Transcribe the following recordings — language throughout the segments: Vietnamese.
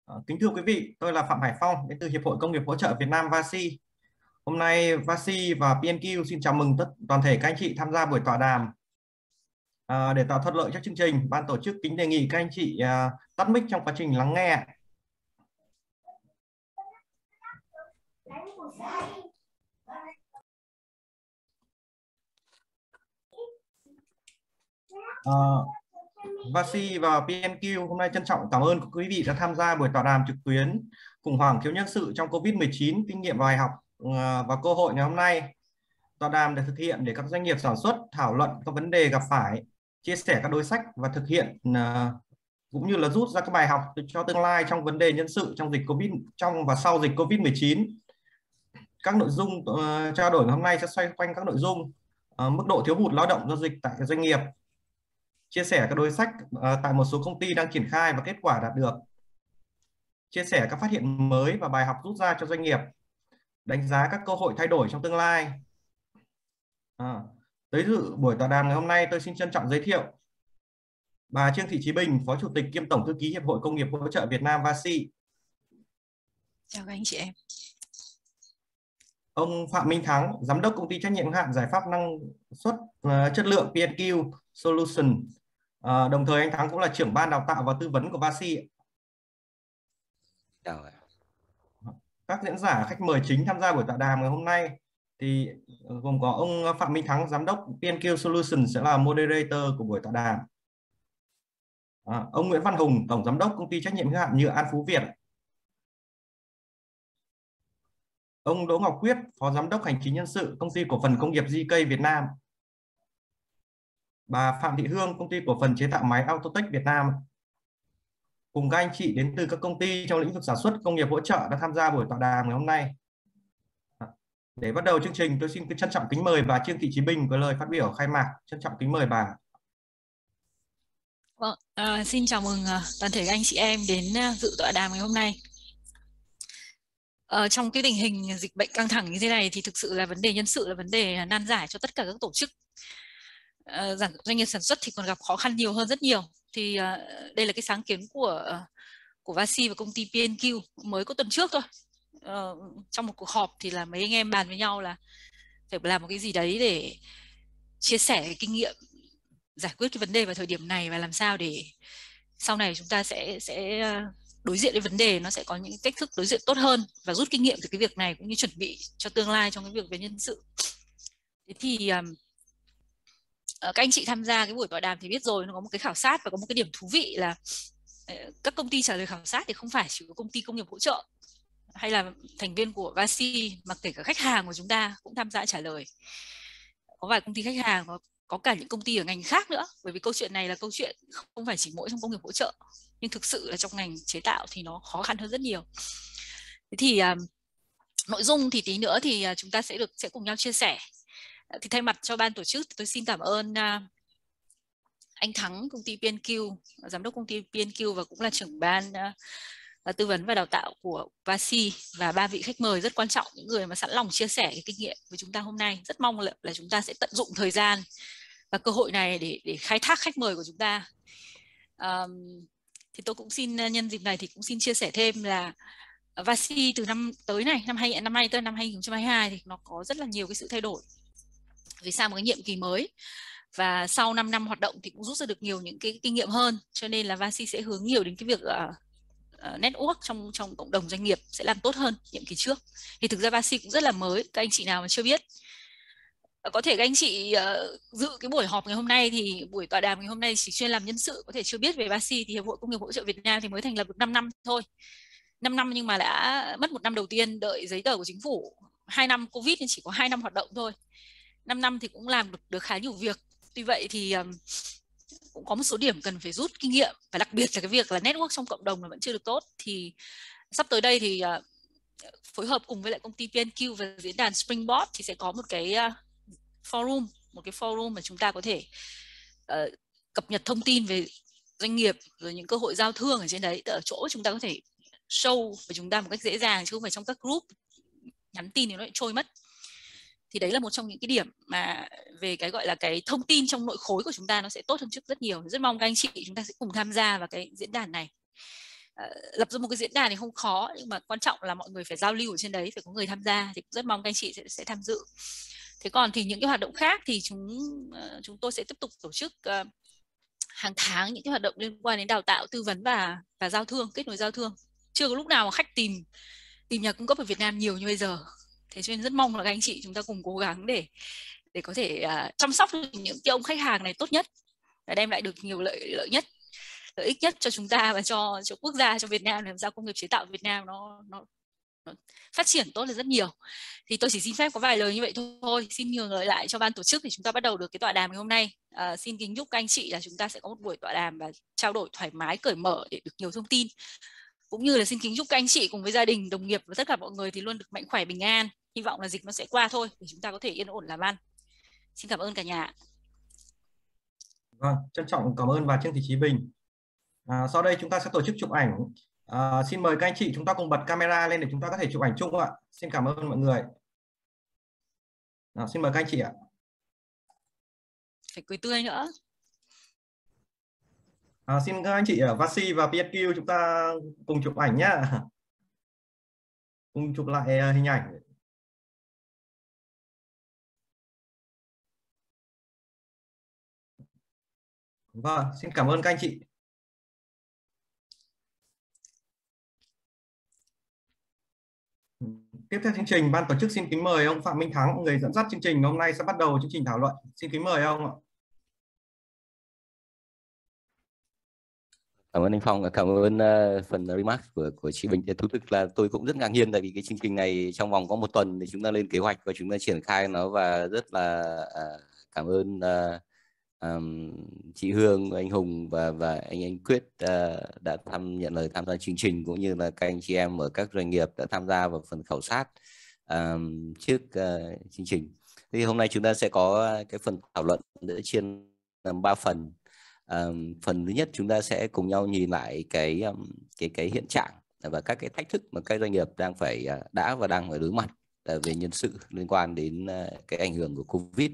Kính thưa quý vị, tôi là Phạm Hải Phong đến từ Hiệp hội Công nghiệp Hỗ trợ Việt Nam VASI. Hôm nay VASI và PNQ xin chào mừng toàn thể các anh chị tham gia buổi tọa đàm. Để tạo thuận lợi cho chương trình, ban tổ chức kính đề nghị các anh chị tắt mic trong quá trình lắng nghe. VASI và PNQ hôm nay trân trọng cảm ơn quý vị đã tham gia buổi tọa đàm trực tuyến khủng hoảng thiếu nhân sự trong Covid-19, kinh nghiệm và bài học và cơ hội ngày hôm nay. Tọa đàm được thực hiện để các doanh nghiệp sản xuất thảo luận các vấn đề gặp phải, chia sẻ các đối sách và thực hiện cũng như là rút ra các bài học cho tương lai trong vấn đề nhân sự trong và sau dịch Covid-19. Các nội dung trao đổi ngày hôm nay sẽ xoay quanh các nội dung mức độ thiếu hụt lao động do dịch tại doanh nghiệp, chia sẻ các đối sách tại một số công ty đang triển khai và kết quả đạt được, chia sẻ các phát hiện mới và bài học rút ra cho doanh nghiệp, đánh giá các cơ hội thay đổi trong tương lai. Tới dự buổi tọa đàm ngày hôm nay, tôi xin trân trọng giới thiệu bà Trương Thị Chí Bình, Phó Chủ tịch kiêm Tổng Thư ký Hiệp hội Công nghiệp Hỗ trợ Việt Nam VASI. Chào các anh chị em. Ông Phạm Minh Thắng, Giám đốc Công ty trách nhiệm hữu hạn giải pháp năng suất chất lượng PNQ Solution. Đồng thời anh Thắng cũng là trưởng ban đào tạo và tư vấn của VASI. Các diễn giả khách mời chính tham gia buổi tọa đàm ngày hôm nay thì gồm có ông Phạm Minh Thắng, Giám đốc PNQ Solution sẽ là moderator của buổi tọa đàm. Ông Nguyễn Văn Hùng, Tổng Giám đốc Công ty trách nhiệm hữu hạn Nhựa An Phú Việt. Ông Đỗ Ngọc Quyết, Phó Giám đốc Hành chính nhân sự Công ty Cổ phần Công nghiệp GK Việt Nam. Bà Phạm Thị Hương, Công ty Cổ phần Chế tạo máy Autotech Việt Nam. Cùng các anh chị đến từ các công ty trong lĩnh vực sản xuất công nghiệp hỗ trợ đã tham gia buổi tọa đàm ngày hôm nay. Để bắt đầu chương trình, tôi xin trân trọng kính mời bà Trương Thị Chí Bình có lời phát biểu khai mạc. Trân trọng kính mời bà. Vâng, xin chào mừng toàn thể các anh chị em đến dự tọa đàm ngày hôm nay. Trong cái tình hình dịch bệnh căng thẳng như thế này thì thực sự là vấn đề nhân sự là vấn đề nan giải cho tất cả các tổ chức. Doanh nghiệp sản xuất thì còn gặp khó khăn nhiều hơn rất nhiều. Thì đây là cái sáng kiến của VASI và công ty PNQ mới có tuần trước thôi. Trong một cuộc họp thì là mấy anh em bàn với nhau là phải làm một cái gì đấy để chia sẻ cái kinh nghiệm giải quyết cái vấn đề vào thời điểm này và làm sao để sau này chúng ta sẽ đối diện với vấn đề, nó sẽ có những cách thức đối diện tốt hơn và rút kinh nghiệm từ cái việc này cũng như chuẩn bị cho tương lai trong cái việc về nhân sự. Thế thì các anh chị tham gia cái buổi tọa đàm thì biết rồi, nó có một cái khảo sát và có một cái điểm thú vị là các công ty trả lời khảo sát thì không phải chỉ có công ty công nghiệp hỗ trợ hay là thành viên của VASI mà kể cả khách hàng của chúng ta cũng tham gia trả lời. Có vài công ty khách hàng, có cả những công ty ở ngành khác nữa, bởi vì câu chuyện này là câu chuyện không phải chỉ mỗi trong công nghiệp hỗ trợ, nhưng thực sự là trong ngành chế tạo thì nó khó khăn hơn rất nhiều. Thế thì nội dung thì tí nữa thì chúng ta sẽ cùng nhau chia sẻ. Thì thay mặt cho ban tổ chức tôi xin cảm ơn anh Thắng, công ty PNQ, giám đốc công ty PNQ và cũng là trưởng ban tư vấn và đào tạo của VASI và ba vị khách mời rất quan trọng, những người mà sẵn lòng chia sẻ cái kinh nghiệm với chúng ta hôm nay. Rất mong là chúng ta sẽ tận dụng thời gian và cơ hội này để khai thác khách mời của chúng ta. Thì tôi cũng xin nhân dịp này thì cũng xin chia sẻ thêm là VASI từ năm nay tới năm 2022 thì nó có rất là nhiều cái sự thay đổi vì sang một cái nhiệm kỳ mới, và sau 5 năm hoạt động thì cũng rút ra được nhiều những cái kinh nghiệm hơn, cho nên là VASI sẽ hướng nhiều đến cái việc network trong cộng đồng doanh nghiệp sẽ làm tốt hơn nhiệm kỳ trước. Thì thực ra VASI cũng rất là mới, các anh chị nào mà chưa biết, có thể các anh chị dự cái buổi họp ngày hôm nay thì buổi tọa đàm ngày hôm nay chỉ chuyên làm nhân sự, có thể chưa biết về VASI. Thì Hiệp hội Công nghiệp Hỗ trợ Việt Nam thì mới thành lập được 5 năm thôi, 5 năm nhưng mà đã mất 1 năm đầu tiên đợi giấy tờ của chính phủ, 2 năm Covid nên chỉ có 2 năm hoạt động thôi. 5 năm thì cũng làm được khá nhiều việc. Tuy vậy thì cũng có một số điểm cần phải rút kinh nghiệm, và đặc biệt là cái việc là network trong cộng đồng là vẫn chưa được tốt. Thì sắp tới đây thì phối hợp cùng với lại công ty PNQ và diễn đàn Springboard thì sẽ có một cái forum mà chúng ta có thể cập nhật thông tin về doanh nghiệp rồi những cơ hội giao thương ở trên đấy. Ở chỗ chúng ta có thể show với chúng ta một cách dễ dàng, chứ không phải trong các group nhắn tin thì nó lại trôi mất. Thì đấy là một trong những cái điểm mà về cái gọi là cái thông tin trong nội khối của chúng ta nó sẽ tốt hơn trước rất nhiều. Rất mong các anh chị chúng ta sẽ cùng tham gia vào cái diễn đàn này. lập ra một cái diễn đàn thì không khó, nhưng mà quan trọng là mọi người phải giao lưu ở trên đấy, phải có người tham gia, thì cũng rất mong các anh chị sẽ tham dự. Thế còn thì những cái hoạt động khác thì chúng tôi sẽ tiếp tục tổ chức hàng tháng những cái hoạt động liên quan đến đào tạo, tư vấn và giao thương, kết nối giao thương. Chưa có lúc nào mà khách tìm nhà cung cấp ở Việt Nam nhiều như bây giờ. Thế cho nên rất mong là các anh chị chúng ta cùng cố gắng để có thể chăm sóc những cái ông khách hàng này tốt nhất, và đem lại được nhiều lợi ích nhất cho chúng ta và cho quốc gia, cho Việt Nam, làm sao công nghiệp chế tạo Việt Nam nó phát triển tốt lên rất nhiều. Thì tôi chỉ xin phép có vài lời như vậy thôi. Xin nhường lời lại cho ban tổ chức để chúng ta bắt đầu được cái tọa đàm ngày hôm nay. Xin kính chúc các anh chị là chúng ta sẽ có một buổi tọa đàm và trao đổi thoải mái, cởi mở để được nhiều thông tin. Cũng như là xin kính chúc các anh chị cùng với gia đình, đồng nghiệp và tất cả mọi người thì luôn được mạnh khỏe, bình an. Hy vọng là dịch nó sẽ qua thôi để chúng ta có thể yên ổn làm ăn. Xin cảm ơn cả nhà. Vâng, trân trọng cảm ơn bà Trương Thị Chí Bình. Sau đây chúng ta sẽ tổ chức chụp ảnh. Xin mời các anh chị chúng ta cùng bật camera lên để chúng ta có thể chụp ảnh chung ạ. Xin cảm ơn mọi người. Xin mời các anh chị ạ. Phải cười tươi nữa. Xin các anh chị ở Vasi và PSQ chúng ta cùng chụp ảnh nhá. Cùng chụp lại hình ảnh. Vâng, xin cảm ơn các anh chị. Tiếp theo chương trình, ban tổ chức xin kính mời ông Phạm Minh Thắng, người dẫn dắt chương trình hôm nay sẽ bắt đầu chương trình thảo luận. Xin kính mời ông ạ. Cảm ơn anh Phong, cảm ơn phần remark của chị Bình. Thú thực là tôi cũng rất ngạc nhiên, tại vì cái chương trình này trong vòng có 1 tuần thì chúng ta lên kế hoạch và chúng ta triển khai nó, và rất là cảm ơn chị Hương, anh Hùng và anh Quyết đã nhận lời tham gia chương trình, cũng như là các anh chị em ở các doanh nghiệp đã tham gia vào phần khảo sát trước chương trình. Thì hôm nay chúng ta sẽ có cái phần thảo luận để chia làm 3 phần. Phần thứ nhất chúng ta sẽ cùng nhau nhìn lại cái hiện trạng và các cái thách thức mà các doanh nghiệp đang đang phải đối mặt về nhân sự liên quan đến cái ảnh hưởng của Covid.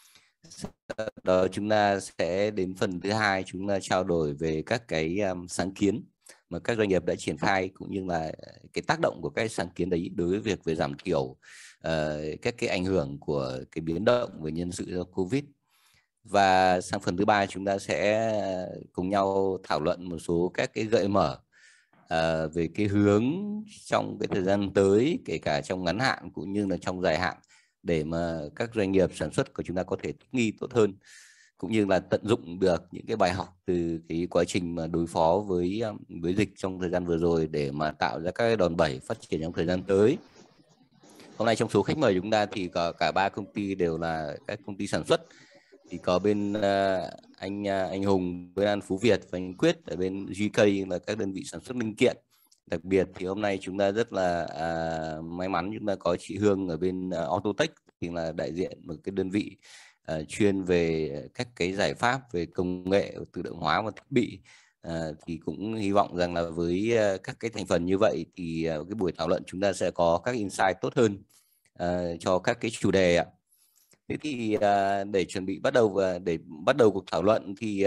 Sau đó chúng ta sẽ đến phần thứ hai, chúng ta trao đổi về các cái sáng kiến mà các doanh nghiệp đã triển khai, cũng như là cái tác động của các sáng kiến đấy đối với việc về giảm thiểu các cái ảnh hưởng của cái biến động về nhân sự do Covid. Và sang phần thứ ba chúng ta sẽ cùng nhau thảo luận một số các cái gợi mở về cái hướng trong cái thời gian tới, kể cả trong ngắn hạn cũng như là trong dài hạn, để mà các doanh nghiệp sản xuất của chúng ta có thể thích nghi tốt hơn, cũng như là tận dụng được những cái bài học từ cái quá trình mà đối phó với dịch trong thời gian vừa rồi để mà tạo ra các đòn bẩy phát triển trong thời gian tới. Hôm nay trong số khách mời chúng ta thì cả 3 công ty đều là các công ty sản xuất. Thì có bên anh Hùng, bên An Phú Việt và anh Quyết ở bên GK là các đơn vị sản xuất linh kiện. Đặc biệt thì hôm nay chúng ta rất là may mắn, chúng ta có chị Hương ở bên Autotech, thì là đại diện một cái đơn vị chuyên về các cái giải pháp về công nghệ tự động hóa và thiết bị. Thì cũng hy vọng rằng là với các cái thành phần như vậy thì cái buổi thảo luận chúng ta sẽ có các insight tốt hơn cho các cái chủ đề ạ. Thế thì để chuẩn bị bắt đầu và để bắt đầu cuộc thảo luận thì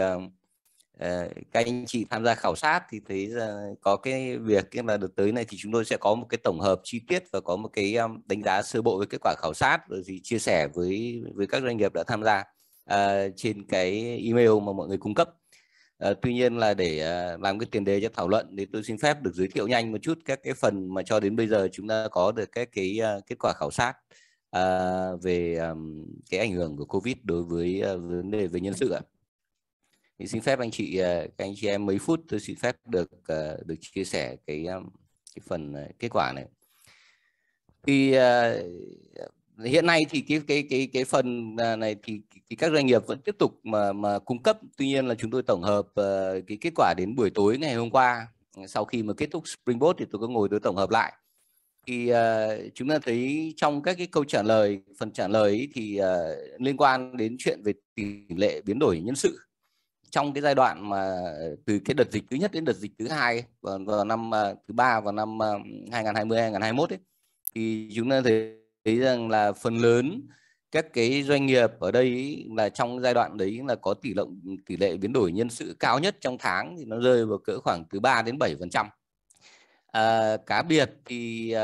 các anh chị tham gia khảo sát thì thấy có cái việc là đợt tới này thì chúng tôi sẽ có một cái tổng hợp chi tiết và có một cái đánh giá sơ bộ về kết quả khảo sát, rồi thì chia sẻ với các doanh nghiệp đã tham gia trên cái email mà mọi người cung cấp. Tuy nhiên là để làm cái tiền đề cho thảo luận thì tôi xin phép được giới thiệu nhanh một chút các cái phần mà cho đến bây giờ chúng ta có được các cái kết quả khảo sát về cái ảnh hưởng của Covid đối với vấn đề về nhân sự ạ. Thì xin phép các anh chị em mấy phút tôi xin phép được chia sẻ cái phần kết quả này. Thì hiện nay thì cái phần này thì các doanh nghiệp vẫn tiếp tục mà cung cấp. Tuy nhiên là chúng tôi tổng hợp cái kết quả đến buổi tối ngày hôm qua, sau khi mà kết thúc Springboard thì tôi có ngồi tôi tổng hợp lại. Thì chúng ta thấy trong các cái câu trả lời, phần trả lời ấy, thì liên quan đến chuyện về tỷ lệ biến đổi nhân sự trong cái giai đoạn mà từ cái đợt dịch thứ nhất đến đợt dịch thứ hai vào năm thứ ba vào năm 2020 2021 ấy, thì chúng ta thấy rằng là phần lớn các cái doanh nghiệp ở đây là trong giai đoạn đấy là có tỷ lệ biến đổi nhân sự cao nhất trong tháng, thì nó rơi vào cỡ khoảng từ 3 đến 7%. Cá biệt thì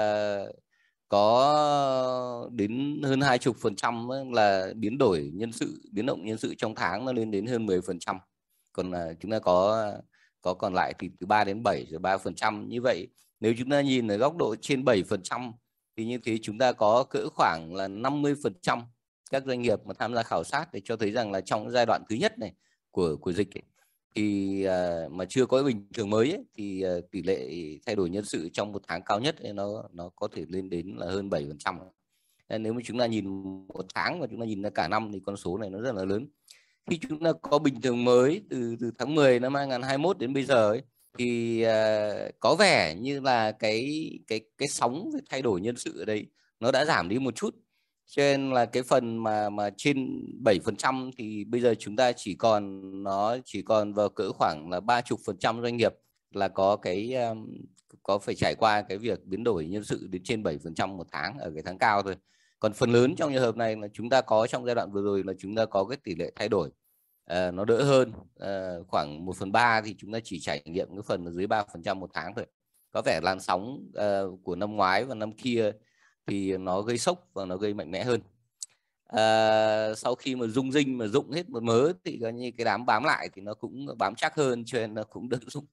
có đến hơn 20% là biến động nhân sự trong tháng nó lên đến hơn 10%. Còn chúng ta có còn lại thì từ 3 đến 7 rồi 3%. Như vậy nếu chúng ta nhìn ở góc độ trên 7% thì như thế chúng ta có cỡ khoảng là 50% các doanh nghiệp mà tham gia khảo sát để cho thấy rằng là trong giai đoạn thứ nhất này của dịch ấy, thì mà chưa có bình thường mới ấy, thì tỷ lệ thay đổi nhân sự trong một tháng cao nhất ấy, nó có thể lên đến là hơn 7%. Nếu mà chúng ta nhìn một tháng và chúng ta nhìn ra cả năm thì con số này nó rất là lớn. Khi chúng ta có bình thường mới từ tháng 10 năm 2021 đến bây giờ ấy, thì có vẻ như là cái sóng về thay đổi nhân sự ở đây nó đã giảm đi một chút. Cho nên là cái phần mà trên 7% thì bây giờ chúng ta chỉ còn vào cỡ khoảng là 30% doanh nghiệp là có phải trải qua cái việc biến đổi nhân sự đến trên 7% một tháng ở cái tháng cao thôi. Còn phần lớn trong trường hợp này là chúng ta có trong giai đoạn vừa rồi là chúng ta có cái tỷ lệ thay đổi nó đỡ hơn, khoảng 1/3 thì chúng ta chỉ trải nghiệm cái phần dưới 3% một tháng thôi. Có vẻ làn sóng của năm ngoái và năm kia thì nó gây sốc và nó gây mạnh mẽ hơn. Sau khi mà rung rinh mà rụng hết một mớ thì coi như cái đám bám lại thì nó cũng bám chắc hơn, cho nên nó cũng đỡ rụng.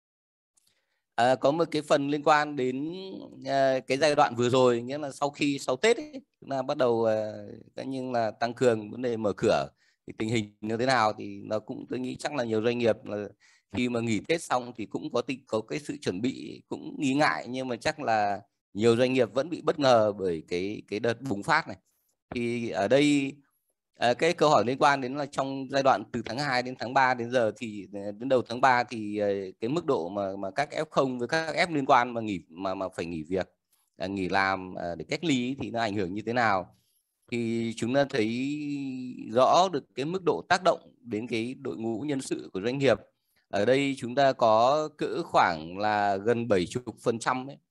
Có một cái phần liên quan đến cái giai đoạn vừa rồi, nghĩa là sau Tết ấy, chúng ta bắt đầu nhưng là tăng cường vấn đề mở cửa thì tình hình như thế nào thì nó cũng, tôi nghĩ chắc là nhiều doanh nghiệp là khi mà nghỉ Tết xong thì cũng có cái sự chuẩn bị cũng nghi ngại, nhưng mà chắc là nhiều doanh nghiệp vẫn bị bất ngờ bởi cái đợt bùng phát này. Thì ở đây cái câu hỏi liên quan đến là trong giai đoạn từ tháng 2 đến tháng 3 đến giờ thì đến đầu tháng 3 thì cái mức độ mà các F0 với các F liên quan mà phải nghỉ việc, nghỉ làm để cách ly thì nó ảnh hưởng như thế nào, thì chúng ta thấy rõ được cái mức độ tác động đến cái đội ngũ nhân sự của doanh nghiệp. Ở đây chúng ta có cỡ khoảng là gần 70% ấy,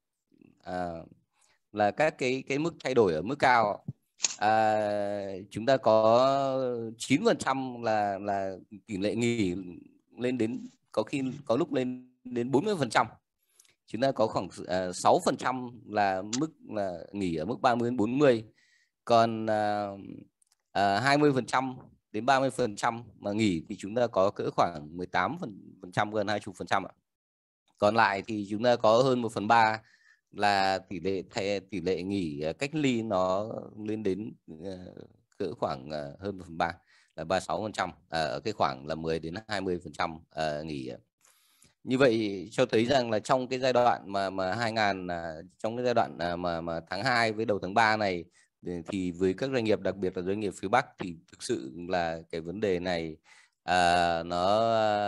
là các cái mức thay đổi ở mức cao. Chúng ta có 9% là tỷ lệ nghỉ lên đến có lúc lên đến 40%. Chúng ta có khoảng 6% là mức là nghỉ ở mức 30 đến 40. Còn 20% đến 30% mà nghỉ thì chúng ta có cỡ khoảng 18%, gần 20%. Còn lại thì chúng ta có hơn 1/3 là tỷ lệ nghỉ cách ly nó lên đến cỡ khoảng hơn 1/3 là 36%, ở cái khoảng là 10 đến 20% nghỉ. Như vậy cho thấy rằng là trong cái giai đoạn trong cái giai đoạn mà tháng 2 với đầu tháng 3 này thì với các doanh nghiệp, đặc biệt là doanh nghiệp phía Bắc, thì thực sự là cái vấn đề này nó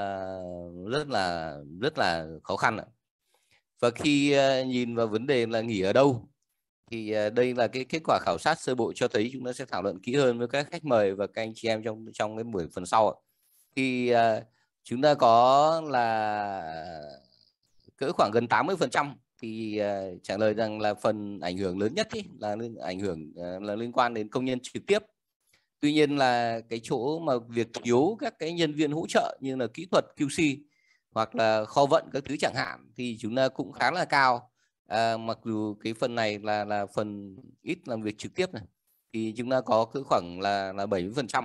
rất là khó khăn. Và khi nhìn vào vấn đề là nghỉ ở đâu thì đây là cái kết quả khảo sát sơ bộ cho thấy, chúng ta sẽ thảo luận kỹ hơn với các khách mời và các anh chị em trong cái buổi phần sau. Thì chúng ta có là cỡ khoảng gần 80% thì trả lời rằng là phần ảnh hưởng lớn nhất là ảnh hưởng là liên quan đến công nhân trực tiếp. Tuy nhiên là cái chỗ mà việc thiếu các cái nhân viên hỗ trợ như là kỹ thuật QC hoặc là kho vận các thứ chẳng hạn thì chúng ta cũng khá là cao. Mặc dù cái phần này là phần ít làm việc trực tiếp này, thì chúng ta có cỡ khoảng là 70%.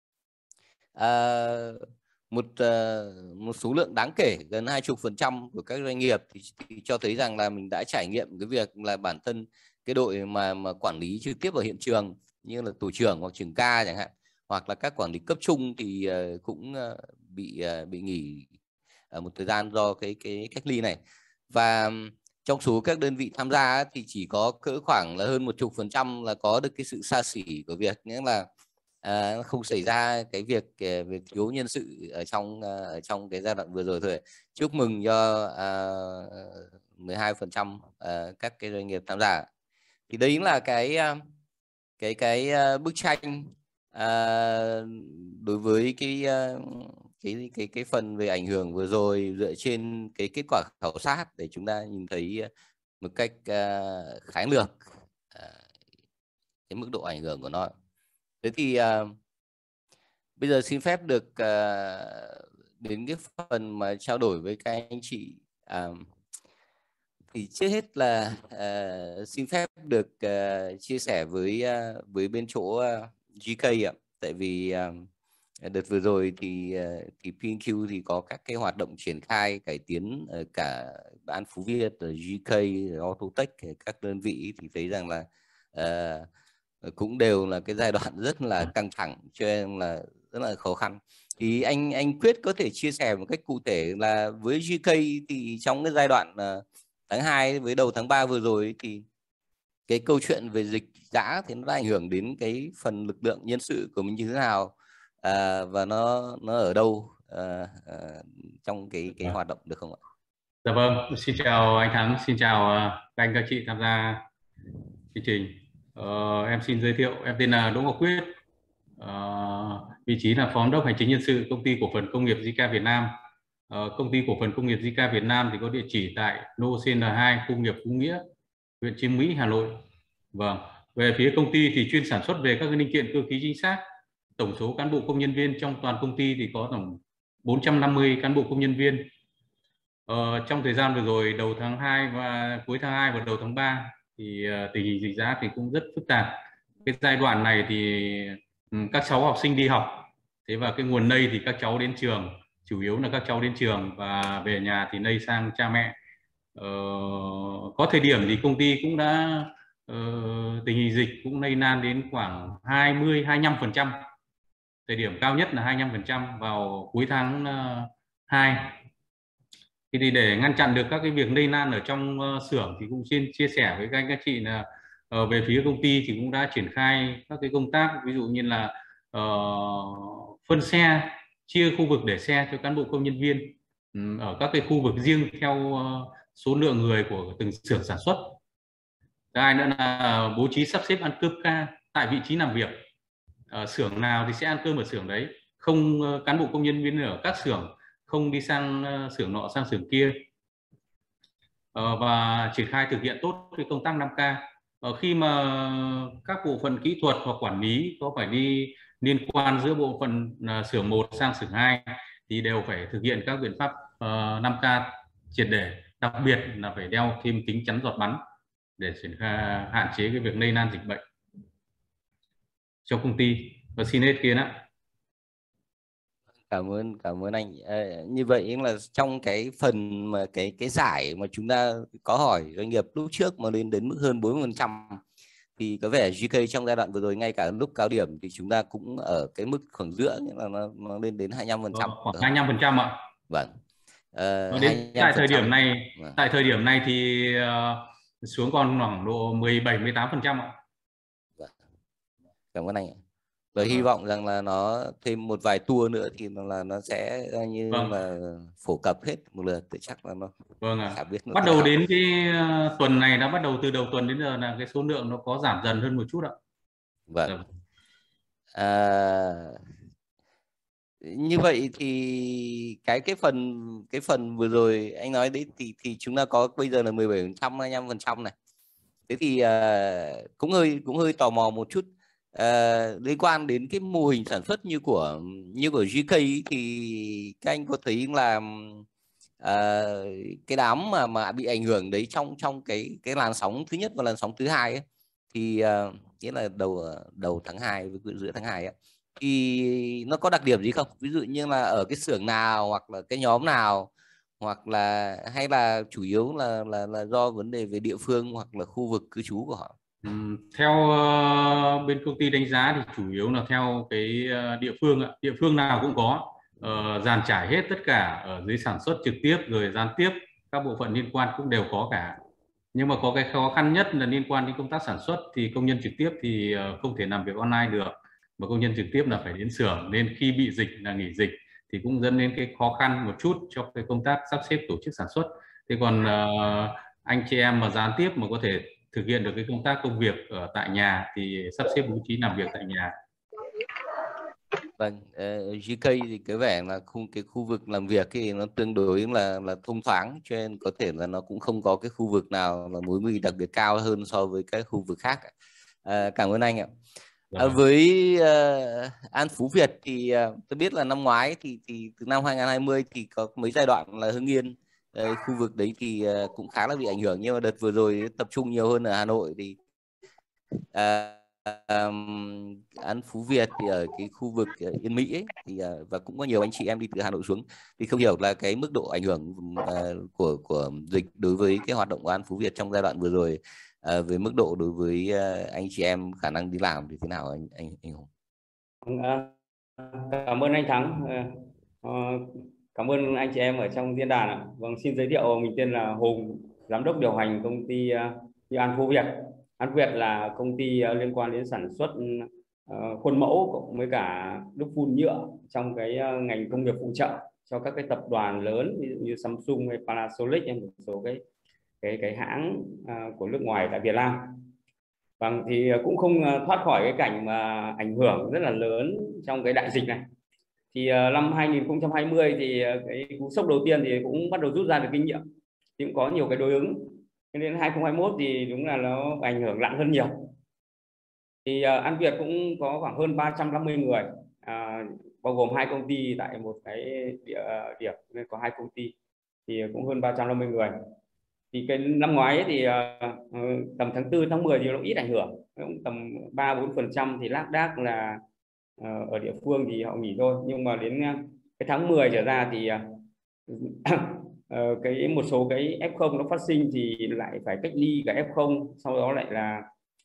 Một số lượng đáng kể gần 20% của các doanh nghiệp thì cho thấy rằng là mình đã trải nghiệm cái việc là bản thân cái đội mà quản lý trực tiếp ở hiện trường như là tổ trưởng hoặc trưởng ca chẳng hạn, hoặc là các quản lý cấp trung thì cũng bị nghỉ một thời gian do cái cách ly này. Và trong số các đơn vị tham gia thì chỉ có cỡ khoảng là hơn 10% là có được cái sự sa sỉ của việc, nghĩa là không xảy ra cái việc thiếu nhân sự ở trong cái giai đoạn vừa rồi thôi. Chúc mừng cho 12% các cái doanh nghiệp tham gia. Thì đấy là cái bức tranh đối với cái phần về ảnh hưởng vừa rồi dựa trên cái kết quả khảo sát để chúng ta nhìn thấy một cách khái lược cái mức độ ảnh hưởng của nó. Thế thì bây giờ xin phép được đến cái phần mà trao đổi với các anh chị Thì trước hết là xin phép được chia sẻ với bên chỗ GK ạ. Tại vì đợt vừa rồi thì P&Q thì có các cái hoạt động triển khai cải tiến ở cả An Phú Việt, ở GK, Autotech, các đơn vị thì thấy rằng là cũng đều là cái giai đoạn rất là căng thẳng, cho nên là rất là khó khăn. Thì anh Quyết có thể chia sẻ một cách cụ thể là với GK thì trong cái giai đoạn tháng 2 với đầu tháng 3 vừa rồi thì cái câu chuyện về dịch giã thì nó đã ảnh hưởng đến cái phần lực lượng nhân sự của mình như thế nào, và nó ở đâu trong cái hoạt động được không ạ? Dạ vâng, xin chào anh Thắng, xin chào các anh các chị tham gia chương trình. Em xin giới thiệu, em tên là Đỗ Ngọc Quyết, vị trí là Phó Giám đốc Hành chính Nhân sự Công ty Cổ phần Công nghiệp Zika Việt Nam. Công ty Cổ phần Công nghiệp Zika Việt Nam thì có địa chỉ tại lô CN2, khu công nghiệp Phú Nghĩa, huyện Chương Mỹ, Hà Nội. Vâng, về phía công ty thì chuyên sản xuất về các linh kiện cơ khí chính xác. Tổng số cán bộ công nhân viên trong toàn công ty thì có tổng 450 cán bộ công nhân viên. Trong thời gian vừa rồi, đầu tháng 2 và cuối tháng 2 và đầu tháng 3 thì tình hình dịch giã thì cũng rất phức tạp. Cái giai đoạn này thì các cháu học sinh đi học, thế và cái nguồn lây thì các cháu đến trường, chủ yếu là các cháu đến trường và về nhà thì lây sang cha mẹ. Có thời điểm thì công ty cũng đã tình hình dịch cũng lây lan đến khoảng 20-25%. Thời điểm cao nhất là 25% vào cuối tháng 2. Thì để ngăn chặn được các cái việc lây lan ở trong xưởng thì cũng xin chia sẻ với các anh các chị là về phía công ty thì cũng đã triển khai các cái công tác, ví dụ như là phân xe, chia khu vực để xe cho cán bộ công nhân viên ở các cái khu vực riêng theo số lượng người của từng xưởng sản xuất. Hai nữa là bố trí sắp xếp ăn cơm ca tại vị trí làm việc. Xưởng nào thì sẽ ăn cơm ở xưởng đấy, không cán bộ công nhân viên ở các xưởng không đi sang xưởng nọ sang xưởng kia, và triển khai thực hiện tốt cái công tác 5K. Khi mà các bộ phận kỹ thuật hoặc quản lý có phải đi liên quan giữa bộ phận xưởng 1 sang xưởng 2 thì đều phải thực hiện các biện pháp 5K triệt để, đặc biệt là phải đeo thêm kính chắn giọt bắn để triển khai hạn chế cái việc lây lan dịch bệnh cho công ty. Và xin hết kia ạ. Cảm ơn anh. Như vậy là trong cái phần mà cái giải mà chúng ta có hỏi doanh nghiệp lúc trước mà lên đến mức hơn 40%, thì có vẻ GK trong giai đoạn vừa rồi ngay cả lúc cao điểm thì chúng ta cũng ở cái mức khoảng giữa, nghĩa là nó lên đến 25%. Khoảng 25% ạ. Vâng. Đến tại thời điểm này thì xuống còn khoảng độ 17-18% ạ. Vâng. Cảm ơn anh ạ. Và hy vọng rằng là nó thêm một vài tour nữa thì nó sẽ như là phổ cập hết một lượt, tự chắc là nó chả biết bắt đầu đến cái tuần này, đã bắt đầu từ đầu tuần đến giờ là cái số lượng nó có giảm dần hơn một chút ạ. Vâng. Như vậy thì cái phần vừa rồi anh nói đấy thì chúng ta có bây giờ là 17%, 25% này. Thế thì cũng hơi tò mò một chút. Liên quan đến cái mô hình sản xuất như của GK thì các anh có thấy là cái đám mà bị ảnh hưởng đấy trong cái làn sóng thứ nhất và làn sóng thứ hai ấy, thì nghĩa là đầu tháng 2 với giữa tháng 2 ấy, thì nó có đặc điểm gì không? Ví dụ như là ở cái xưởng nào hoặc là cái nhóm nào, hoặc là hay là chủ yếu là do vấn đề về địa phương hoặc là khu vực cư trú của họ? Theo bên công ty đánh giá thì chủ yếu là theo cái địa phương ạ. Địa phương nào cũng có, dàn trải hết tất cả ở dưới sản xuất trực tiếp rồi gián tiếp, các bộ phận liên quan cũng đều có cả. Nhưng mà có cái khó khăn nhất là liên quan đến công tác sản xuất thì công nhân trực tiếp thì không thể làm việc online được, mà công nhân trực tiếp là phải đến xưởng, nên khi bị dịch là nghỉ dịch thì cũng dẫn đến cái khó khăn một chút cho cái công tác sắp xếp tổ chức sản xuất. Thế còn anh chị em mà gián tiếp mà có thể thực hiện được cái công tác công việc ở tại nhà thì sắp xếp bố trí làm việc tại nhà. Vâng, GK thì cái vẻ là cái khu vực làm việc thì nó tương đối là thông thoáng, cho nên có thể là nó cũng không có cái khu vực nào là mối nguy đặc biệt cao hơn so với các khu vực khác. Cảm ơn anh ạ. Với An Phú Việt thì tôi biết là năm ngoái thì từ năm 2020 thì có mấy giai đoạn là Hưng Yên khu vực đấy thì cũng khá là bị ảnh hưởng, nhưng mà đợt vừa rồi tập trung nhiều hơn ở Hà Nội thì An Phú Việt thì ở cái khu vực Yên Mỹ ấy, thì và cũng có nhiều anh chị em đi từ Hà Nội xuống, thì không hiểu là cái mức độ ảnh hưởng của dịch đối với cái hoạt động của An Phú Việt trong giai đoạn vừa rồi, với mức độ đối với anh chị em khả năng đi làm thì thế nào anh Hùng? Cảm ơn anh Thắng, cảm ơn anh chị em ở trong diễn đàn ạ. Vâng, xin giới thiệu, mình tên là Hùng, giám đốc điều hành công ty An Phú Việt. An Phú Việt là công ty liên quan đến sản xuất khuôn mẫu cộng với cả đúc phun nhựa trong cái ngành công nghiệp phụ trợ cho các cái tập đoàn lớn như Samsung hay Panasonic hay một số cái hãng của nước ngoài tại Việt Nam. Vâng, thì cũng không thoát khỏi cái cảnh mà ảnh hưởng rất là lớn trong cái đại dịch này. Thì năm 2020 thì cái cú sốc đầu tiên thì cũng bắt đầu rút ra được kinh nghiệm, thì cũng có nhiều cái đối ứng. Cho nên 2021 thì đúng là nó ảnh hưởng nặng hơn nhiều. Thì An Việt cũng có khoảng hơn 350 người, bao gồm 2 công ty tại một cái điểm, nên có 2 công ty thì cũng hơn 350 người. Thì cái năm ngoái ấy thì tầm tháng 4, tháng 10 thì nó ít ảnh hưởng, cũng tầm 3-4% thì lác đác là ở địa phương thì họ nghỉ thôi. Nhưng mà đến cái tháng 10 trở ra thì cái một số cái F0 nó phát sinh thì lại phải cách ly cả F0, sau đó lại là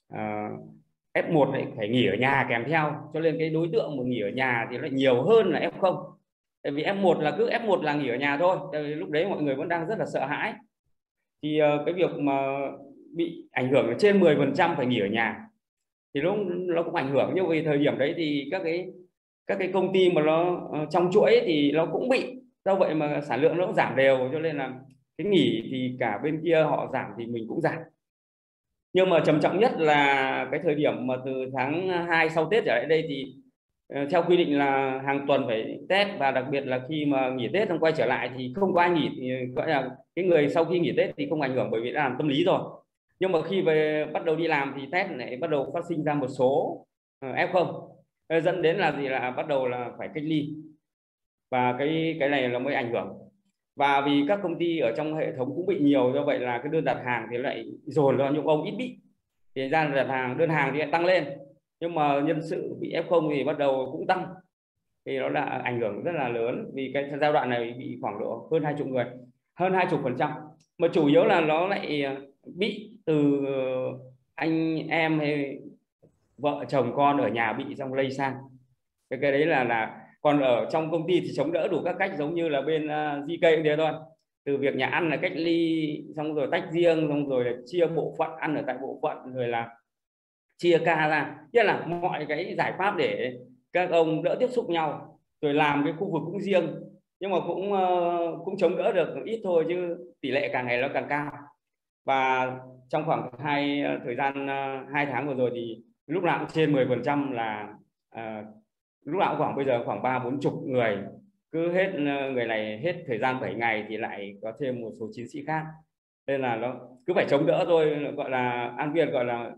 F1 lại phải nghỉ ở nhà kèm theo, cho nên cái đối tượng mà nghỉ ở nhà thì lại nhiều hơn là F0. Tại vì F1 là cứ F1 là nghỉ ở nhà thôi, tại vì lúc đấy mọi người vẫn đang rất là sợ hãi. Thì cái việc mà bị ảnh hưởng trên 10% phải nghỉ ở nhà thì nó cũng ảnh hưởng. Nhưng vì thời điểm đấy thì các cái công ty mà nó trong chuỗi thì nó cũng bị, do vậy mà sản lượng nó cũng giảm đều, cho nên là cái nghỉ thì cả bên kia họ giảm thì mình cũng giảm. Nhưng mà trầm trọng nhất là cái thời điểm mà từ tháng 2 sau Tết trở lại đây thì theo quy định là hàng tuần phải test, và đặc biệt là khi mà nghỉ Tết xong quay trở lại thì không có ai nghỉ, thì gọi là cái người sau khi nghỉ Tết thì không ảnh hưởng bởi vì đã làm tâm lý rồi. Nhưng mà khi về bắt đầu đi làm thì test lại bắt đầu phát sinh ra một số F0, dẫn đến là gì, là bắt đầu là phải cách ly, và cái này là mới ảnh hưởng. Và vì các công ty ở trong hệ thống cũng bị nhiều, do vậy là cái đơn đặt hàng thì lại dồn vào những ông ít bị, thì ra là đơn hàng thì lại tăng lên, nhưng mà nhân sự bị F0 thì bắt đầu cũng tăng, thì nó là ảnh hưởng rất là lớn. Vì cái giai đoạn này bị khoảng độ hơn 20 người, hơn 20%, mà chủ yếu là nó lại bị từ anh em hay vợ chồng con ở nhà bị xong lây sang. Cái đấy là còn ở trong công ty thì chống đỡ đủ các cách, giống như là bên GK cũng thế thôi. Từ việc nhà ăn là cách ly, xong rồi tách riêng, xong rồi là chia bộ phận ăn ở tại bộ phận, rồi là chia ca ra, tức là mọi cái giải pháp để các ông đỡ tiếp xúc nhau, rồi làm cái khu vực cũng riêng, nhưng mà cũng chống đỡ được ít thôi, chứ tỷ lệ càng ngày nó càng cao. Và trong khoảng thời gian 2 tháng vừa rồi thì lúc nào cũng trên 10% là lúc nào cũng khoảng bây giờ khoảng 30-40 người, cứ hết người này hết thời gian 7 ngày thì lại có thêm một số chiến sĩ khác, nên là nó cứ phải chống đỡ thôi. Gọi là An Việt gọi là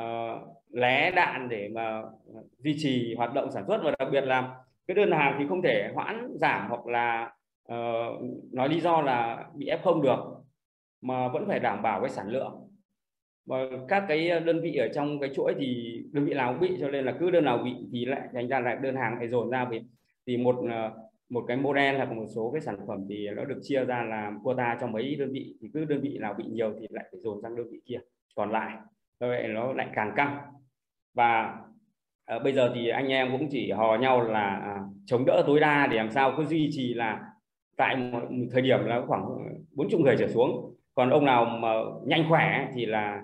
lé đạn để mà duy trì hoạt động sản xuất, và đặc biệt là cái đơn hàng thì không thể hoãn giảm hoặc là nói lý do là bị F0 được, mà vẫn phải đảm bảo cái sản lượng. Và các cái đơn vị ở trong cái chuỗi thì đơn vị nào cũng bị, cho nên là cứ đơn nào bị thì lại thành ra là đơn hàng lại dồn ra. Vì một cái model hoặc một số cái sản phẩm thì nó được chia ra làm quota cho mấy đơn vị, thì cứ đơn vị nào bị nhiều thì lại phải dồn sang đơn vị kia còn lại, vậy nó lại càng căng. Và bây giờ thì anh em cũng chỉ hò nhau là chống đỡ tối đa để làm sao cứ duy trì là tại một thời điểm là khoảng 40 người trở xuống. Còn ông nào mà nhanh khỏe thì là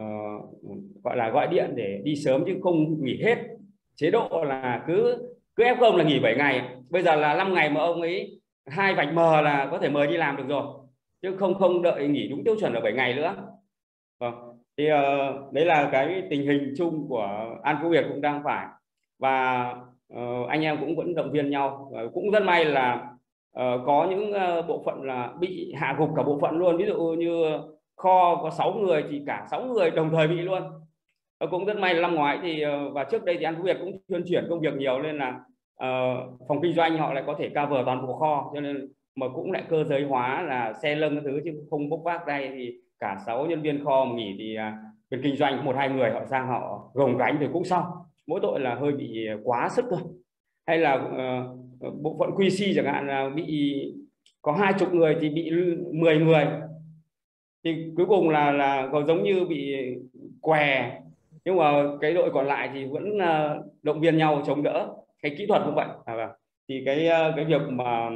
gọi là gọi điện để đi sớm, chứ không nghỉ hết. Chế độ là cứ F0 là nghỉ 7 ngày, bây giờ là 5 ngày mà ông ấy 2 vạch mờ là có thể mời đi làm được rồi, chứ không đợi nghỉ đúng tiêu chuẩn là 7 ngày nữa. Thì đấy là cái tình hình chung của An Phú Việt cũng đang phải, và anh em cũng vẫn động viên nhau. Cũng rất may là có những bộ phận là bị hạ gục cả bộ phận luôn, ví dụ như kho có 6 người thì cả 6 người đồng thời bị luôn. Cũng rất may là năm ngoái thì và trước đây thì An Phú Việt cũng chuyên chuyển công việc nhiều, nên là phòng kinh doanh họ lại có thể cover toàn bộ kho, cho nên mà cũng lại cơ giới hóa là xe lâng cái thứ chứ không bốc vác đây, thì cả 6 nhân viên kho mà nghỉ thì bên kinh doanh 1-2 người họ sang họ gồng gánh thì cũng xong, mỗi tội là hơi bị quá sức thôi. Hay là bộ phận QC chẳng hạn là bị có 20 người thì bị 10 người, thì cuối cùng là có giống như bị què, nhưng mà cái đội còn lại thì vẫn động viên nhau chống đỡ. Cái kỹ thuật cũng vậy. Thì cái việc mà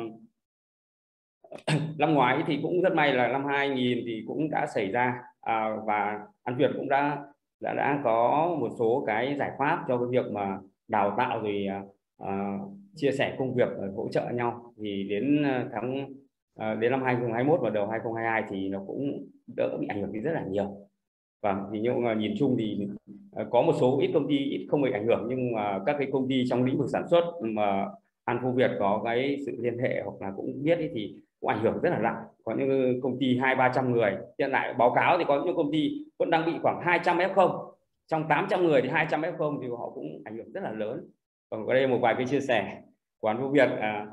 năm ngoái thì cũng rất may là năm 2000 thì cũng đã xảy ra, và An Việt cũng đã có một số cái giải pháp cho cái việc mà đào tạo rồi chia sẻ công việc, hỗ trợ nhau. Thì đến đến năm 2021 và đầu 2022 thì nó cũng đỡ bị ảnh hưởng đi rất là nhiều. Và thì nhưng mà nhìn chung thì có một số ít công ty không bị ảnh hưởng, nhưng mà các cái công ty trong lĩnh vực sản xuất mà An Phú Việt có cái sự liên hệ hoặc là cũng biết ấy, thì cũng ảnh hưởng rất là nặng. Có những công ty 200-300 người, hiện lại báo cáo thì có những công ty vẫn đang bị khoảng 200 F0, trong 800 người thì 200 F0 thì họ cũng ảnh hưởng rất là lớn. Còn có đây một vài cái chia sẻ của An Phú Việt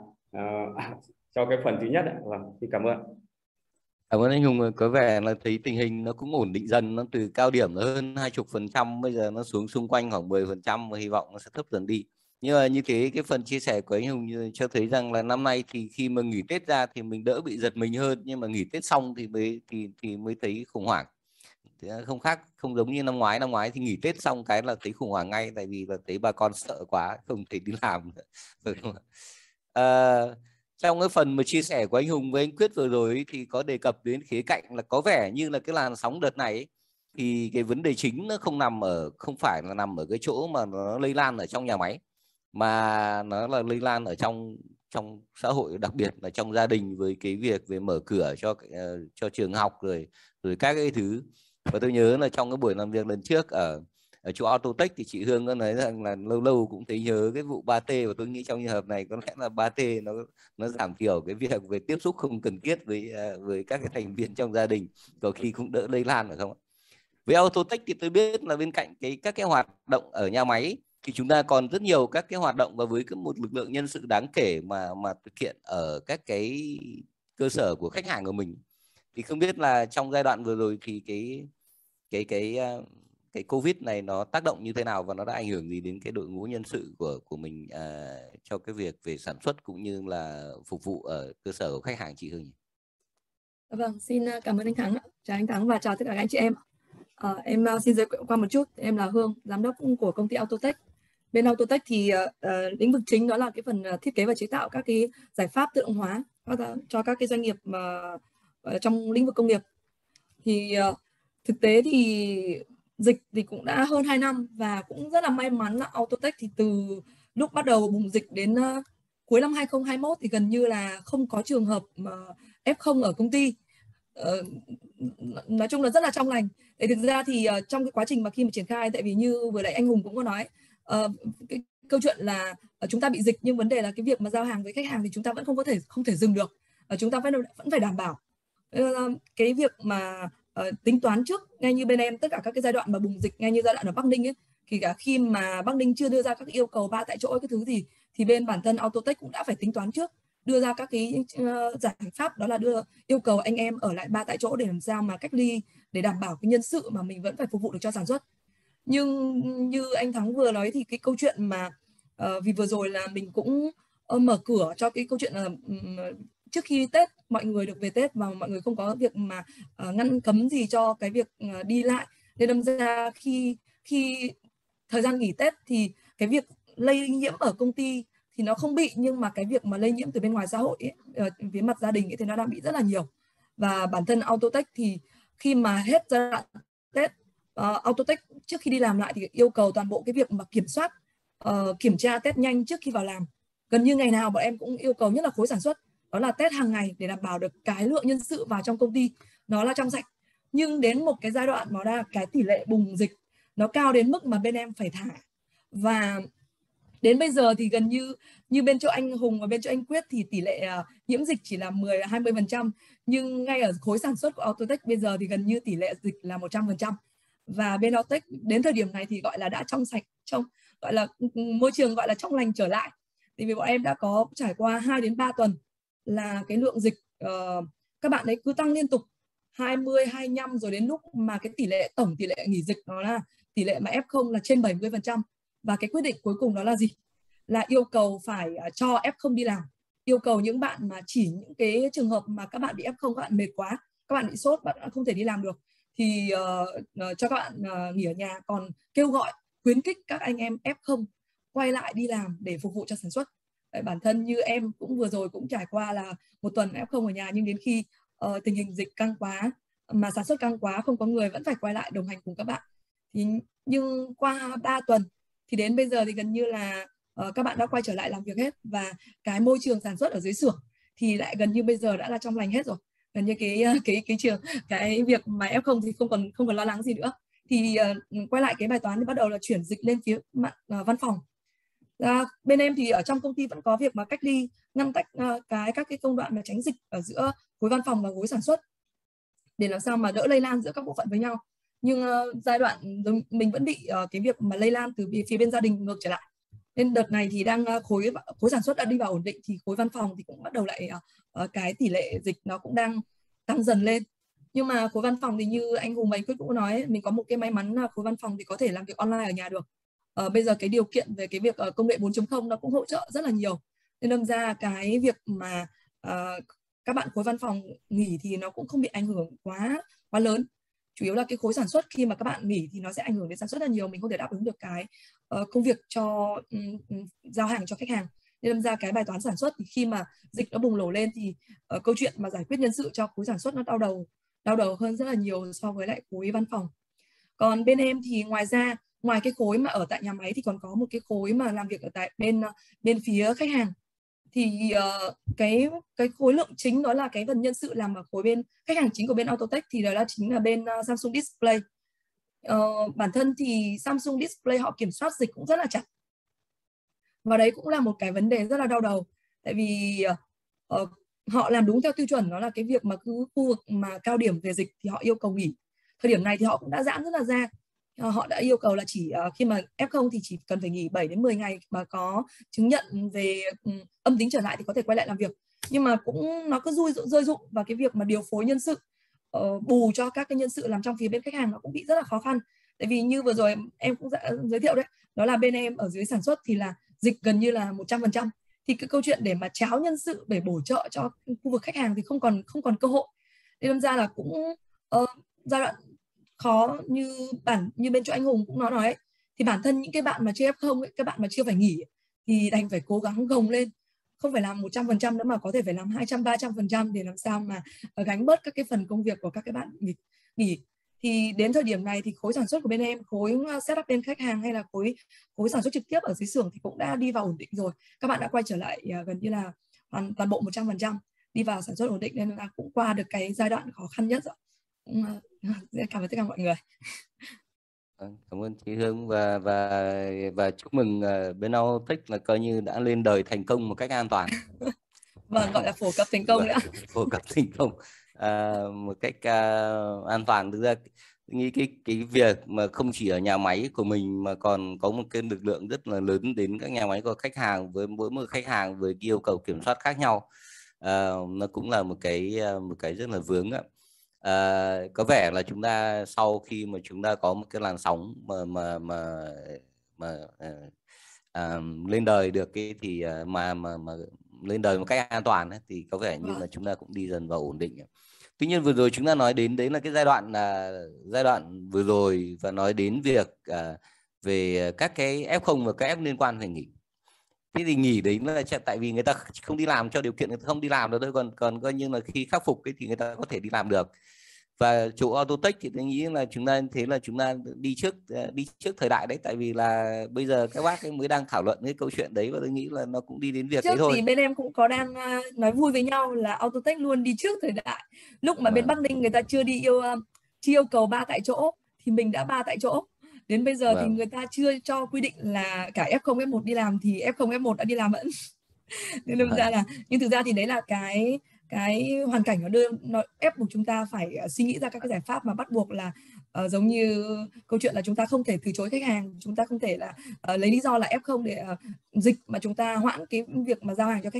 cho cái phần thứ nhất. Vâng, xin cảm ơn. Cảm ơn anh Hùng. Có vẻ là thấy tình hình nó cũng ổn định dần, nó từ cao điểm nó hơn 20%, bây giờ nó xuống xung quanh khoảng 10% và hy vọng nó sẽ thấp dần đi. Nhưng mà như thế cái phần chia sẻ của anh Hùng cho thấy rằng là năm nay thì khi mà nghỉ Tết ra thì mình đỡ bị giật mình hơn, nhưng mà nghỉ Tết xong thì mới thấy khủng hoảng. Không khác, không giống như năm ngoái thì nghỉ Tết xong cái là thấy khủng hoảng ngay, tại vì là thấy bà con sợ quá không thể đi làm nữa. Trong cái phần mà chia sẻ của anh Hùng với anh Quyết vừa rồi thì có đề cập đến khía cạnh là có vẻ như là cái làn sóng đợt này ấy, thì cái vấn đề chính nó không phải là nằm ở cái chỗ mà nó lây lan ở trong nhà máy, mà nó là lây lan ở trong xã hội, đặc biệt là trong gia đình, với cái việc về mở cửa cho trường học rồi các cái thứ. Và tôi nhớ là trong cái buổi làm việc lần trước ở chỗ Autotech thì chị Hương có nói rằng là lâu lâu cũng thấy nhớ cái vụ 3T, và tôi nghĩ trong trường hợp này có lẽ là 3T nó giảm thiểu cái việc về tiếp xúc không cần thiết với các cái thành viên trong gia đình, có khi cũng đỡ lây lan, phải không ạ? Với Autotech thì tôi biết là bên cạnh các cái hoạt động ở nhà máy thì chúng ta còn rất nhiều các cái hoạt động, và với một lực lượng nhân sự đáng kể mà thực hiện ở các cái cơ sở của khách hàng của mình. Thì không biết là trong giai đoạn vừa rồi thì cái Covid này nó tác động như thế nào, và nó đã ảnh hưởng gì đến cái đội ngũ nhân sự của mình cho cái việc về sản xuất cũng như là phục vụ ở cơ sở của khách hàng, chị Hương nhỉ? Vâng, xin cảm ơn anh Thắng. Chào anh Thắng và chào tất cả các anh chị em. Em xin giới thiệu qua một chút. Em là Hương, giám đốc của công ty Autotech. Bên Autotech thì lĩnh vực chính đó là cái phần thiết kế và chế tạo các cái giải pháp tự động hóa cho các cái doanh nghiệp trong lĩnh vực công nghiệp. Thì thực tế thì dịch thì cũng đã hơn 2 năm, và cũng rất là may mắn là Autotech thì từ lúc bắt đầu bùng dịch đến cuối năm 2021 thì gần như là không có trường hợp F0 ở công ty. Nói chung là rất là trong lành. Để thực ra thì trong cái quá trình mà khi mà triển khai, tại vì như vừa nãy anh Hùng cũng có nói, cái câu chuyện là chúng ta bị dịch, nhưng vấn đề là cái việc mà giao hàng với khách hàng thì chúng ta vẫn không thể dừng được. Chúng ta vẫn phải đảm bảo cái việc mà tính toán trước, ngay như bên em tất cả các cái giai đoạn mà bùng dịch, ngay như giai đoạn ở Bắc Ninh ấy, thì cả khi mà Bắc Ninh chưa đưa ra các yêu cầu 3 tại chỗ cái thứ gì, thì bên bản thân Autotech cũng đã phải tính toán trước, đưa ra các cái giải pháp, đó là yêu cầu anh em ở lại 3 tại chỗ để làm sao mà cách ly, để đảm bảo cái nhân sự mà mình vẫn phải phục vụ được cho sản xuất. Nhưng như anh Thắng vừa nói thì cái câu chuyện mà vì vừa rồi là mình cũng mở cửa cho cái câu chuyện là trước khi Tết mọi người được về Tết và mọi người không có việc mà ngăn cấm gì cho cái việc đi lại, nên đâm ra khi thời gian nghỉ Tết thì cái việc lây nhiễm ở công ty thì nó không bị, nhưng mà cái việc mà lây nhiễm từ bên ngoài xã hội ấy, với mặt gia đình ấy, thì nó đang bị rất là nhiều. Và bản thân Autotech thì khi mà hết giai đoạn Tết, Autotech trước khi đi làm lại thì yêu cầu toàn bộ cái việc mà kiểm tra test nhanh trước khi vào làm. Gần như ngày nào bọn em cũng yêu cầu, nhất là khối sản xuất, đó là test hàng ngày để đảm bảo được cái lượng nhân sự vào trong công ty nó là trong sạch. Nhưng đến một cái giai đoạn mà cái tỷ lệ bùng dịch nó cao đến mức mà bên em phải thả. Và đến bây giờ thì gần như bên chỗ anh Hùng và bên chỗ anh Quyết thì tỷ lệ nhiễm dịch chỉ là 10-20%, nhưng ngay ở khối sản xuất của Autotech bây giờ thì gần như tỷ lệ dịch là 100%. Và bên Autotech đến thời điểm này thì gọi là đã trong sạch, gọi là môi trường gọi là trong lành trở lại. Thì vì bọn em đã có trải qua 2 đến 3 tuần là cái lượng dịch các bạn ấy cứ tăng liên tục 20, 25 rồi đến lúc mà cái tổng tỷ lệ nghỉ dịch nó là tỷ lệ mà F0 là trên 70%. Và cái quyết định cuối cùng đó là gì? Là yêu cầu phải cho F0 đi làm. Yêu cầu những bạn mà chỉ những cái trường hợp mà các bạn bị F0, các bạn mệt quá, các bạn bị sốt, bạn không thể đi làm được thì cho các bạn nghỉ ở nhà. Còn kêu gọi khuyến khích các anh em F0 quay lại đi làm để phục vụ cho sản xuất. Đấy, bản thân như em cũng vừa rồi cũng trải qua là một tuần F0 ở nhà, nhưng đến khi tình hình dịch căng quá mà sản xuất căng quá, không có người, vẫn phải quay lại đồng hành cùng các bạn. Nhưng qua 3 tuần thì đến bây giờ thì gần như là các bạn đã quay trở lại làm việc hết, và cái môi trường sản xuất ở dưới xưởng thì lại gần như bây giờ đã là trong lành hết rồi. Gần như cái việc mà F0 thì không còn lo lắng gì nữa. Thì quay lại cái bài toán thì bắt đầu là chuyển dịch lên phía mặt văn phòng. Bên em thì ở trong công ty vẫn có việc mà cách ly, ngăn tách các cái công đoạn mà tránh dịch ở giữa khối văn phòng và khối sản xuất để làm sao mà đỡ lây lan giữa các bộ phận với nhau. Nhưng giai đoạn mình vẫn bị cái việc mà lây lan từ phía bên gia đình ngược trở lại. Nên đợt này thì đang khối sản xuất đã đi vào ổn định, thì khối văn phòng thì cũng bắt đầu lại cái tỷ lệ dịch nó cũng đang tăng dần lên. Nhưng mà khối văn phòng thì như anh Hùng và anh Quyết cũng nói, mình có một cái may mắn là khối văn phòng thì có thể làm việc online ở nhà được. Bây giờ cái điều kiện về cái việc công nghệ 4.0 nó cũng hỗ trợ rất là nhiều. Nên đâm ra cái việc mà các bạn khối văn phòng nghỉ thì nó cũng không bị ảnh hưởng quá lớn. Chủ yếu là cái khối sản xuất khi mà các bạn nghỉ thì nó sẽ ảnh hưởng đến sản xuất rất là nhiều. Mình không thể đáp ứng được cái công việc cho giao hàng cho khách hàng. Nên đâm ra cái bài toán sản xuất thì khi mà dịch nó bùng nổ lên thì câu chuyện mà giải quyết nhân sự cho khối sản xuất nó đau đầu hơn rất là nhiều so với lại khối văn phòng. Còn bên em thì ngoài cái khối mà ở tại nhà máy thì còn có một cái khối mà làm việc ở tại bên phía khách hàng. Thì cái khối lượng chính đó là cái phần nhân sự làm ở khối bên khách hàng chính của bên Autotech thì đó là chính là bên Samsung Display. Bản thân thì Samsung Display họ kiểm soát dịch cũng rất là chặt. Và đấy cũng là một cái vấn đề rất là đau đầu. Tại vì họ làm đúng theo tiêu chuẩn, đó là cái việc mà cứ khu vực mà cao điểm về dịch thì họ yêu cầu nghỉ. Thời điểm này thì họ cũng đã giãn rất là ra. Họ đã yêu cầu là chỉ khi mà F0 thì chỉ cần phải nghỉ 7 đến 10 ngày mà có chứng nhận về âm tính trở lại thì có thể quay lại làm việc. Nhưng mà cũng nó cứ rơi rụng vào cái việc mà điều phối nhân sự, bù cho các cái nhân sự làm trong phía bên khách hàng nó cũng bị rất là khó khăn. Tại vì như vừa rồi em cũng đã giới thiệu đấy, đó là bên em ở dưới sản xuất thì là dịch gần như là 100%. Thì cái câu chuyện để mà cháo nhân sự để bổ trợ cho khu vực khách hàng thì không còn cơ hội. Nên đâm ra là cũng giai đoạn khó như bên chỗ anh Hùng cũng nói ấy, thì bản thân những cái bạn mà chưa F0 ấy, các bạn mà chưa phải nghỉ ấy, thì đành phải cố gắng gồng lên, không phải làm 100% nữa mà có thể phải làm 200-300% để làm sao mà gánh bớt các cái phần công việc của các cái bạn nghỉ. Thì đến thời điểm này thì khối sản xuất của bên em, khối setup bên khách hàng hay là khối sản xuất trực tiếp ở dưới xưởng thì cũng đã đi vào ổn định rồi. Các bạn đã quay trở lại gần như là toàn bộ 100%, đi vào sản xuất ổn định, nên là cũng qua được cái giai đoạn khó khăn nhất rồi. Cảm ơn tất cả mọi người. Cảm ơn chị Hương và chúc mừng bên Autotech là coi như đã lên đời thành công một cách an toàn. Vâng, gọi là phổ cập thành công nữa. Phổ cập thành công một cách an toàn. Thực ra nghĩ cái việc mà không chỉ ở nhà máy của mình mà còn có một cái lực lượng rất là lớn đến các nhà máy của khách hàng, với mỗi một khách hàng với yêu cầu kiểm soát khác nhau, nó cũng là một cái rất là vướng ạ. Có vẻ là chúng ta sau khi mà chúng ta có một cái làn sóng mà lên đời được cái thì mà lên đời một cách an toàn ấy, thì có vẻ như là chúng ta cũng đi dần vào ổn định. Tuy nhiên vừa rồi chúng ta nói đến đấy là cái giai đoạn vừa rồi, và nói đến việc về các cái F0 và các F liên quan phải nghỉ. Thế thì nghỉ đấy là tại vì người ta không đi làm, cho điều kiện người ta không đi làm được thôi, còn coi như là khi khắc phục ấy thì người ta có thể đi làm được. Và chỗ Autotech thì tôi nghĩ là chúng ta đi trước thời đại đấy, tại vì là bây giờ các bác ấy mới đang thảo luận cái câu chuyện đấy, và tôi nghĩ là nó cũng đi đến việc đấy thôi. Thì bên em cũng có đang nói vui với nhau là Autotech luôn đi trước thời đại. Lúc mà bên Bắc Ninh người ta chưa yêu cầu 3 tại chỗ thì mình đã 3 tại chỗ. Đến bây giờ thì người ta chưa cho quy định là cả F0 F1 đi làm thì F0 F1 đã đi làm vẫn. Nên đâm ra là, nhưng thực ra thì đấy là cái hoàn cảnh nó ép buộc chúng ta phải suy nghĩ ra các cái giải pháp mà bắt buộc là giống như câu chuyện là chúng ta không thể từ chối khách hàng, chúng ta không thể là lấy lý do là F0 để dịch mà chúng ta hoãn cái việc mà giao hàng cho khách hàng,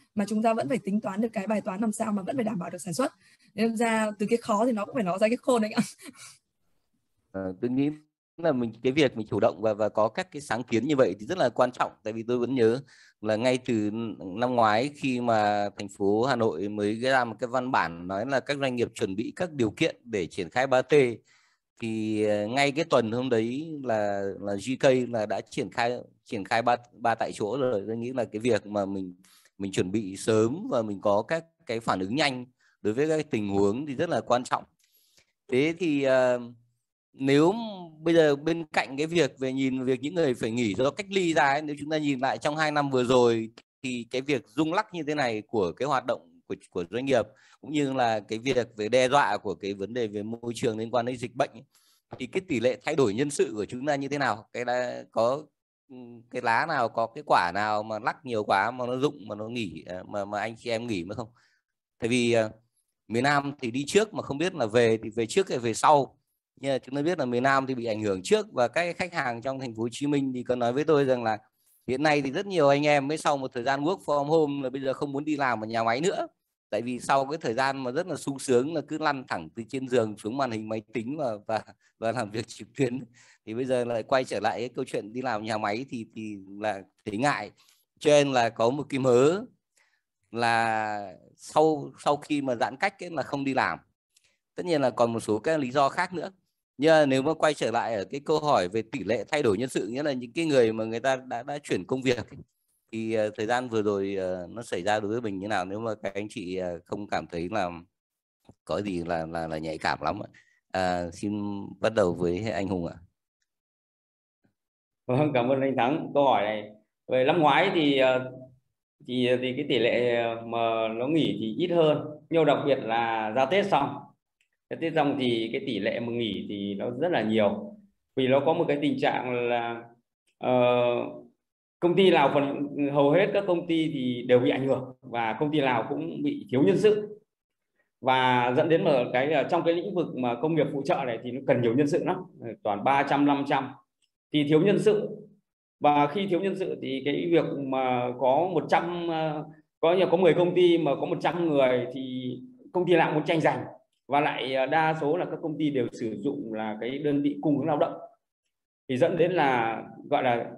mà chúng ta vẫn phải tính toán được cái bài toán làm sao mà vẫn phải đảm bảo được sản xuất. Nên ra từ cái khó thì nó cũng phải nói ra cái khôn anh ạ. Tôi nghĩ là cái việc mình chủ động và có các cái sáng kiến như vậy thì rất là quan trọng. Tại vì tôi vẫn nhớ là ngay từ năm ngoái khi mà thành phố Hà Nội mới ra một cái văn bản nói là các doanh nghiệp chuẩn bị các điều kiện để triển khai 3T, thì ngay cái tuần hôm đấy là GK là đã triển khai ba tại chỗ rồi. Tôi nghĩ là cái việc mà mình chuẩn bị sớm và mình có các cái phản ứng nhanh đối với các tình huống thì rất là quan trọng. Thế thì nếu bây giờ bên cạnh cái việc về nhìn việc những người phải nghỉ do cách ly ra ấy, nếu chúng ta nhìn lại trong 2 năm vừa rồi thì cái việc rung lắc như thế này của cái hoạt động của doanh nghiệp cũng như là cái việc về đe dọa của cái vấn đề về môi trường liên quan đến dịch bệnh ấy, thì cái tỷ lệ thay đổi nhân sự của chúng ta như thế nào? Cái là có cái lá nào, có cái quả nào mà lắc nhiều quá mà nó rụng mà nó nghỉ mà anh chị em nghỉ mới không? Tại vì miền Nam thì đi trước mà không biết là về thì về trước hay về sau. Nhưng mà chúng ta biết là miền Nam thì bị ảnh hưởng trước, và các khách hàng trong thành phố Hồ Chí Minh thì có nói với tôi rằng là hiện nay thì rất nhiều anh em mới sau một thời gian work from home là bây giờ không muốn đi làm ở nhà máy nữa. Tại vì sau cái thời gian mà rất là sung sướng là cứ lăn thẳng từ trên giường xuống màn hình máy tính và làm việc trực tuyến, thì bây giờ lại quay trở lại cái câu chuyện đi làm nhà máy thì là thấy ngại. Cho nên là có một cái mớ là sau khi mà giãn cách ấy là không đi làm. Tất nhiên là còn một số các lý do khác nữa. Nhưng nếu mà quay trở lại ở cái câu hỏi về tỷ lệ thay đổi nhân sự, nghĩa là những cái người mà người ta đã chuyển công việc ấy, thì thời gian vừa rồi nó xảy ra đối với mình như nào, nếu mà các anh chị không cảm thấy là có gì là nhạy cảm lắm. Xin bắt đầu với anh Hùng ạ. Vâng, cảm ơn anh Thắng. Câu hỏi này về năm ngoái thì cái tỷ lệ mà nó nghỉ thì ít hơn, nhưng đặc biệt là ra Tết xong thì cái tỷ lệ mà nghỉ thì nó rất là nhiều, vì nó có một cái tình trạng là công ty nào hầu hết các công ty thì đều bị ảnh hưởng, và công ty nào cũng bị thiếu nhân sự, và dẫn đến một cái trong cái lĩnh vực mà công nghiệp phụ trợ này thì nó cần nhiều nhân sự lắm, toàn 300 500 thì thiếu nhân sự. Và khi thiếu nhân sự thì cái việc mà có 10 công ty mà có 100 người thì công ty nào muốn tranh giành, và lại đa số là các công ty đều sử dụng là cái đơn vị cung ứng lao động, thì dẫn đến là gọi là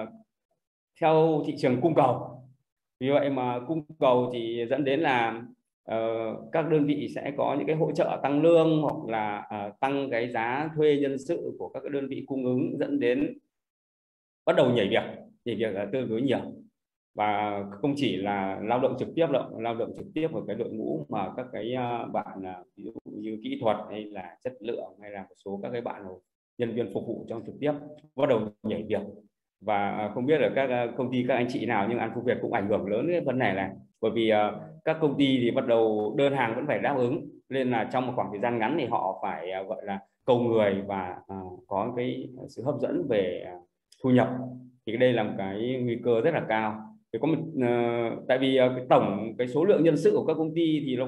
theo thị trường cung cầu. Vì vậy mà cung cầu thì dẫn đến là các đơn vị sẽ có những cái hỗ trợ tăng lương hoặc là tăng cái giá thuê nhân sự của các đơn vị cung ứng, dẫn đến bắt đầu nhảy việc là tương đối nhiều. Và không chỉ là lao động trực tiếp đâu, lao động trực tiếp ở cái đội ngũ mà các cái bạn ví dụ như kỹ thuật hay là chất lượng hay là một số các cái bạn nhân viên phục vụ trong trực tiếp bắt đầu nhảy việc. Và không biết là các công ty các anh chị nào, nhưng An Phú Việt cũng ảnh hưởng lớn cái vấn đề này, bởi vì các công ty thì bắt đầu đơn hàng vẫn phải đáp ứng, nên là trong một khoảng thời gian ngắn thì họ phải gọi là cầu người và có cái sự hấp dẫn về thu nhập, thì đây là một cái nguy cơ rất là cao. Thì có một tại vì cái số lượng nhân sự của các công ty thì nó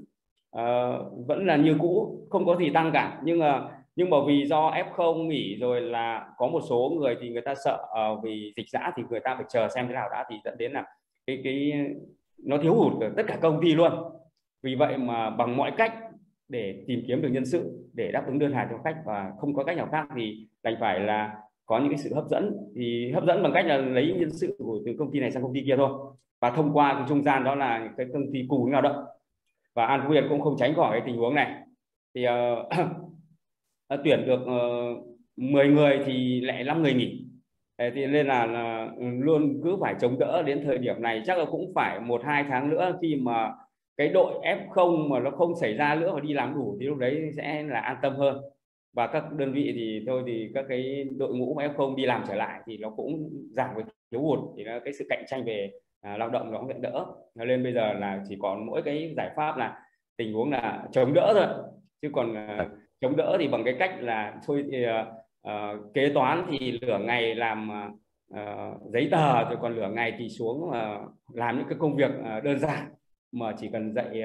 vẫn là như cũ, không có gì tăng cả, nhưng mà vì do F0 nghỉ rồi là có một số người thì người ta sợ vì dịch giã thì người ta phải chờ xem thế nào đã, thì dẫn đến là cái nó thiếu hụt ở tất cả công ty luôn. Vì vậy mà bằng mọi cách để tìm kiếm được nhân sự để đáp ứng đơn hàng cho khách, và không có cách nào khác thì đành phải là có những cái sự hấp dẫn, thì hấp dẫn bằng cách là lấy nhân sự từ công ty này sang công ty kia thôi, và thông qua cái trung gian đó là cái công ty cung ứng lao động. Và An Phú Việt cũng không tránh khỏi cái tình huống này, thì tuyển được 10 người thì lại 5 người nghỉ, thì nên là luôn cứ phải chống đỡ đến thời điểm này, chắc là cũng phải 1-2 tháng nữa, khi mà cái đội F0 mà nó không xảy ra nữa và đi làm đủ thì lúc đấy sẽ là an tâm hơn. Và các đơn vị thì các cái đội ngũ mà F0 đi làm trở lại thì nó cũng giảm cái thiếu hụt, thì nó cái sự cạnh tranh về lao động nó cũng đỡ. Nên bây giờ là chỉ còn mỗi cái giải pháp là tình huống là chống đỡ thôi, chứ còn chống đỡ thì bằng cái cách là thôi thì kế toán thì nửa ngày làm giấy tờ, rồi còn nửa ngày thì xuống làm những cái công việc đơn giản mà chỉ cần dạy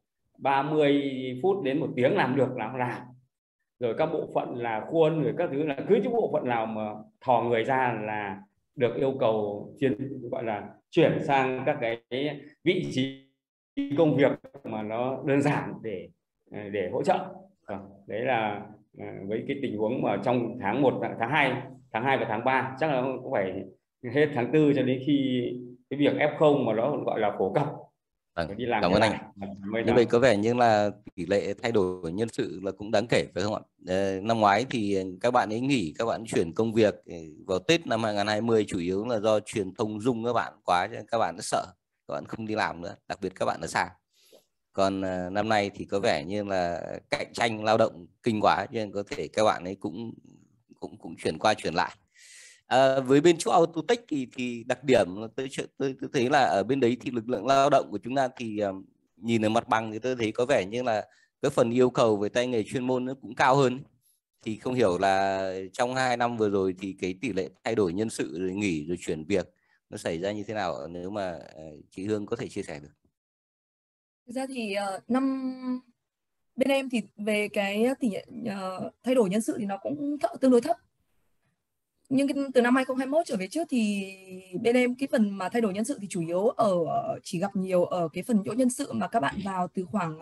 30 phút đến 1 tiếng làm được là làm. Rồi các bộ phận là khuôn, rồi các thứ là cứ những bộ phận nào mà thò người ra là được yêu cầu gọi là chuyển sang các cái vị trí công việc mà nó đơn giản để hỗ trợ. Đấy là với cái tình huống mà trong tháng 1, tháng 2 và tháng 3 chắc là cũng phải hết tháng 4 cho đến khi cái việc F0 mà nó gọi là phổ cập đi làm. Cảm ơn anh. Như vậy có vẻ như là tỷ lệ thay đổi nhân sự là cũng đáng kể phải không ạ? Năm ngoái thì các bạn ấy nghỉ, các bạn chuyển công việc vào Tết năm 2020 chủ yếu là do truyền thông rung các bạn quá, các bạn đã sợ, các bạn không đi làm nữa, đặc biệt các bạn ở xa. Còn năm nay thì có vẻ như là cạnh tranh lao động kinh quá, cho nên có thể các bạn ấy cũng chuyển qua chuyển lại. Với bên chỗ Autotech thì đặc điểm tôi thấy là ở bên đấy thì lực lượng lao động của chúng ta thì nhìn ở mặt bằng thì tôi thấy có vẻ như là cái phần yêu cầu về tay nghề chuyên môn nó cũng cao hơn. Thì không hiểu là trong 2 năm vừa rồi thì cái tỷ lệ thay đổi nhân sự rồi nghỉ rồi chuyển việc nó xảy ra như thế nào, nếu mà chị Hương có thể chia sẻ được. Thực ra thì năm bên em thì về cái tỷ lệ thay đổi nhân sự thì nó cũng tương đối thấp. Nhưng từ năm 2021 trở về trước thì bên em cái phần mà thay đổi nhân sự thì chủ yếu chỉ gặp nhiều ở cái phần chỗ nhân sự mà các bạn vào từ khoảng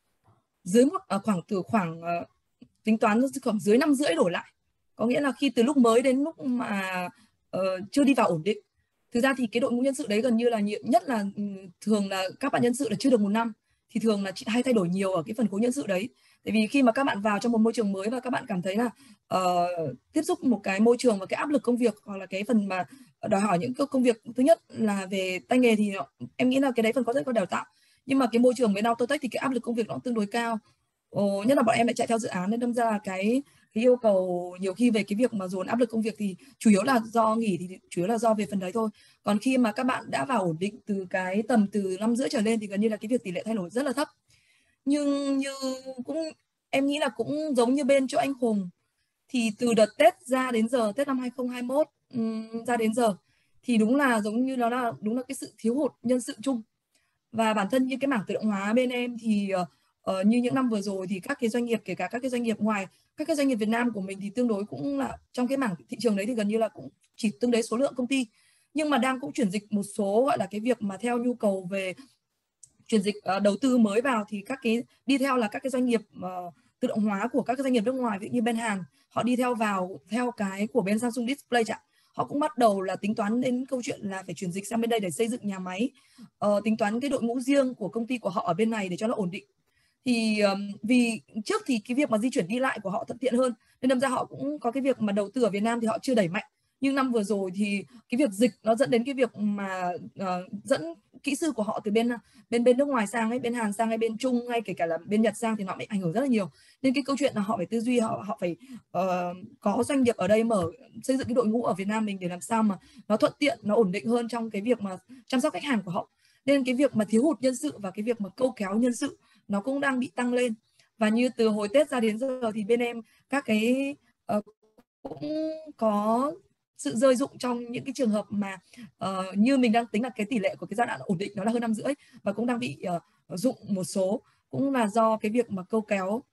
tính toán khoảng dưới 5 rưỡi đổ lại. Có nghĩa là khi từ lúc mới đến lúc mà chưa đi vào ổn định. Thực ra thì cái đội ngũ nhân sự đấy gần như là nhất là thường là các bạn nhân sự là chưa được 1 năm thì thường là hay thay đổi nhiều ở cái phần khối nhân sự đấy. Tại vì khi mà các bạn vào trong một môi trường mới và các bạn cảm thấy là tiếp xúc một cái môi trường và cái áp lực công việc, hoặc là cái phần mà đòi hỏi những công việc thứ nhất là về tay nghề thì em nghĩ là cái đấy phần có đào tạo, nhưng mà cái môi trường với Autotech thì cái áp lực công việc nó tương đối cao. Nhất là bọn em lại chạy theo dự án nên đâm ra là cái yêu cầu nhiều khi về cái việc mà dồn áp lực công việc thì chủ yếu là do nghỉ, thì chủ yếu là do về phần đấy thôi. Còn khi mà các bạn đã vào ổn định từ cái tầm từ 5 rưỡi trở lên thì gần như là cái việc tỷ lệ thay đổi rất là thấp. Nhưng như cũng em nghĩ là cũng giống như bên chỗ anh Hùng thì từ đợt Tết ra đến giờ, Tết năm 2021 ra đến giờ thì đúng là giống như nó là đúng là cái sự thiếu hụt nhân sự chung. Và bản thân như cái mảng tự động hóa bên em thì như những năm vừa rồi thì các cái doanh nghiệp, kể cả các cái doanh nghiệp ngoài, các cái doanh nghiệp Việt Nam của mình thì tương đối cũng là trong cái mảng thị trường đấy thì gần như là cũng chỉ tương đối số lượng công ty, nhưng mà đang cũng chuyển dịch một số gọi là cái việc mà theo nhu cầu về chuyển dịch đầu tư mới vào, thì các cái đi theo là các cái doanh nghiệp tự động hóa của các cái doanh nghiệp nước ngoài, ví dụ như bên Hàn họ đi theo cái của bên Samsung Display chẳng, họ cũng bắt đầu là tính toán đến câu chuyện là phải chuyển dịch sang bên đây để xây dựng nhà máy, tính toán cái đội ngũ riêng của công ty của họ ở bên này để cho nó ổn định. Thì vì trước thì cái việc mà di chuyển đi lại của họ thuận tiện hơn nên đâm ra họ cũng có cái việc mà đầu tư ở Việt Nam thì họ chưa đẩy mạnh. Nhưng năm vừa rồi thì cái việc dịch nó dẫn đến cái việc mà dẫn kỹ sư của họ từ bên nước ngoài sang ấy, bên Hàn sang hay bên Trung hay kể cả là bên Nhật sang thì nó bị ảnh hưởng rất là nhiều. Nên cái câu chuyện là họ phải tư duy, họ phải có doanh nghiệp ở đây xây dựng cái đội ngũ ở Việt Nam mình để làm sao mà nó thuận tiện, nó ổn định hơn trong cái việc mà chăm sóc khách hàng của họ. Nên cái việc mà thiếu hụt nhân sự và cái việc mà câu kéo nhân sự nó cũng đang bị tăng lên. Và như từ hồi Tết ra đến giờ thì bên em các cái cũng có sự rơi rụng trong những cái trường hợp mà như mình đang tính là cái tỷ lệ của cái giai đoạn ổn định nó là hơn 5 rưỡi và cũng đang bị rụng một số, cũng là do cái việc mà câu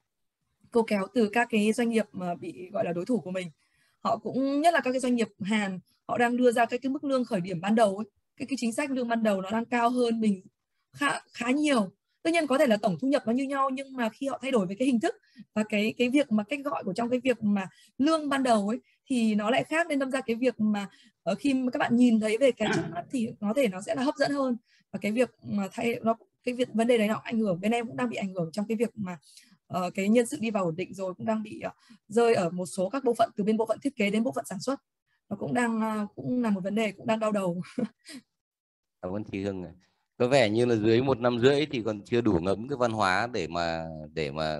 kéo từ các cái doanh nghiệp mà bị gọi là đối thủ của mình. Họ cũng nhất là các cái doanh nghiệp Hàn, họ đang đưa ra cái mức lương khởi điểm ban đầu ấy, cái chính sách lương ban đầu nó đang cao hơn mình khá nhiều. Tất nhiên có thể là tổng thu nhập nó như nhau, nhưng mà khi họ thay đổi về cái hình thức và cái việc mà cách gọi của trong cái việc mà lương ban đầu ấy thì nó lại khác, nên đâm ra cái việc mà khi mà các bạn nhìn thấy về cái trước mắt thì có thể nó sẽ là hấp dẫn hơn. Và cái việc mà vấn đề đấy nó ảnh hưởng, bên em cũng đang bị ảnh hưởng trong cái việc mà cái nhân sự đi vào ổn định rồi cũng đang bị rơi ở một số các bộ phận, từ bên bộ phận thiết kế đến bộ phận sản xuất, nó cũng là một vấn đề cũng đang đau đầu. Cảm ơn chị Hương. Có vẻ như là dưới 1 năm rưỡi thì còn chưa đủ ngấm cái văn hóa để mà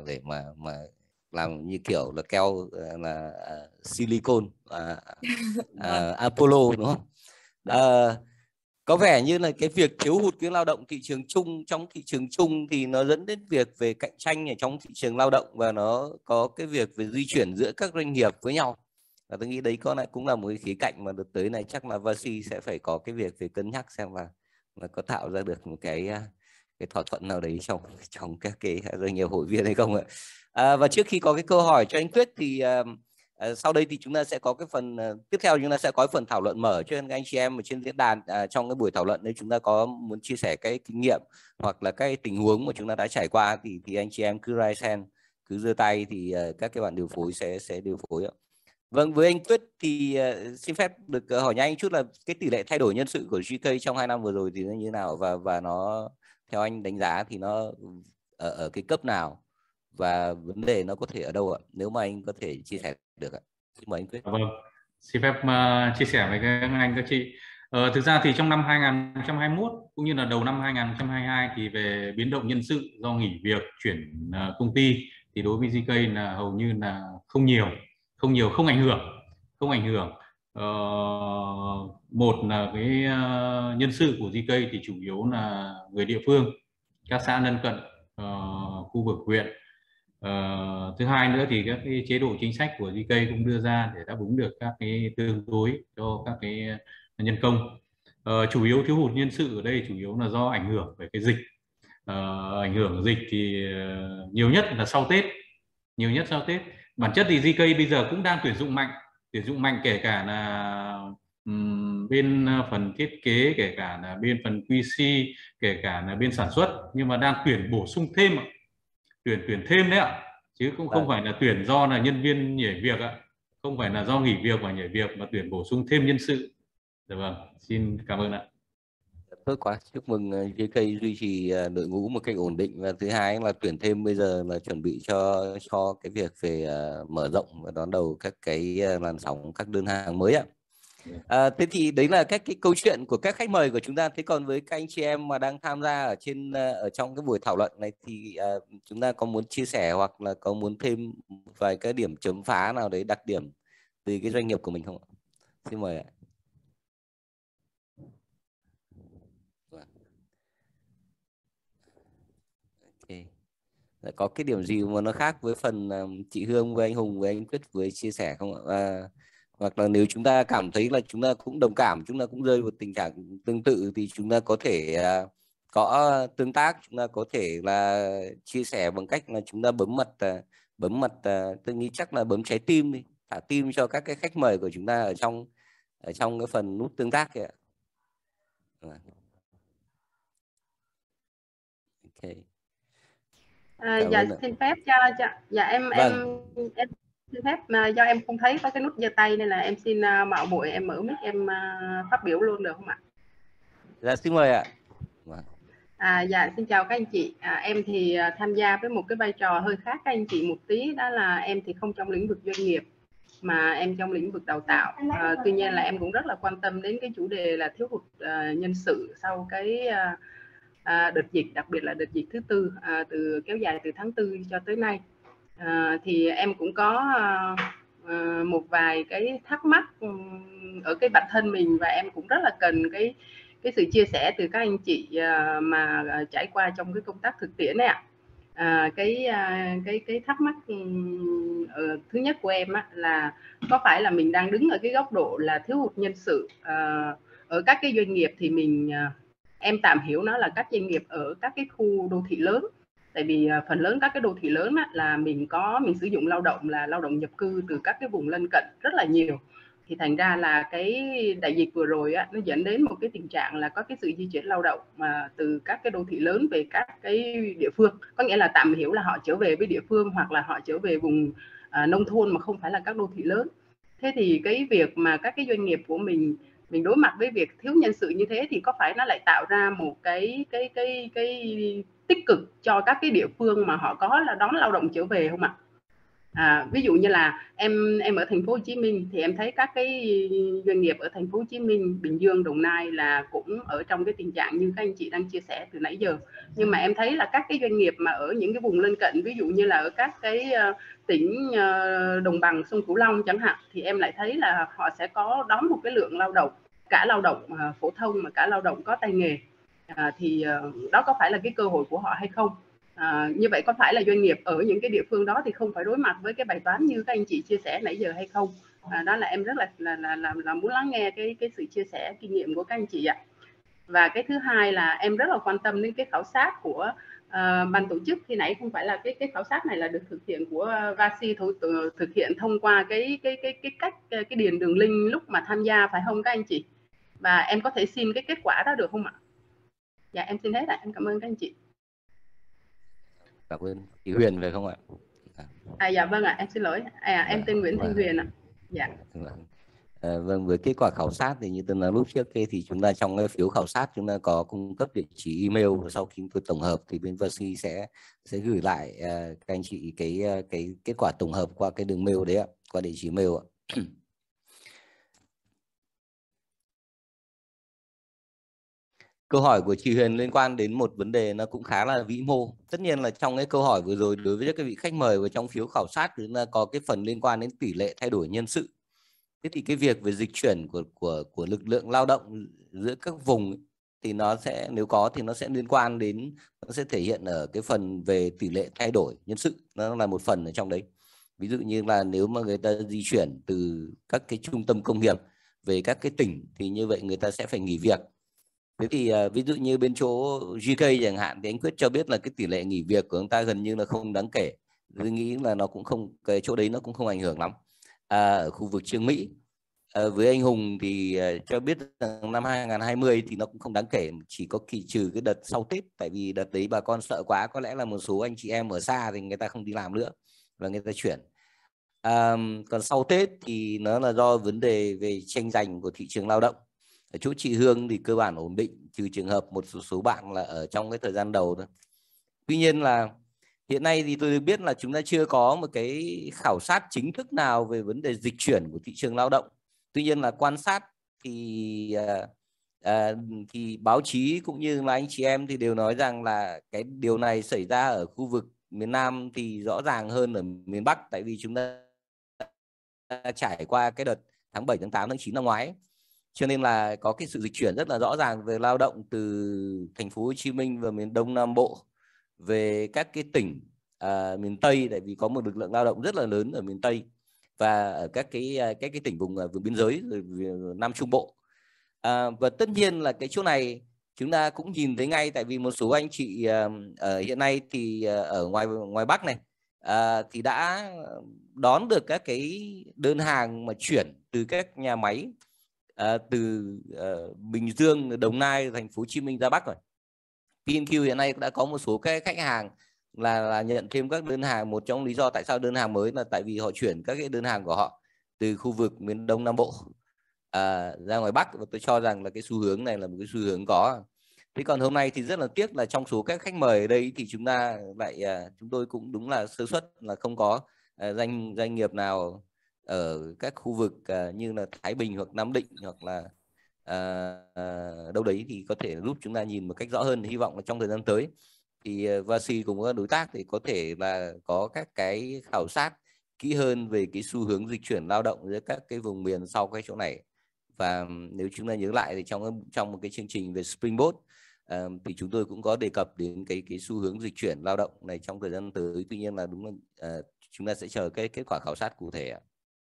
làm như kiểu là keo là silicon Apollo, đúng không? Có vẻ như là cái việc thiếu hụt cái lao động thị trường chung, trong thị trường chung thì nó dẫn đến việc về cạnh tranh ở trong thị trường lao động, và nó có cái việc về di chuyển giữa các doanh nghiệp với nhau. Và tôi nghĩ đấy cũng là một cái khía cạnh mà đợt tới này chắc là Vasi sẽ phải có cái việc về cân nhắc xem là có tạo ra được một cái thỏa thuận nào đấy trong các cái doanh nghiệp hội viên hay không ạ. Và trước khi có cái câu hỏi cho anh Quyết thì Sau đây thì chúng ta sẽ có cái phần tiếp theo, chúng ta sẽ có phần thảo luận mở cho các anh chị em ở trên diễn đàn. Trong cái buổi thảo luận nếu chúng ta có muốn chia sẻ cái kinh nghiệm hoặc là cái tình huống mà chúng ta đã trải qua thì anh chị em cứ raise hand, cứ giơ tay thì các cái bạn điều phối sẽ điều phối ạ. Vâng, với anh Quyết thì xin phép được hỏi nhanh anh chút là cái tỷ lệ thay đổi nhân sự của GK trong 2 năm vừa rồi thì nó như thế nào, và nó theo anh đánh giá thì nó ở cái cấp nào và vấn đề nó có thể ở đâu ạ? Nếu mà anh có thể chia sẻ được ạ. Xin mời anh Quyết. Vâng, xin phép chia sẻ với các anh các chị. Thực ra thì trong năm 2021 cũng như là đầu năm 2022 thì về biến động nhân sự do nghỉ việc chuyển công ty thì đối với GK là hầu như là không nhiều, không ảnh hưởng. Một là cái nhân sự của GK thì chủ yếu là người địa phương, các xã lân cận, khu vực huyện. Thứ hai nữa thì các cái chế độ chính sách của GK cũng đưa ra để đáp ứng được các cái tương đối cho các cái nhân công. Chủ yếu thiếu hụt nhân sự ở đây chủ yếu là do ảnh hưởng về cái dịch. Ảnh hưởng dịch thì nhiều nhất sau Tết. Bản chất thì GK bây giờ cũng đang tuyển dụng mạnh kể cả là bên phần thiết kế, kể cả là bên phần QC, kể cả là bên sản xuất, nhưng mà đang tuyển bổ sung thêm, tuyển thêm đấy ạ, chứ cũng không phải là tuyển do là nhân viên nhảy việc ạ, không phải là do nghỉ việc và nhảy việc, mà tuyển bổ sung thêm nhân sự. Dạ vâng, xin cảm ơn ạ. Tốt quá, chúc mừng GK duy trì đội ngũ một cách ổn định, và thứ hai là tuyển thêm bây giờ là chuẩn bị cho cái việc về mở rộng và đón đầu các cái làn sóng các đơn hàng mới ạ. Thế thì đấy là các cái câu chuyện của các khách mời của chúng ta. Thế còn với các anh chị em mà đang tham gia ở trong cái buổi thảo luận này thì chúng ta có muốn chia sẻ hoặc là có muốn thêm vài cái điểm chấm phá nào đấy, đặc điểm từ cái doanh nghiệp của mình không ạ? Xin mời ạ. Okay. Có cái điểm gì mà nó khác với phần chị Hương với anh Hùng với anh Quyết vừa chia sẻ không ạ? Hoặc là nếu chúng ta cảm thấy là chúng ta cũng đồng cảm, chúng ta cũng rơi vào tình trạng tương tự thì chúng ta có thể có tương tác, chúng ta có thể là chia sẻ bằng cách là chúng ta bấm mặt tôi nghĩ chắc là bấm trái tim đi, thả tim cho các cái khách mời của chúng ta ở trong cái phần nút tương tác kìa. Ok. Dạ xin phép dạ em xin phép mà do em không thấy có cái nút giơ tay nên là em xin mạo muội em mở mic em phát biểu luôn được không ạ? Dạ xin mời ạ. Dạ xin chào các anh chị. Em thì tham gia với một cái vai trò hơi khác các anh chị một tí, đó là em thì không trong lĩnh vực doanh nghiệp mà em trong lĩnh vực đào tạo. Tuy nhiên là em cũng rất là quan tâm đến cái chủ đề là thiếu hụt nhân sự sau cái đợt dịch, đặc biệt là đợt dịch thứ tư từ kéo dài từ tháng 4 cho tới nay. Thì em cũng có một vài cái thắc mắc ở cái bản thân mình, và em cũng rất là cần cái sự chia sẻ từ các anh chị mà trải qua trong cái công tác thực tiễn này ạ. Cái thắc mắc thứ nhất của em là có phải là mình đang đứng ở cái góc độ là thiếu hụt nhân sự ở các cái doanh nghiệp, thì em tạm hiểu nó là các doanh nghiệp ở các cái khu đô thị lớn. Tại vì phần lớn các cái đô thị lớn là mình sử dụng lao động là lao động nhập cư từ các cái vùng lân cận rất là nhiều. Thì thành ra là cái đại dịch vừa rồi nó dẫn đến một cái tình trạng là có cái sự di chuyển lao động mà từ các cái đô thị lớn về các cái địa phương. Có nghĩa là tạm hiểu là họ trở về với địa phương hoặc là họ trở về vùng nông thôn mà không phải là các đô thị lớn. Thế thì cái việc mà các cái doanh nghiệp của mình đối mặt với việc thiếu nhân sự như thế thì có phải nó lại tạo ra một cái tích cực cho các cái địa phương mà họ có là đón lao động trở về không ạ? Ví dụ như là em ở thành phố Hồ Chí Minh thì em thấy các cái doanh nghiệp ở thành phố Hồ Chí Minh, Bình Dương, Đồng Nai là cũng ở trong cái tình trạng như các anh chị đang chia sẻ từ nãy giờ. Nhưng mà em thấy là các cái doanh nghiệp mà ở những cái vùng lân cận, ví dụ như là ở các cái tỉnh đồng bằng sông Cửu Long chẳng hạn, thì em lại thấy là họ sẽ có đón một cái lượng lao động, cả lao động phổ thông mà cả lao động có tay nghề. Thì đó có phải là cái cơ hội của họ hay không? Như vậy có phải là doanh nghiệp ở những cái địa phương đó thì không phải đối mặt với cái bài toán như các anh chị chia sẻ nãy giờ hay không? Đó là em rất là muốn lắng nghe cái sự chia sẻ kinh nghiệm của các anh chị ạ. Và cái thứ hai là em rất là quan tâm đến cái khảo sát của ban tổ chức khi nãy không phải là cái khảo sát này là được thực hiện của VASI thực hiện thông qua cái cách cái điền đường link lúc mà tham gia phải không các anh chị? Và em có thể xin cái kết quả đó được không ạ? Dạ em xin hết ạ, em cảm ơn các anh chị. Cảm ơn chị Huyền phải không ạ? Dạ vâng ạ, em xin lỗi. Em tên Nguyễn Thanh Huyền ạ. Dạ. Vâng, với kết quả khảo sát thì như tôi nói lúc trước thì chúng ta trong cái phiếu khảo sát chúng ta có cung cấp địa chỉ email, và sau khi tôi tổng hợp thì bên VASI sẽ gửi lại các anh chị cái kết quả tổng hợp qua cái đường mail đấy ạ, qua địa chỉ mail ạ. Câu hỏi của chị Huyền liên quan đến một vấn đề nó cũng khá là vĩ mô. Tất nhiên là trong cái câu hỏi vừa rồi đối với các vị khách mời và trong phiếu khảo sát thì nó có cái phần liên quan đến tỷ lệ thay đổi nhân sự. Thế thì cái việc về dịch chuyển của lực lượng lao động giữa các vùng thì nó sẽ, nếu có thì nó sẽ liên quan đến, nó sẽ thể hiện ở cái phần về tỷ lệ thay đổi nhân sự, nó là một phần ở trong đấy. Ví dụ như là nếu mà người ta di chuyển từ các cái trung tâm công nghiệp về các cái tỉnh thì như vậy người ta sẽ phải nghỉ việc. Thế thì ví dụ như bên chỗ GK chẳng hạn thì anh Quyết cho biết là cái tỷ lệ nghỉ việc của chúng ta gần như là không đáng kể. Tôi nghĩ là nó cũng không, cái chỗ đấy nó cũng không ảnh hưởng lắm. Ở khu vực Trương Mỹ với anh Hùng thì cho biết rằng năm 2020 thì nó cũng không đáng kể, chỉ có kỳ trừ cái đợt sau Tết, tại vì đợt đấy bà con sợ quá, có lẽ là một số anh chị em ở xa thì người ta không đi làm nữa và người ta chuyển. Còn sau Tết thì nó là do vấn đề về tranh giành của thị trường lao động. Ở chỗ chị Hương thì cơ bản ổn định, trừ trường hợp một số bạn là ở trong cái thời gian đầu thôi. Tuy nhiên là hiện nay thì tôi được biết là chúng ta chưa có một cái khảo sát chính thức nào về vấn đề dịch chuyển của thị trường lao động. Tuy nhiên là quan sát thì báo chí cũng như là anh chị em thì đều nói rằng là cái điều này xảy ra ở khu vực miền Nam thì rõ ràng hơn ở miền Bắc, tại vì chúng ta trải qua cái đợt tháng 7, tháng 8, tháng 9 năm ngoái. Cho nên là có cái sự dịch chuyển rất là rõ ràng về lao động từ thành phố Hồ Chí Minh và miền Đông Nam Bộ về các cái tỉnh miền Tây, tại vì có một lực lượng lao động rất là lớn ở miền Tây và ở các cái tỉnh vùng biên giới rồi Nam Trung Bộ. Và tất nhiên là cái chỗ này chúng ta cũng nhìn thấy ngay, tại vì một số anh chị hiện nay thì ở ngoài Bắc này thì đã đón được các cái đơn hàng mà chuyển từ các nhà máy từ Bình Dương, Đồng Nai, thành phố Hồ Chí Minh ra Bắc rồi. PNQ hiện nay đã có một số cái khách hàng là nhận thêm các đơn hàng. Một trong lý do tại sao đơn hàng mới là tại vì họ chuyển các cái đơn hàng của họ từ khu vực miền Đông Nam Bộ ra ngoài Bắc, và tôi cho rằng là cái xu hướng này là một cái xu hướng có. Thế còn hôm nay thì rất là tiếc là trong số các khách mời ở đây thì chúng tôi cũng đúng là sơ suất là không có doanh nghiệp nào ở các khu vực như là Thái Bình hoặc Nam Định hoặc là đâu đấy thì có thể giúp chúng ta nhìn một cách rõ hơn. Hy vọng là trong thời gian tới thì VASI cùng các đối tác thì có thể là có các cái khảo sát kỹ hơn về cái xu hướng dịch chuyển lao động giữa các cái vùng miền sau cái chỗ này. Và nếu chúng ta nhớ lại thì trong một cái chương trình về Springboard thì chúng tôi cũng có đề cập đến cái xu hướng dịch chuyển lao động này trong thời gian tới. Tuy nhiên là đúng là chúng ta sẽ chờ cái kết quả khảo sát cụ thể.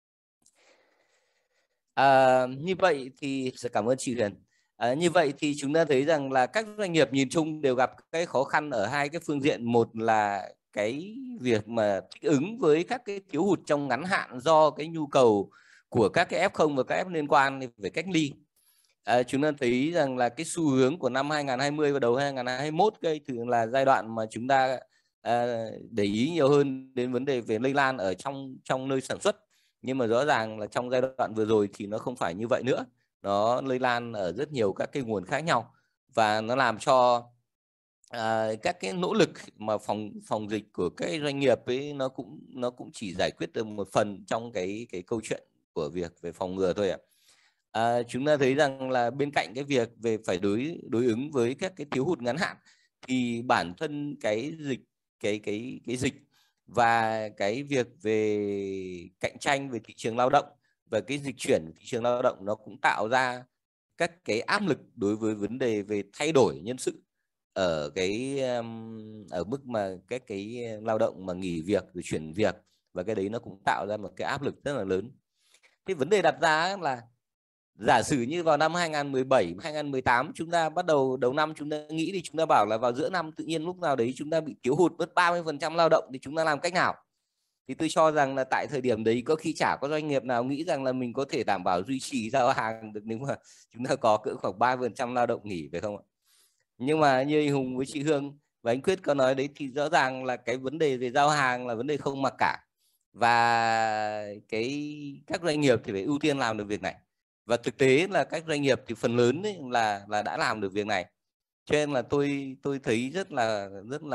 Như vậy thì sẽ cảm ơn chị Huyền. Như vậy thì chúng ta thấy rằng là các doanh nghiệp nhìn chung đều gặp cái khó khăn ở hai cái phương diện. Một là cái việc mà thích ứng với các cái thiếu hụt trong ngắn hạn do cái nhu cầu của các cái F0 và các F liên quan về cách ly. Chúng ta thấy rằng là cái xu hướng của năm 2020 và đầu 2021 đây thường là giai đoạn mà chúng ta để ý nhiều hơn đến vấn đề về lây lan ở trong nơi sản xuất. Nhưng mà rõ ràng là trong giai đoạn vừa rồi thì nó không phải như vậy nữa, nó lây lan ở rất nhiều các cái nguồn khác nhau, và nó làm cho các cái nỗ lực mà phòng dịch của các doanh nghiệp ấy nó cũng chỉ giải quyết được một phần trong cái câu chuyện của việc về phòng ngừa thôi ạ. Chúng ta thấy rằng là bên cạnh cái việc về phải đối ứng với các cái thiếu hụt ngắn hạn thì bản thân cái dịch và cái việc về cạnh tranh về thị trường lao động và cái dịch chuyển thị trường lao động nó cũng tạo ra các cái áp lực đối với vấn đề về thay đổi nhân sự ở mức mà các cái lao động mà nghỉ việc rồi chuyển việc, và cái đấy nó cũng tạo ra một cái áp lực rất là lớn. Cái vấn đề đặt ra là giả sử như vào năm 2017, 2018 chúng ta bắt đầu đầu năm chúng ta nghĩ thì chúng ta bảo là vào giữa năm tự nhiên lúc nào đấy chúng ta bị thiếu hụt mất 30% lao động thì chúng ta làm cách nào? Thì tôi cho rằng là tại thời điểm đấy có khi chả có doanh nghiệp nào nghĩ rằng là mình có thể đảm bảo duy trì giao hàng được nếu mà chúng ta có cỡ khoảng 30% lao động nghỉ, phải không ạ? Nhưng mà như anh Hùng với chị Hương và anh Quyết có nói đấy thì rõ ràng là cái vấn đề về giao hàng là vấn đề không mặc cả, và các doanh nghiệp thì phải ưu tiên làm được việc này, và thực tế là các doanh nghiệp thì phần lớn ấy là đã làm được việc này. Cho nên là tôi thấy rất là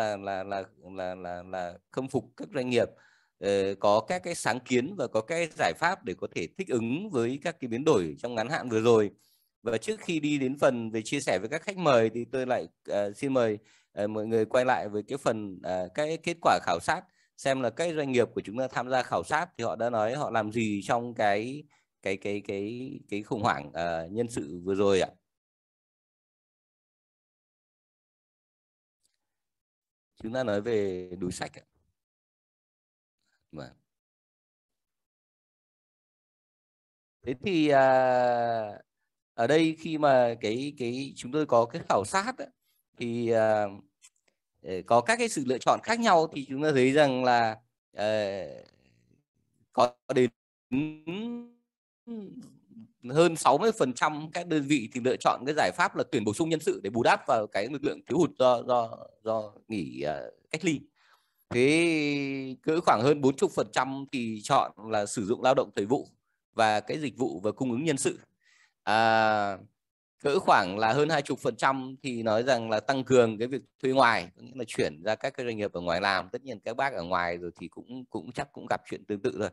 khâm phục các doanh nghiệp có các cái sáng kiến và có cái giải pháp để có thể thích ứng với các cái biến đổi trong ngắn hạn vừa rồi. Và trước khi đi đến phần về chia sẻ với các khách mời thì tôi lại xin mời mọi người quay lại với cái phần cái kết quả khảo sát, xem là các doanh nghiệp của chúng ta tham gia khảo sát thì họ đã nói họ làm gì trong cái khủng hoảng nhân sự vừa rồi ạ. Chúng ta nói về đối sách ạ. Thế thì ở đây khi mà chúng tôi có cái khảo sát ấy, thì có các cái sự lựa chọn khác nhau, thì chúng ta thấy rằng là có đến hơn 60% các đơn vị thì lựa chọn cái giải pháp là tuyển bổ sung nhân sự để bù đắp vào cái lực lượng thiếu hụt do nghỉ cách ly. Thế cỡ khoảng hơn 40% thì chọn là sử dụng lao động thời vụ và cái dịch vụ và cung ứng nhân sự. Cỡ khoảng là hơn 20% thì nói rằng là tăng cường cái việc thuê ngoài, nghĩa là chuyển ra các cái doanh nghiệp ở ngoài làm. Tất nhiên các bác ở ngoài rồi thì cũng chắc cũng gặp chuyện tương tự rồi.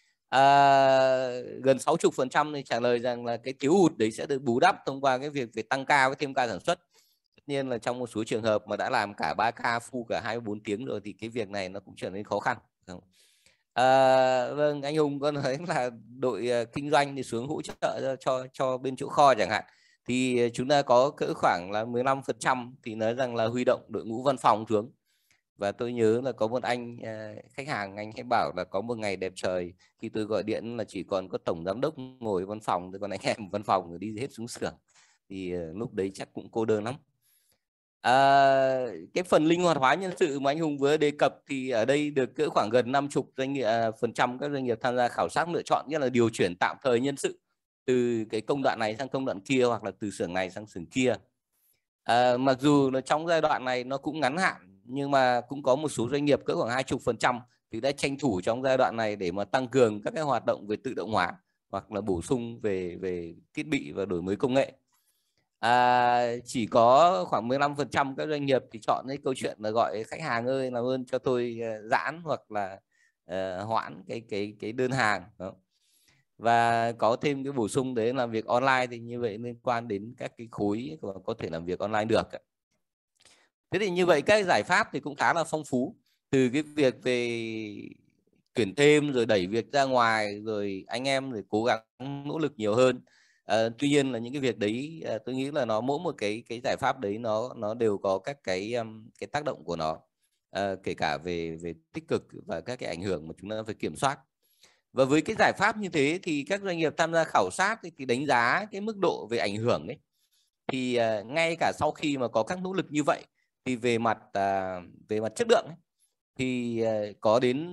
Gần 60% thì trả lời rằng là cái thiếu hụt đấy sẽ được bù đắp thông qua cái việc về tăng ca với thêm ca sản xuất. Tất nhiên là trong một số trường hợp mà đã làm cả 3 ca full cả 24 tiếng rồi thì cái việc này nó cũng trở nên khó khăn. Vâng, anh Hùng có nói là đội kinh doanh thì xuống hỗ trợ cho bên chỗ kho chẳng hạn, thì chúng ta có cỡ khoảng là 15% thì nói rằng là huy động đội ngũ văn phòng xuống. Và tôi nhớ là có một anh khách hàng, anh hay bảo là có một ngày đẹp trời khi tôi gọi điện là chỉ còn có tổng giám đốc ngồi văn phòng, còn anh em văn phòng đi hết xuống xưởng, thì lúc đấy chắc cũng cô đơn lắm. Cái phần linh hoạt hóa nhân sự mà anh Hùng vừa đề cập thì ở đây được cỡ khoảng gần 50% các doanh nghiệp tham gia khảo sát lựa chọn, nghĩa là điều chuyển tạm thời nhân sự từ cái công đoạn này sang công đoạn kia, hoặc là từ xưởng này sang xưởng kia. Mặc dù là trong giai đoạn này nó cũng ngắn hạn, nhưng mà cũng có một số doanh nghiệp cỡ khoảng 20% thì đã tranh thủ trong giai đoạn này để mà tăng cường các cái hoạt động về tự động hóa hoặc là bổ sung về thiết bị và đổi mới công nghệ. Chỉ có khoảng 15% các doanh nghiệp thì chọn cái câu chuyện là gọi khách hàng ơi làm ơn cho tôi giãn hoặc là hoãn cái đơn hàng đó. Và có thêm cái bổ sung đấy làm việc online, thì như vậy liên quan đến các cái khối có thể làm việc online được. Thế thì như vậy các giải pháp thì cũng khá là phong phú, từ cái việc về tuyển thêm rồi đẩy việc ra ngoài, rồi anh em rồi cố gắng nỗ lực nhiều hơn. Tuy nhiên là những cái việc đấy tôi nghĩ là nó mỗi một cái giải pháp đấy nó đều có các cái tác động của nó, kể cả về tích cực và các cái ảnh hưởng mà chúng ta phải kiểm soát. Và với cái giải pháp như thế thì các doanh nghiệp tham gia khảo sát thì đánh giá cái mức độ về ảnh hưởng ấy, thì ngay cả sau khi mà có các nỗ lực như vậy thì về mặt chất lượng ấy, thì có đến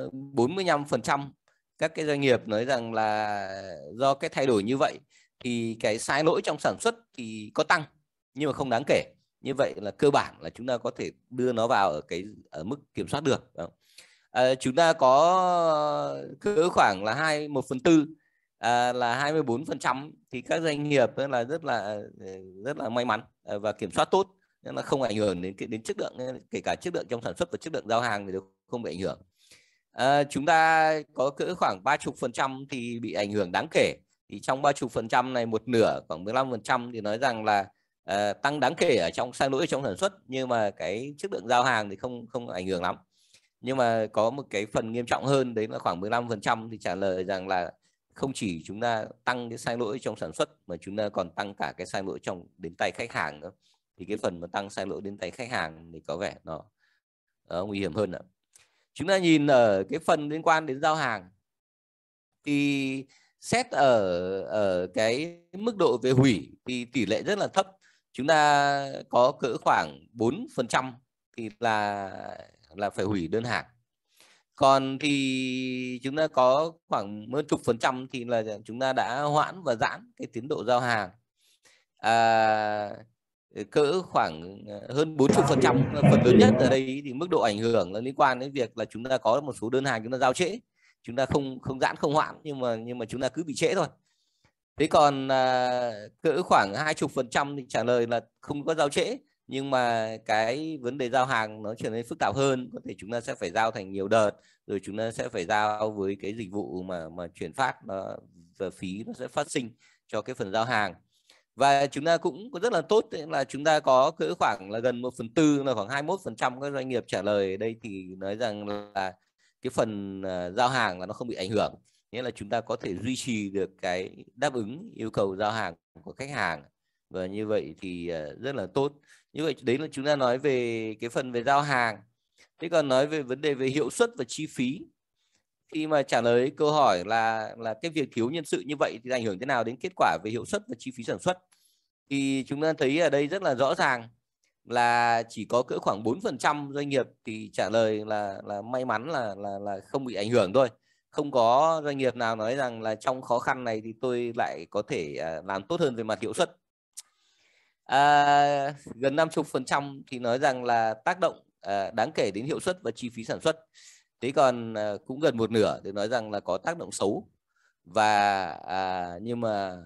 45% các cái doanh nghiệp nói rằng là do cái thay đổi như vậy thì cái sai lỗi trong sản xuất thì có tăng nhưng mà không đáng kể. Như vậy là cơ bản là chúng ta có thể đưa nó vào ở mức kiểm soát được. Chúng ta có cỡ khoảng là 1/4 là 24% thì các doanh nghiệp là rất là may mắn và kiểm soát tốt, nên là không ảnh hưởng đến chất lượng, kể cả chất lượng trong sản xuất và chất lượng giao hàng thì đều không bị ảnh hưởng. Chúng ta có cỡ khoảng 30% thì bị ảnh hưởng đáng kể, thì trong 30% này một nửa khoảng 15% thì nói rằng là tăng đáng kể ở trong sai lỗi trong sản xuất, nhưng mà cái chất lượng giao hàng thì không ảnh hưởng lắm. Nhưng mà có một cái phần nghiêm trọng hơn đấy là khoảng 15% thì trả lời rằng là không chỉ chúng ta tăng cái sai lỗi trong sản xuất mà chúng ta còn tăng cả cái sai lỗi đến tay khách hàng nữa. Thì cái phần mà tăng sai lỗi đến tay khách hàng thì có vẻ nó nguy hiểm hơn nữa. Chúng ta nhìn ở cái phần liên quan đến giao hàng thì xét ở cái mức độ về hủy thì tỷ lệ rất là thấp. Chúng ta có cỡ khoảng 4% thì là phải hủy đơn hàng. Còn thì chúng ta có khoảng hơn chục % thì là chúng ta đã hoãn và giãn cái tiến độ giao hàng. Cỡ khoảng hơn 40%, phần lớn nhất ở đây thì mức độ ảnh hưởng là liên quan đến việc là chúng ta có một số đơn hàng chúng ta giao trễ, chúng ta không giãn không hoãn, nhưng mà chúng ta cứ bị trễ thôi. Thế còn cỡ khoảng 20% thì trả lời là không có giao trễ, nhưng mà cái vấn đề giao hàng nó trở nên phức tạp hơn. Có thể chúng ta sẽ phải giao thành nhiều đợt, rồi chúng ta sẽ phải giao với cái dịch vụ mà chuyển phát và phí nó sẽ phát sinh cho cái phần giao hàng. Và chúng ta cũng có rất là tốt là chúng ta có cỡ khoảng là gần 1/4 là khoảng 21% các doanh nghiệp trả lời ở đây thì nói rằng là cái phần giao hàng là nó không bị ảnh hưởng, nghĩa là chúng ta có thể duy trì được cái đáp ứng yêu cầu giao hàng của khách hàng, và như vậy thì rất là tốt. Như vậy đấy là chúng ta nói về cái phần về giao hàng. Thế còn nói về vấn đề về hiệu suất và chi phí, khi mà trả lời câu hỏi là cái việc thiếu nhân sự như vậy thì ảnh hưởng thế nào đến kết quả về hiệu suất và chi phí sản xuất, thì chúng ta thấy ở đây rất là rõ ràng là chỉ có cỡ khoảng 4% doanh nghiệp thì trả lời là may mắn là không bị ảnh hưởng thôi. Không có doanh nghiệp nào nói rằng là trong khó khăn này thì tôi lại có thể làm tốt hơn về mặt hiệu suất. Gần 50% thì nói rằng là tác động đáng kể đến hiệu suất và chi phí sản xuất. Thế còn cũng gần một nửa thì nói rằng là có tác động xấu, và nhưng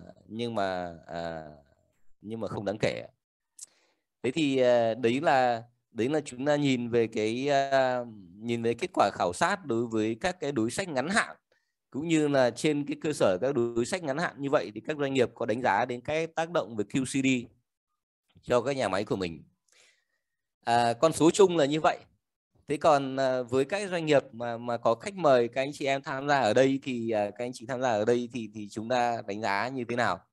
mà không đáng kể. Thế thì đấy là chúng ta nhìn về kết quả khảo sát đối với các cái đối sách ngắn hạn, cũng như là trên cái cơ sở các đối sách ngắn hạn như vậy thì các doanh nghiệp có đánh giá đến cái tác động về QCD cho các nhà máy của mình. Con số chung là như vậy. Thế còn với các doanh nghiệp mà có khách mời các anh chị em tham gia ở đây thì các anh chị tham gia ở đây thì chúng ta đánh giá như thế nào?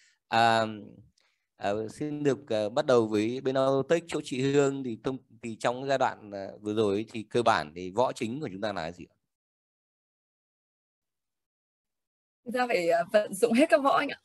Xin được bắt đầu với bên Autotech, chỗ chị Hương. Thì trong giai đoạn vừa rồi thì cơ bản thì võ chính của chúng ta là cái gì? Chúng ta phải vận dụng hết các võ anh ạ.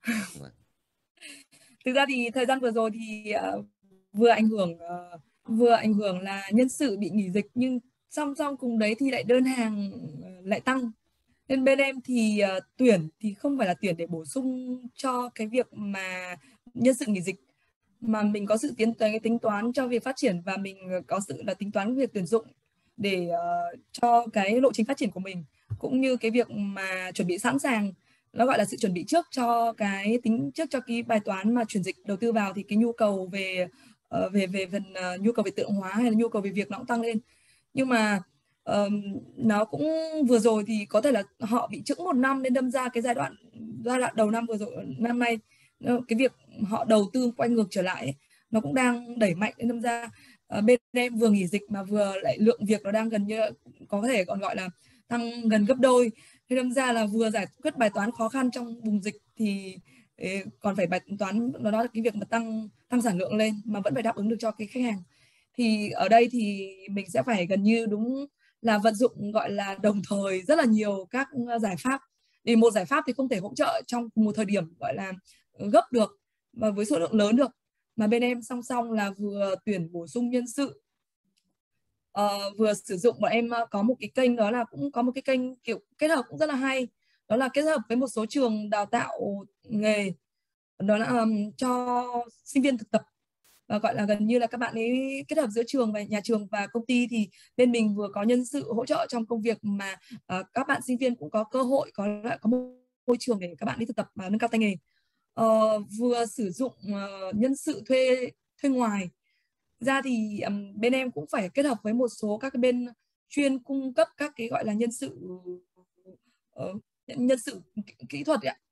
Thực ra thì thời gian vừa rồi thì vừa ảnh hưởng là nhân sự bị nghỉ dịch, nhưng song song cùng đấy thì lại đơn hàng lại tăng. Nên bên em thì tuyển thì không phải là tuyển để bổ sung cho cái việc mà nhân sự nghỉ dịch, mà mình có sự tính toán cho việc phát triển, và mình có sự là tính toán việc tuyển dụng để cho cái lộ trình phát triển của mình, cũng như cái việc mà chuẩn bị sẵn sàng, nó gọi là sự chuẩn bị trước cho cái bài toán mà chuyển dịch đầu tư vào, thì cái nhu cầu về phần nhu cầu về tự động hóa hay là nhu cầu về việc nó cũng tăng lên. Nhưng mà nó cũng vừa rồi thì có thể là họ bị chững 1 năm, nên đâm ra cái giai đoạn đầu năm vừa rồi, năm nay cái việc họ đầu tư quay ngược trở lại ấy, nó cũng đang đẩy mạnh, nên đâm ra bên em vừa nghỉ dịch mà vừa lại lượng việc nó đang gần như có thể còn gọi là tăng gần gấp đôi, nên đâm ra là vừa giải quyết bài toán khó khăn trong vùng dịch thì còn phải bài toán đó là cái việc mà tăng sản lượng lên mà vẫn phải đáp ứng được cho cái khách hàng. Thì ở đây thì mình sẽ phải gần như đúng là vận dụng gọi là đồng thời rất là nhiều các giải pháp. Thì một giải pháp thì không thể hỗ trợ trong một thời điểm gọi là gấp được và với số lượng lớn được, mà bên em song song là vừa tuyển bổ sung nhân sự, vừa sử dụng, bọn em có một cái kênh, đó là cũng có một cái kênh kiểu kết hợp cũng rất là hay, đó là kết hợp với một số trường đào tạo nghề, đó là cho sinh viên thực tập, và gọi là gần như là các bạn ấy kết hợp giữa trường và nhà trường và công ty, thì bên mình vừa có nhân sự hỗ trợ trong công việc mà các bạn sinh viên cũng có cơ hội có một môi trường để các bạn đi thực tập và nâng cao tay nghề. Vừa sử dụng nhân sự thuê ngoài ra thì bên em cũng phải kết hợp với một số các cái bên chuyên cung cấp các cái gọi là nhân sự kỹ thuật ạ.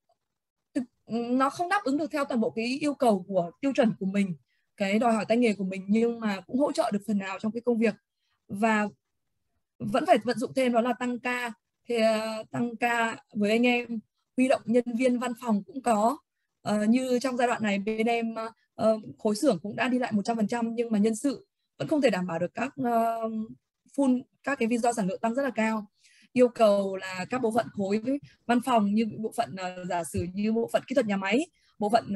Nó không đáp ứng được theo toàn bộ cái yêu cầu của tiêu chuẩn của mình, cái đòi hỏi tay nghề của mình, nhưng mà cũng hỗ trợ được phần nào trong cái công việc, và vẫn phải vận dụng thêm đó là tăng ca. Thì tăng ca với anh em, huy động nhân viên văn phòng cũng có. Như trong giai đoạn này bên em khối xưởng cũng đã đi lại 100%, nhưng mà nhân sự vẫn không thể đảm bảo được các full các cái do sản lượng tăng rất là cao. yêu cầu là các bộ phận khối văn phòng như bộ phận giả sử như bộ phận kỹ thuật nhà máy, bộ phận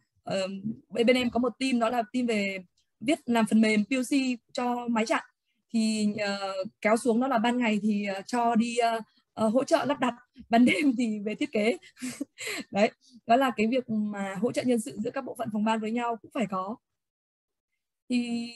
bên em có một team đó là team về làm phần mềm PLC cho máy chạy, thì kéo xuống đó là ban ngày thì cho đi hỗ trợ lắp đặt, ban đêm thì về thiết kế. Đấy, đó là cái việc mà hỗ trợ nhân sự giữa các bộ phận phòng ban với nhau cũng phải có. Thì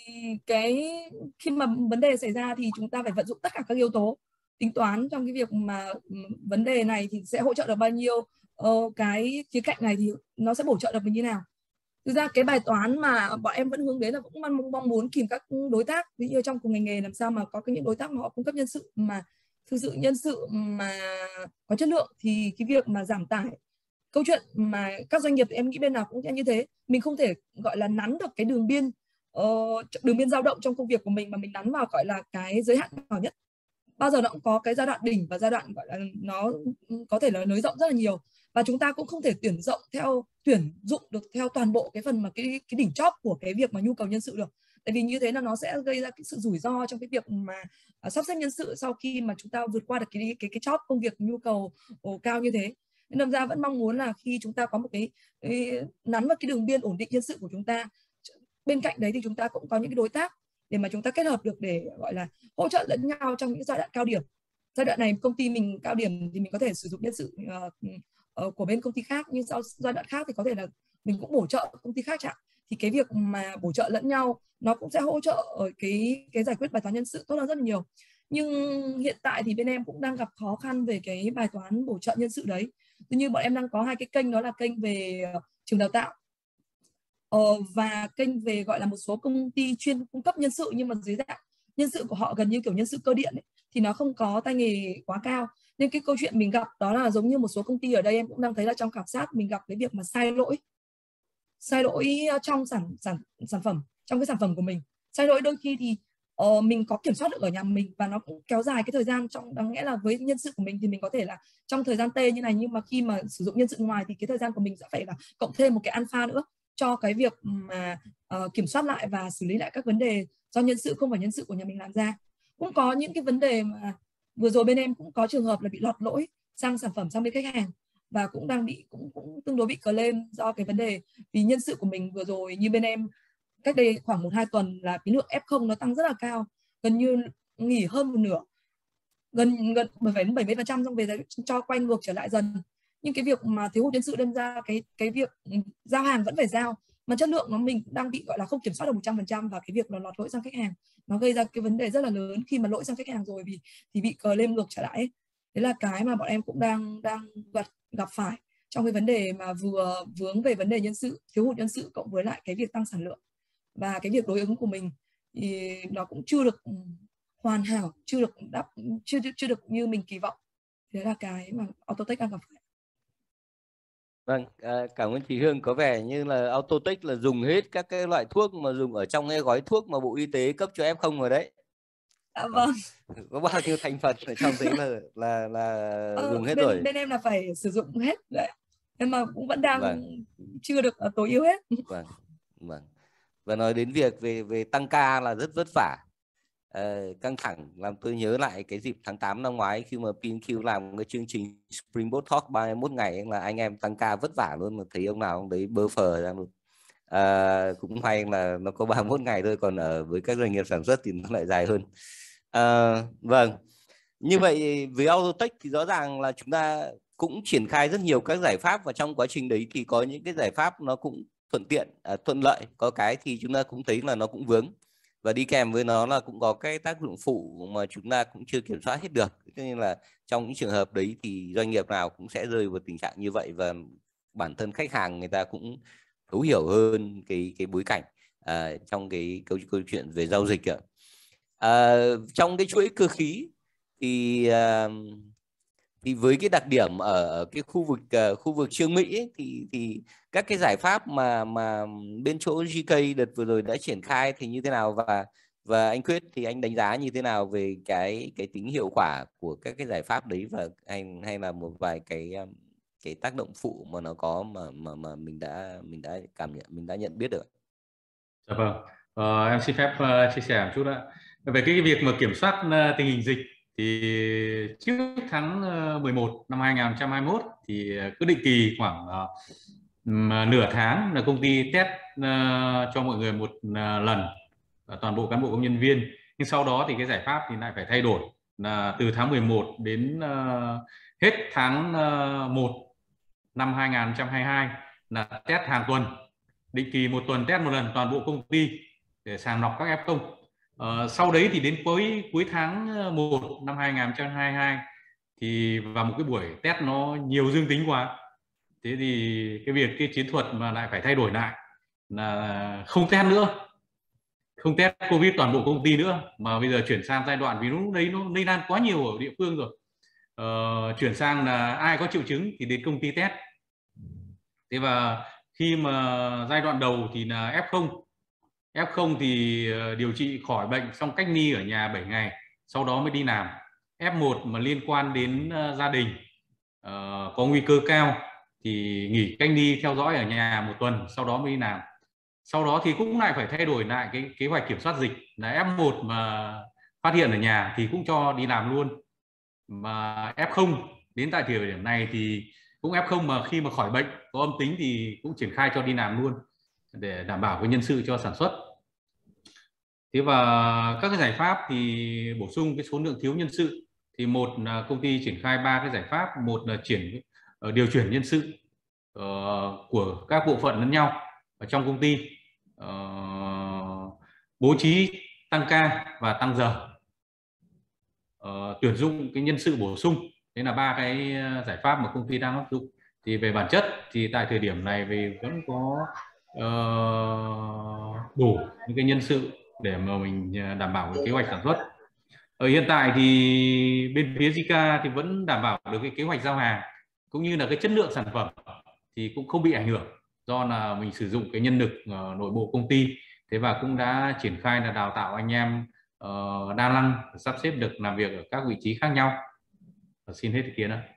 khi mà vấn đề xảy ra thì chúng ta phải vận dụng tất cả các yếu tố tính toán trong cái việc mà vấn đề này thì sẽ hỗ trợ được bao nhiêu, cái khía cạnh này thì nó sẽ bổ trợ được như nào. Thực ra cái bài toán mà bọn em vẫn hướng đến là cũng mong muốn tìm các đối tác, ví dụ trong cùng ngành nghề làm sao mà có những đối tác mà họ cung cấp nhân sự mà thực sự nhân sự mà có chất lượng, thì cái việc mà giảm tải câu chuyện mà các doanh nghiệp thì em nghĩ bên nào cũng sẽ như thế. Mình không thể gọi là nắn được cái đường biên dao động trong công việc của mình, mà mình nắn vào gọi là cái giới hạn nhỏ nhất. Bao giờ nó cũng có cái giai đoạn đỉnh và giai đoạn gọi là nó có thể là nới rộng rất là nhiều, và chúng ta cũng không thể tuyển dụng được theo toàn bộ cái phần mà cái đỉnh chóp của cái việc mà nhu cầu nhân sự được. Tại vì như thế là nó sẽ gây ra cái sự rủi ro trong cái việc mà sắp xếp nhân sự sau khi mà chúng ta vượt qua được cái chóp công việc nhu cầu cao như thế. Nên đâm ra vẫn mong muốn là khi chúng ta có một cái nắn vào cái đường biên ổn định nhân sự của chúng ta, bên cạnh đấy thì chúng ta cũng có những cái đối tác để mà chúng ta kết hợp được để gọi là hỗ trợ lẫn nhau trong những giai đoạn cao điểm. Giai đoạn này công ty mình cao điểm thì mình có thể sử dụng nhân sự của bên công ty khác, nhưng sau giai đoạn khác thì có thể là mình cũng bổ trợ công ty khác chẳng. Thì cái việc mà bổ trợ lẫn nhau nó cũng sẽ hỗ trợ ở cái giải quyết bài toán nhân sự tốt hơn rất là nhiều. Nhưng hiện tại thì bên em cũng đang gặp khó khăn về cái bài toán bổ trợ nhân sự đấy. Tuy nhiên bọn em đang có hai cái kênh, đó là kênh về trường đào tạo và kênh về gọi là một số công ty chuyên cung cấp nhân sự, nhưng mà dưới dạng nhân sự của họ gần như kiểu nhân sự cơ điện ấy, thì nó không có tay nghề quá cao. Nên cái câu chuyện mình gặp đó là giống như một số công ty ở đây em cũng đang thấy là trong khảo sát mình gặp cái việc mà sai lỗi trong sản phẩm, trong cái sản phẩm của mình. Sai lỗi đôi khi thì mình có kiểm soát được ở nhà mình và nó cũng kéo dài cái thời gian trong, đáng nghĩa là với nhân sự của mình thì mình có thể là trong thời gian T như này, nhưng mà khi mà sử dụng nhân sự ngoài thì cái thời gian của mình sẽ phải là cộng thêm một cái alpha nữa cho cái việc mà kiểm soát lại và xử lý lại các vấn đề do nhân sự không phải nhân sự của nhà mình làm ra. Cũng có những cái vấn đề mà vừa rồi bên em cũng có trường hợp là bị lọt lỗi sang sản phẩm sang bên khách hàng, và cũng đang bị cũng tương đối bị claim do cái vấn đề vì nhân sự của mình vừa rồi như bên em cách đây khoảng 1-2 tuần là cái lượng F0 nó tăng rất là cao, gần như nghỉ hơn một nửa, gần 70% xong về cho quay ngược trở lại dần. Nhưng cái việc mà thiếu hụt nhân sự đơn ra cái việc giao hàng vẫn phải giao, mà chất lượng nó mình đang bị gọi là không kiểm soát được 100%, và cái việc là lọt lỗi sang khách hàng nó gây ra cái vấn đề rất là lớn khi mà lỗi sang khách hàng rồi thì bị claim ngược trở lại ấy. Đấy là cái mà bọn em cũng đang gặp phải trong cái vấn đề mà vừa vướng về vấn đề nhân sự, thiếu hụt nhân sự cộng với lại cái việc tăng sản lượng, và cái việc đối ứng của mình thì nó cũng chưa được hoàn hảo, chưa được như mình kỳ vọng. Đấy là cái mà Autotech đang gặp phải. Vâng, cảm ơn chị Hương. Có vẻ như là Autotech là dùng hết các cái loại thuốc mà dùng ở trong cái gói thuốc mà Bộ Y tế cấp cho F0 rồi đấy. Vâng. Có bao nhiêu thành phần ở trong đấy là dùng hết rồi. Bên em là phải sử dụng hết đấy, nhưng mà cũng vẫn đang chưa được tối ưu hết. Vâng. Và nói đến việc về tăng ca là rất vất vả, căng thẳng, làm tôi nhớ lại cái dịp tháng 8 năm ngoái khi mà PNQ làm cái chương trình Springboard Talk 31 ngày là anh em tăng ca vất vả luôn, mà thấy ông nào ông đấy bơ phờ ra luôn. Cũng may là nó có 31 ngày thôi, còn ở với các doanh nghiệp sản xuất thì nó lại dài hơn. Vâng, như vậy với Autotech thì rõ ràng là chúng ta cũng triển khai rất nhiều các giải pháp, và trong quá trình đấy thì có những cái giải pháp nó cũng thuận tiện, thuận lợi, có cái thì chúng ta cũng thấy là nó cũng vướng, và đi kèm với nó là cũng có cái tác dụng phụ mà chúng ta cũng chưa kiểm soát hết được. Cho nên là trong những trường hợp đấy thì doanh nghiệp nào cũng sẽ rơi vào tình trạng như vậy, và bản thân khách hàng người ta cũng thấu hiểu hơn cái bối cảnh trong cái câu chuyện về giao dịch. Trong cái chuỗi cơ khí thì với cái đặc điểm ở cái khu vực Trương Mỹ ấy, thì các cái giải pháp mà bên chỗ GK đợt vừa rồi đã triển khai thì như thế nào, và anh Quyết thì anh đánh giá như thế nào về cái tính hiệu quả của các cái giải pháp đấy, và hay là một vài cái tác động phụ mà nó có mà mình đã cảm nhận, mình đã nhận biết được. Dạ vâng, em xin phép chia sẻ một chút ạ. Về cái việc mà kiểm soát tình hình dịch Thì trước tháng 11 năm 2021 thì cứ định kỳ khoảng nửa tháng là công ty test cho mọi người một lần, toàn bộ cán bộ công nhân viên. Nhưng sau đó thì cái giải pháp thì lại phải thay đổi, là từ tháng 11 đến hết tháng 1 năm 2022 là test hàng tuần, định kỳ một tuần test một lần toàn bộ công ty để sàng lọc các F0. Sau đấy thì đến cuối tháng 1 năm 2022 thì vào một cái buổi test nó nhiều dương tính quá, thế thì cái chiến thuật mà lại phải thay đổi lại là không test nữa, không test Covid toàn bộ công ty nữa, mà bây giờ chuyển sang giai đoạn vì lúc đấy nó lây lan quá nhiều ở địa phương rồi, chuyển sang là ai có triệu chứng thì đến công ty test. Thế và khi mà giai đoạn đầu thì là F0 thì điều trị khỏi bệnh xong cách ly ở nhà 7 ngày, sau đó mới đi làm. F1 mà liên quan đến gia đình có nguy cơ cao thì nghỉ cách ly theo dõi ở nhà một tuần, sau đó mới đi làm. Sau đó thì cũng lại phải thay đổi lại cái kế hoạch kiểm soát dịch, là F1 mà phát hiện ở nhà thì cũng cho đi làm luôn, mà F0 đến tại thời điểm này thì cũng F0 mà khi mà khỏi bệnh có âm tính thì cũng triển khai cho đi làm luôn để đảm bảo cái nhân sự cho sản xuất. Thế và các cái giải pháp thì bổ sung cái số lượng thiếu nhân sự, thì một là công ty triển khai 3 cái giải pháp. Một là điều chuyển nhân sự của các bộ phận lẫn nhau ở trong công ty, bố trí tăng ca và tăng giờ, tuyển dụng cái nhân sự bổ sung. Thế là 3 cái giải pháp mà công ty đang áp dụng. Thì về bản chất thì tại thời điểm này vì vẫn có đủ những cái nhân sự để mà mình đảm bảo cái kế hoạch sản xuất. Ở hiện tại thì bên phía Zika thì vẫn đảm bảo được cái kế hoạch giao hàng cũng như là cái chất lượng sản phẩm thì cũng không bị ảnh hưởng, do là mình sử dụng cái nhân lực nội bộ công ty. Thế và cũng đã triển khai là đào tạo anh em đa năng, sắp xếp được làm việc ở các vị trí khác nhau. Xin hết ý kiến ạ.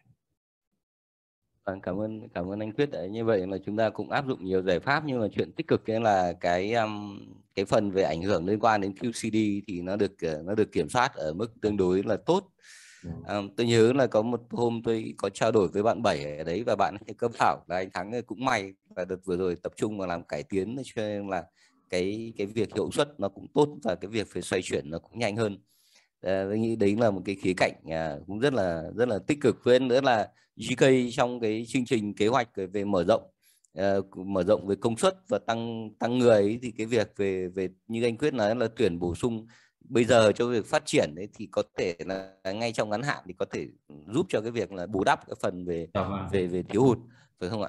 Vâng, cảm ơn anh Quyết. Như vậy là chúng ta cũng áp dụng nhiều giải pháp, nhưng mà chuyện tích cực là cái phần về ảnh hưởng liên quan đến QCD thì nó được kiểm soát ở mức tương đối là tốt. Tôi nhớ là có một hôm tôi có trao đổi với bạn Bảy ở đấy, và bạn cấp thảo là anh Thắng cũng may và đợt vừa rồi tập trung vào làm cải tiến, cho nên là cái việc hiệu suất nó cũng tốt và cái việc phải xoay chuyển nó cũng nhanh hơn. Tôi nghĩ đấy là một cái khía cạnh cũng rất là tích cực. Với nữa là GK trong cái chương trình kế hoạch về mở rộng về công suất và tăng người ấy, thì cái việc về như anh Quyết nói là tuyển bổ sung bây giờ cho việc phát triển đấy, thì có thể là ngay trong ngắn hạn thì có thể giúp cho cái việc là bù đắp cái phần về thiếu hụt, phải không ạ?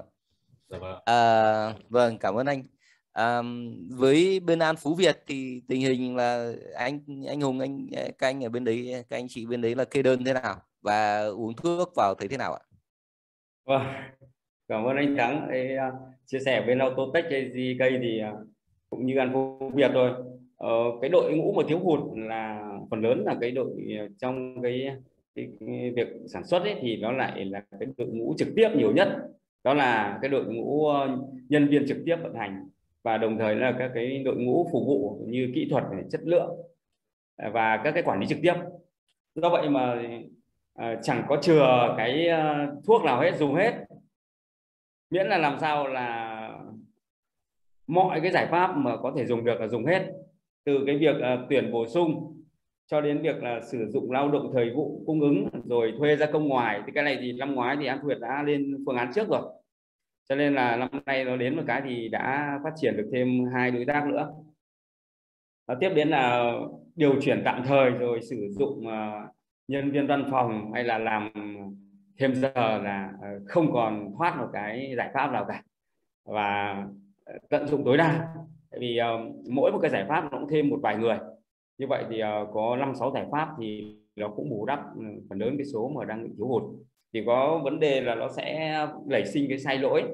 Vâng, cảm ơn anh. Với bên An Phú Việt thì tình hình là anh Hùng, các anh ở bên đấy, các anh chị bên đấy là kê đơn thế nào và uống thuốc vào thấy thế nào ạ? Vâng, cảm ơn anh Thắng. Chia sẻ bên Autotech hay GK thì cũng như An Phú Việt thôi. Cái đội ngũ mà thiếu hụt là phần lớn là cái đội trong cái việc sản xuất ấy, thì nó lại là cái đội ngũ trực tiếp nhiều nhất, đó là cái đội ngũ nhân viên trực tiếp vận hành, và đồng thời là các cái đội ngũ phục vụ như kỹ thuật, chất lượng và các cái quản lý trực tiếp. Do vậy mà chẳng có chừa cái thuốc nào hết, dùng hết, miễn là làm sao là mọi cái giải pháp mà có thể dùng được là dùng hết, từ cái việc tuyển bổ sung cho đến việc là sử dụng lao động thời vụ cung ứng, rồi thuê gia công ngoài. Thì cái này thì năm ngoái thì An Phú Việt đã lên phương án trước rồi, cho nên là năm nay nó đến một cái thì đã phát triển được thêm 2 đối tác nữa. Tiếp đến là điều chuyển tạm thời, rồi sử dụng nhân viên văn phòng hay là làm thêm giờ, là không còn thoát một cái giải pháp nào cả, và tận dụng tối đa. Tại vì mỗi một cái giải pháp nó cũng thêm một vài người, như vậy thì có 5-6 giải pháp thì nó cũng bù đắp phần lớn cái số mà đang bị thiếu hụt. Thì có vấn đề là nó sẽ nảy sinh cái sai lỗi,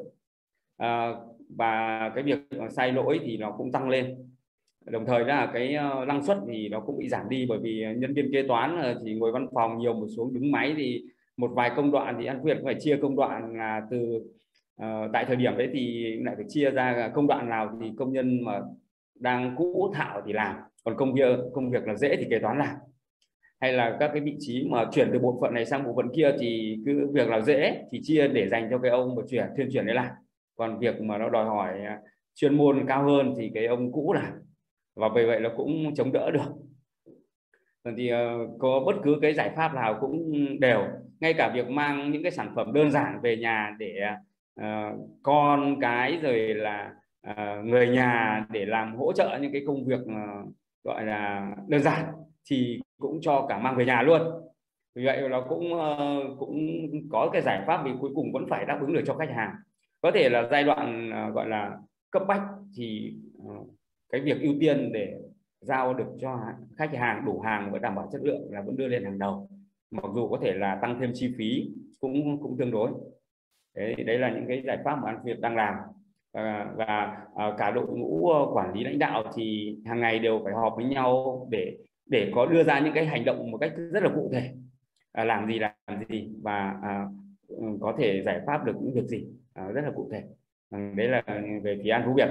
và cái việc sai lỗi thì nó cũng tăng lên. Đồng thời là cái năng suất thì nó cũng bị giảm đi, bởi vì nhân viên kế toán thì ngồi văn phòng nhiều, một xuống đứng máy thì một vài công đoạn thì An Phú Việt phải chia công đoạn là từ tại thời điểm đấy thì lại phải chia ra công đoạn nào thì công nhân mà đang cũ thạo thì làm, còn công việc là dễ thì kế toán làm. hay là các cái vị trí mà chuyển từ bộ phận này sang bộ phận kia thì cứ việc nào dễ thì chia để dành cho cái ông mà thuyên chuyển đấy làm. Còn việc mà nó đòi hỏi chuyên môn cao hơn thì cái ông cũ làm, và vì vậy nó cũng chống đỡ được. Thì có bất cứ cái giải pháp nào cũng đều, ngay cả việc mang những cái sản phẩm đơn giản về nhà để con cái rồi là người nhà để làm hỗ trợ những cái công việc gọi là đơn giản thì cũng cho cả mang về nhà luôn. Vì vậy nó cũng có cái giải pháp, vì cuối cùng vẫn phải đáp ứng được cho khách hàng. Có thể là giai đoạn gọi là cấp bách thì cái việc ưu tiên để giao được cho khách hàng đủ hàng và đảm bảo chất lượng là vẫn đưa lên hàng đầu, mặc dù có thể là tăng thêm chi phí cũng tương đối. Đấy là những cái giải pháp mà An Việt đang làm. Và cả đội ngũ quản lý lãnh đạo thì hàng ngày đều phải họp với nhau để có đưa ra những cái hành động một cách rất là cụ thể, làm gì và có thể giải pháp được những việc gì rất là cụ thể. Đấy là về phía An Phú Việt.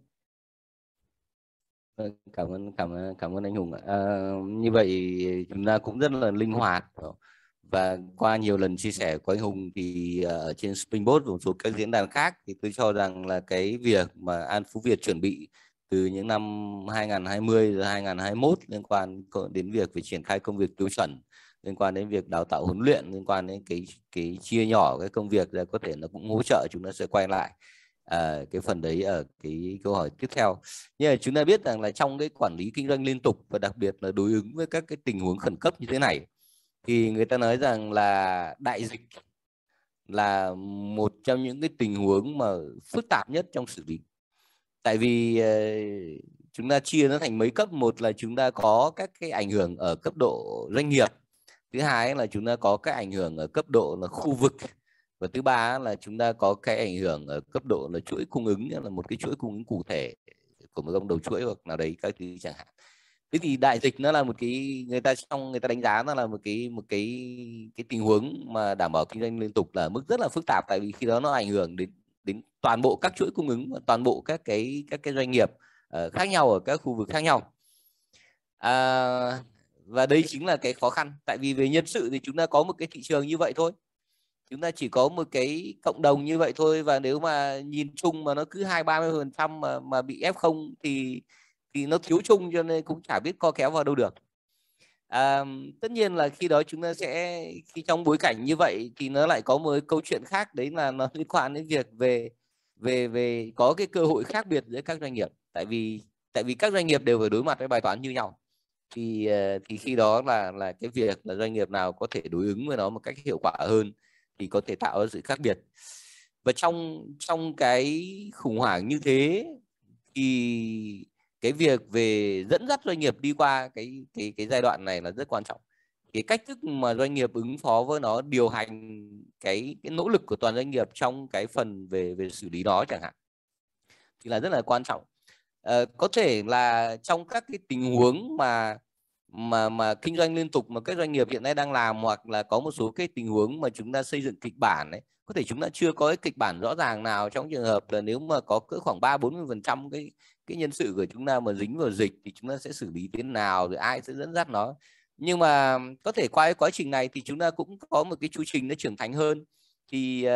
Cảm ơn anh Hùng ạ. Như vậy chúng ta cũng rất là linh hoạt, và qua nhiều lần chia sẻ của anh Hùng thì ở trên Springboard và một số các diễn đàn khác thì tôi cho rằng là cái việc mà An Phú Việt chuẩn bị từ những năm 2020 đến 2021 liên quan đến việc về triển khai công việc tiêu chuẩn, liên quan đến việc đào tạo huấn luyện, liên quan đến cái chia nhỏ cái công việc, là có thể nó cũng hỗ trợ. Chúng ta sẽ quay lại cái phần đấy ở cái câu hỏi tiếp theo. Nhưng mà chúng ta biết rằng là trong cái quản lý kinh doanh liên tục và đặc biệt là đối ứng với các cái tình huống khẩn cấp như thế này, thì người ta nói rằng là đại dịch là một trong những cái tình huống mà phức tạp nhất trong xử lý. Tại vì chúng ta chia nó thành mấy cấp. Một là chúng ta có các cái ảnh hưởng ở cấp độ doanh nghiệp, thứ hai là chúng ta có các ảnh hưởng ở cấp độ là khu vực, và thứ ba là chúng ta có cái ảnh hưởng ở cấp độ là chuỗi cung ứng, là một cái chuỗi cung ứng cụ thể của một ông đầu chuỗi hoặc nào đấy các thứ chẳng hạn. Thế thì đại dịch nó là một cái, người ta đánh giá nó là một cái tình huống mà đảm bảo kinh doanh liên tục là mức rất là phức tạp, tại vì khi đó nó ảnh hưởng đến toàn bộ các chuỗi cung ứng và toàn bộ các cái doanh nghiệp khác nhau ở các khu vực khác nhau. Và đây chính là cái khó khăn, tại vì về nhân sự thì chúng ta có một cái thị trường như vậy thôi, chúng ta chỉ có một cái cộng đồng như vậy thôi, và nếu mà nhìn chung mà nó cứ 20-30% mà bị F0 thì nó thiếu chung, cho nên cũng chả biết co kéo vào đâu được. Tất nhiên là khi đó chúng ta sẽ, khi trong bối cảnh như vậy thì nó lại có một câu chuyện khác, đấy là nó liên quan đến việc về có cái cơ hội khác biệt giữa các doanh nghiệp, tại vì các doanh nghiệp đều phải đối mặt với bài toán như nhau, thì khi đó là cái việc là doanh nghiệp nào có thể đối ứng với nó một cách hiệu quả hơn thì có thể tạo ra sự khác biệt. Và trong cái khủng hoảng như thế thì cái việc về dẫn dắt doanh nghiệp đi qua cái giai đoạn này là rất quan trọng. Cái cách thức mà doanh nghiệp ứng phó với nó, điều hành cái nỗ lực của toàn doanh nghiệp trong cái phần về xử lý đó chẳng hạn, thì là rất là quan trọng. Có thể là trong các cái tình huống mà kinh doanh liên tục mà các doanh nghiệp hiện nay đang làm, hoặc là có một số cái tình huống mà chúng ta xây dựng kịch bản ấy, có thể chúng ta chưa có cái kịch bản rõ ràng nào, trong trường hợp là nếu mà có cỡ khoảng 30-40% cái nhân sự của chúng ta mà dính vào dịch thì chúng ta sẽ xử lý thế nào, rồi ai sẽ dẫn dắt nó. Nhưng mà có thể qua cái quá trình này thì chúng ta cũng có một cái chu trình nó trưởng thành hơn. Thì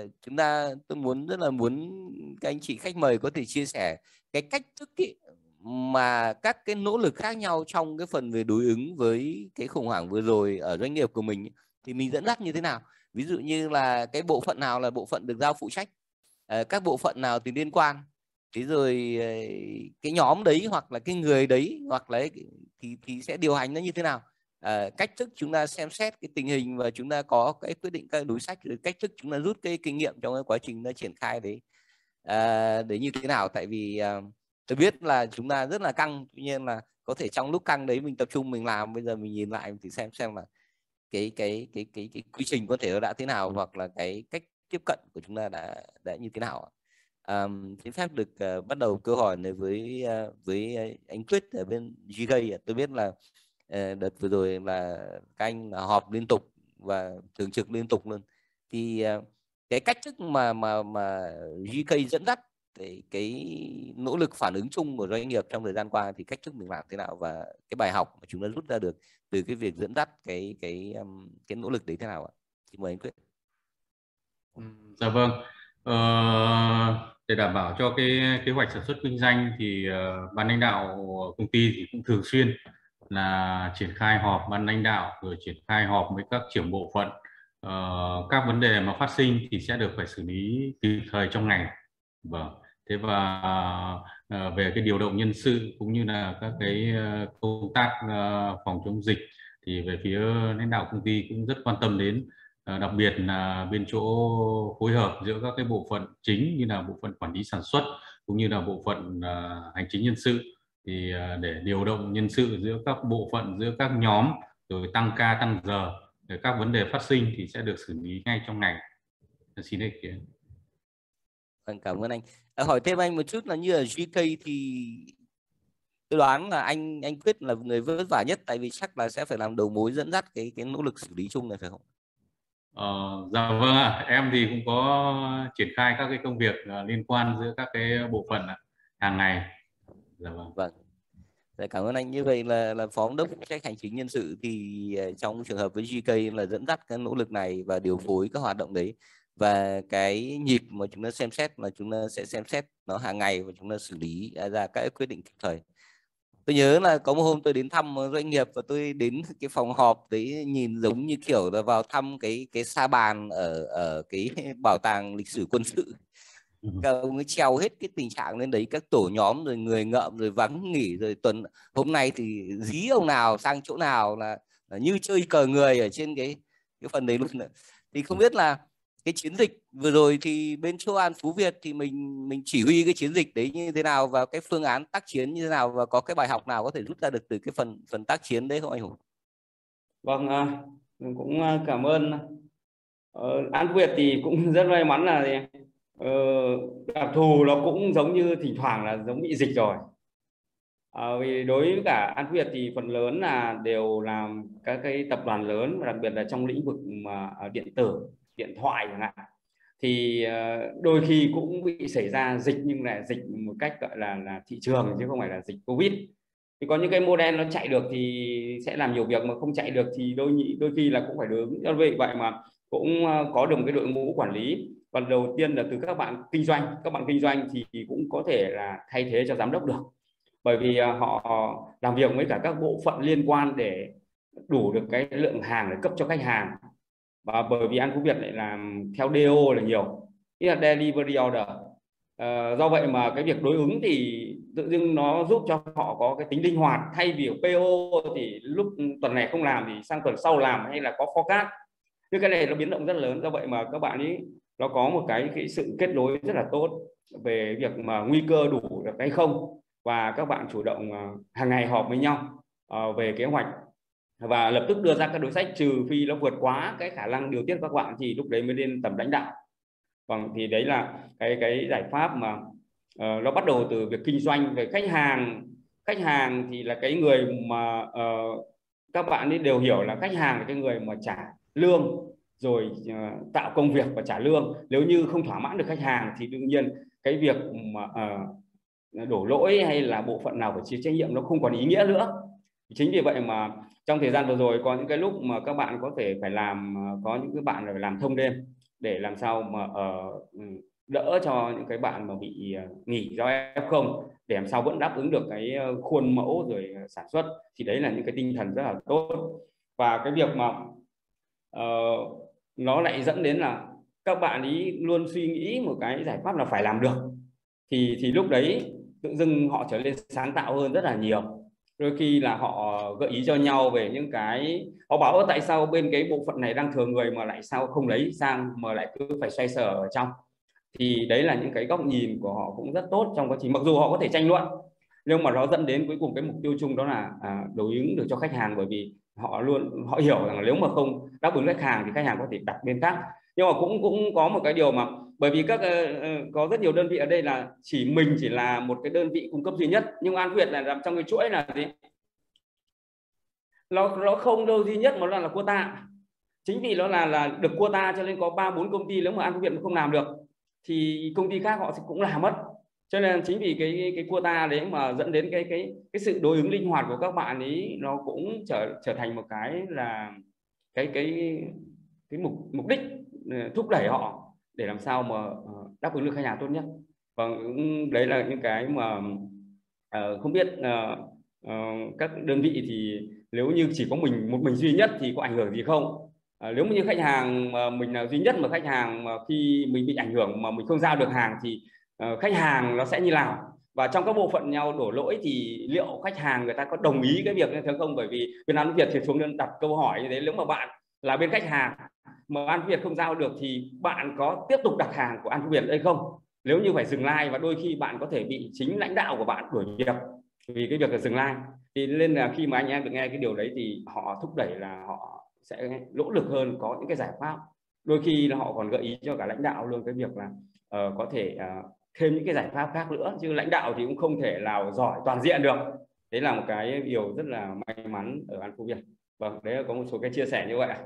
tôi rất là muốn các anh chị khách mời có thể chia sẻ cái cách thức ấy, mà các cái nỗ lực khác nhau trong cái phần về đối ứng với cái khủng hoảng vừa rồi ở doanh nghiệp của mình ấy, thì mình dẫn dắt như thế nào. Ví dụ như là cái bộ phận nào là bộ phận được giao phụ trách, các bộ phận nào thì liên quan, thế rồi cái nhóm đấy hoặc là cái người đấy hoặc là thì sẽ điều hành nó như thế nào. Cách thức chúng ta xem xét cái tình hình và chúng ta có cái quyết định các đối sách, rồi cách thức chúng ta rút cái kinh nghiệm trong cái quá trình nó triển khai đấy đấy như thế nào. Tại vì tôi biết là chúng ta rất là căng, tuy nhiên là có thể trong lúc căng đấy mình tập trung mình làm, bây giờ mình nhìn lại thì xem là cái quy trình có thể nó đã thế nào, hoặc là cái cách tiếp cận của chúng ta đã như thế nào. Xin phép được bắt đầu câu hỏi này với anh Quyết ở bên GK. Tôi biết là đợt vừa rồi là các anh họp liên tục và thường trực liên tục luôn, thì cái cách thức mà GK dẫn dắt cái nỗ lực phản ứng chung của doanh nghiệp trong thời gian qua thì cách thức mình làm thế nào và cái bài học mà chúng ta rút ra được từ cái việc dẫn dắt cái nỗ lực đấy thế nào ạ? Xin mời anh Quyết. Dạ vâng. Để đảm bảo cho cái kế hoạch sản xuất kinh doanh thì ban lãnh đạo công ty thì cũng thường xuyên là triển khai họp ban lãnh đạo, rồi triển khai họp với các trưởng bộ phận. Các vấn đề mà phát sinh thì sẽ được phải xử lý kịp thời trong ngày. Vâng. Thế và về cái điều động nhân sự cũng như là các cái công tác phòng chống dịch thì về phía lãnh đạo công ty cũng rất quan tâm đến, đặc biệt là bên chỗ phối hợp giữa các cái bộ phận chính như là bộ phận quản lý sản xuất cũng như là bộ phận hành chính nhân sự, thì để điều động nhân sự giữa các bộ phận, giữa các nhóm, rồi tăng ca tăng giờ, để các vấn đề phát sinh thì sẽ được xử lý ngay trong ngày. Xin ý kiến. Vâng, cảm ơn anh. Hỏi thêm anh một chút là như ở GK thì tôi đoán là anh Quyết là người vất vả nhất, tại vì chắc là sẽ phải làm đầu mối dẫn dắt cái nỗ lực xử lý chung này phải không? Dạ vâng ạ, em thì cũng có triển khai các cái công việc liên quan giữa các cái bộ phận hàng ngày. Dạ vâng. Vâng. Cảm ơn anh. Như vậy là phó giám đốc phụ trách hành chính nhân sự thì trong trường hợp với GK là dẫn dắt cái nỗ lực này và điều phối các hoạt động đấy, và cái nhịp mà chúng ta xem xét là chúng ta sẽ xem xét nó hàng ngày và chúng ta xử lý ra các quyết định kịp thời. Tôi nhớ là có một hôm tôi đến thăm doanh nghiệp và tôi đến cái phòng họp đấy, nhìn giống như kiểu là vào thăm cái sa bàn ở cái bảo tàng lịch sử quân sự. Các ông ấy treo hết cái tình trạng lên đấy, các tổ nhóm rồi người ngợm rồi vắng nghỉ, rồi tuần hôm nay thì dí ông nào sang chỗ nào là như chơi cờ người ở trên cái phần đấy luôn nữa. Thì không biết là cái chiến dịch vừa rồi thì bên chỗ An Phú Việt thì mình chỉ huy cái chiến dịch đấy như thế nào và cái phương án tác chiến như thế nào, và có cái bài học nào có thể rút ra được từ cái phần tác chiến đấy không anh Hùng? Vâng, cũng cảm ơn. An Phú Việt thì cũng rất may mắn là đặc thù nó cũng giống như thỉnh thoảng là giống bị dịch rồi. Vì đối với cả An Phú Việt thì phần lớn là đều làm các cái tập đoàn lớn, và đặc biệt là trong lĩnh vực mà điện tử, điện thoại chẳng hạn, thì đôi khi cũng bị xảy ra dịch, nhưng là dịch một cách gọi là thị trường chứ không phải là dịch Covid. Thì có những cái model nó chạy được thì sẽ làm nhiều việc, mà không chạy được thì đôi khi là cũng phải đứng. Do vậy mà cũng có được một cái đội ngũ quản lý. Và đầu tiên là từ các bạn kinh doanh thì cũng có thể là thay thế cho giám đốc được, bởi vì họ làm việc với cả các bộ phận liên quan để đủ được cái lượng hàng để cấp cho khách hàng. Và bởi vì An Phú Việt lại làm theo DO là nhiều, tức là delivery order. Do vậy mà cái việc đối ứng thì tự dưng nó giúp cho họ có cái tính linh hoạt. Thay vì PO thì lúc tuần này không làm thì sang tuần sau làm, hay là có forecast, nhưng cái này nó biến động rất lớn. Do vậy mà các bạn ấy nó có một cái sự kết nối rất là tốt về việc mà nguy cơ đủ được hay không, và các bạn chủ động hàng ngày họp với nhau về kế hoạch và lập tức đưa ra các đối sách, trừ phi nó vượt quá cái khả năng điều tiết các bạn thì lúc đấy mới lên tầm lãnh đạo. Vâng, thì đấy là cái giải pháp mà nó bắt đầu từ việc kinh doanh. Về khách hàng thì là cái người mà các bạn ấy đều hiểu là khách hàng là cái người mà trả lương rồi tạo công việc và trả lương. Nếu như không thỏa mãn được khách hàng thì đương nhiên cái việc mà đổ lỗi hay là bộ phận nào phải chịu trách nhiệm nó không còn ý nghĩa nữa. Chính vì vậy mà trong thời gian vừa rồi có những cái lúc mà các bạn có thể phải làm, có những cái bạn phải làm thông đêm để làm sao mà đỡ cho những cái bạn mà bị nghỉ do F0, để làm sao vẫn đáp ứng được cái khuôn mẫu rồi sản xuất. Thì đấy là những cái tinh thần rất là tốt. Và cái việc mà nó lại dẫn đến là các bạn ý luôn suy nghĩ một cái giải pháp là phải làm được, thì lúc đấy tự dưng họ trở nên sáng tạo hơn rất là nhiều. Đôi khi là họ gợi ý cho nhau về những cái, họ bảo tại sao bên cái bộ phận này đang thừa người mà lại sao không lấy sang, mà lại cứ phải xoay sở ở trong. Thì đấy là những cái góc nhìn của họ cũng rất tốt trong quá trình, mặc dù họ có thể tranh luận, nhưng mà nó dẫn đến cuối cùng cái mục tiêu chung đó là đối ứng được cho khách hàng. Bởi vì họ hiểu rằng nếu mà không đáp ứng khách hàng thì khách hàng có thể đặt bên khác. Nhưng mà cũng có một cái điều mà, bởi vì có rất nhiều đơn vị ở đây là mình chỉ là một cái đơn vị cung cấp duy nhất, nhưng An Phú Việt là nằm trong cái chuỗi là gì, nó không đâu duy nhất mà nó là quota. Chính vì nó là được quota cho nên có 3-4 công ty. Nếu mà An Phú Việt không làm được thì công ty khác họ sẽ cũng làm mất. Cho nên chính vì cái quota đấy mà dẫn đến cái sự đối ứng linh hoạt của các bạn ấy, nó cũng trở thành một cái là cái mục đích thúc đẩy họ để làm sao mà đáp ứng được khách hàng tốt nhất. Và đấy là những cái mà không biết các đơn vị thì nếu như chỉ có một mình duy nhất thì có ảnh hưởng gì không. Nếu như khách hàng mà mình là duy nhất mà khách hàng mà khi mình bị ảnh hưởng mà mình không giao được hàng thì khách hàng nó sẽ như nào, và trong các bộ phận nhau đổ lỗi thì liệu khách hàng người ta có đồng ý cái việc như thế không. Bởi vì bên An Việt thì xuống đặt câu hỏi như thế, nếu mà bạn là bên khách hàng mà An Việt không giao được thì bạn có tiếp tục đặt hàng của An Việt hay không. Nếu như phải dừng like, và đôi khi bạn có thể bị chính lãnh đạo của bạn đuổi việc vì cái việc là dừng like, thì nên là khi mà anh em được nghe cái điều đấy thì họ thúc đẩy là họ sẽ nỗ lực hơn, có những cái giải pháp. Đôi khi là họ còn gợi ý cho cả lãnh đạo luôn cái việc là có thể thêm những cái giải pháp khác nữa, chứ lãnh đạo thì cũng không thể nào giỏi toàn diện được. Đấy là một cái điều rất là may mắn ở An Phú Việt. Vâng, đấy là có một số cái chia sẻ như vậy.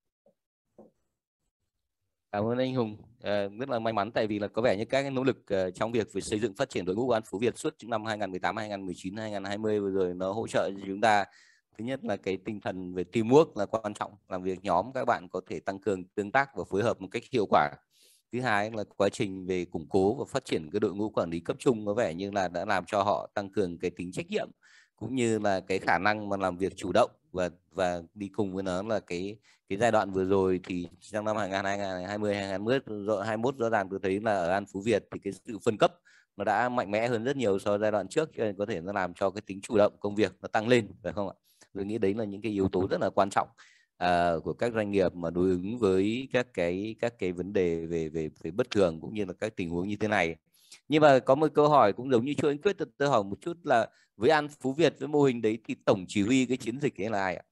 Cảm ơn anh Hùng. Rất là may mắn tại vì là có vẻ như các cái nỗ lực trong việc về xây dựng phát triển đội ngũ An Phú Việt suốt những năm 2018, 2019, 2020 vừa rồi nó hỗ trợ cho chúng ta. Thứ nhất là cái tinh thần về teamwork là quan trọng, làm việc nhóm các bạn có thể tăng cường tương tác và phối hợp một cách hiệu quả. Thứ hai là quá trình về củng cố và phát triển cái đội ngũ quản lý cấp trung có vẻ như là đã làm cho họ tăng cường cái tính trách nhiệm cũng như là cái khả năng mà làm việc chủ động, và đi cùng với nó là cái giai đoạn vừa rồi thì trong năm 2020, 2021 rõ ràng tôi thấy là ở An Phú Việt thì cái sự phân cấp nó đã mạnh mẽ hơn rất nhiều so với giai đoạn trước, cho nên có thể nó làm cho cái tính chủ động công việc nó tăng lên, phải không ạ? Tôi nghĩ đấy là những cái yếu tố rất là quan trọng của các doanh nghiệp mà đối ứng với các cái vấn đề về bất thường cũng như là các tình huống như thế này. Nhưng mà có một câu hỏi cũng giống như chỗ anh Quyết, tôi hỏi một chút là với An Phú Việt, với mô hình đấy thì tổng chỉ huy cái chiến dịch ấy là ai ạ?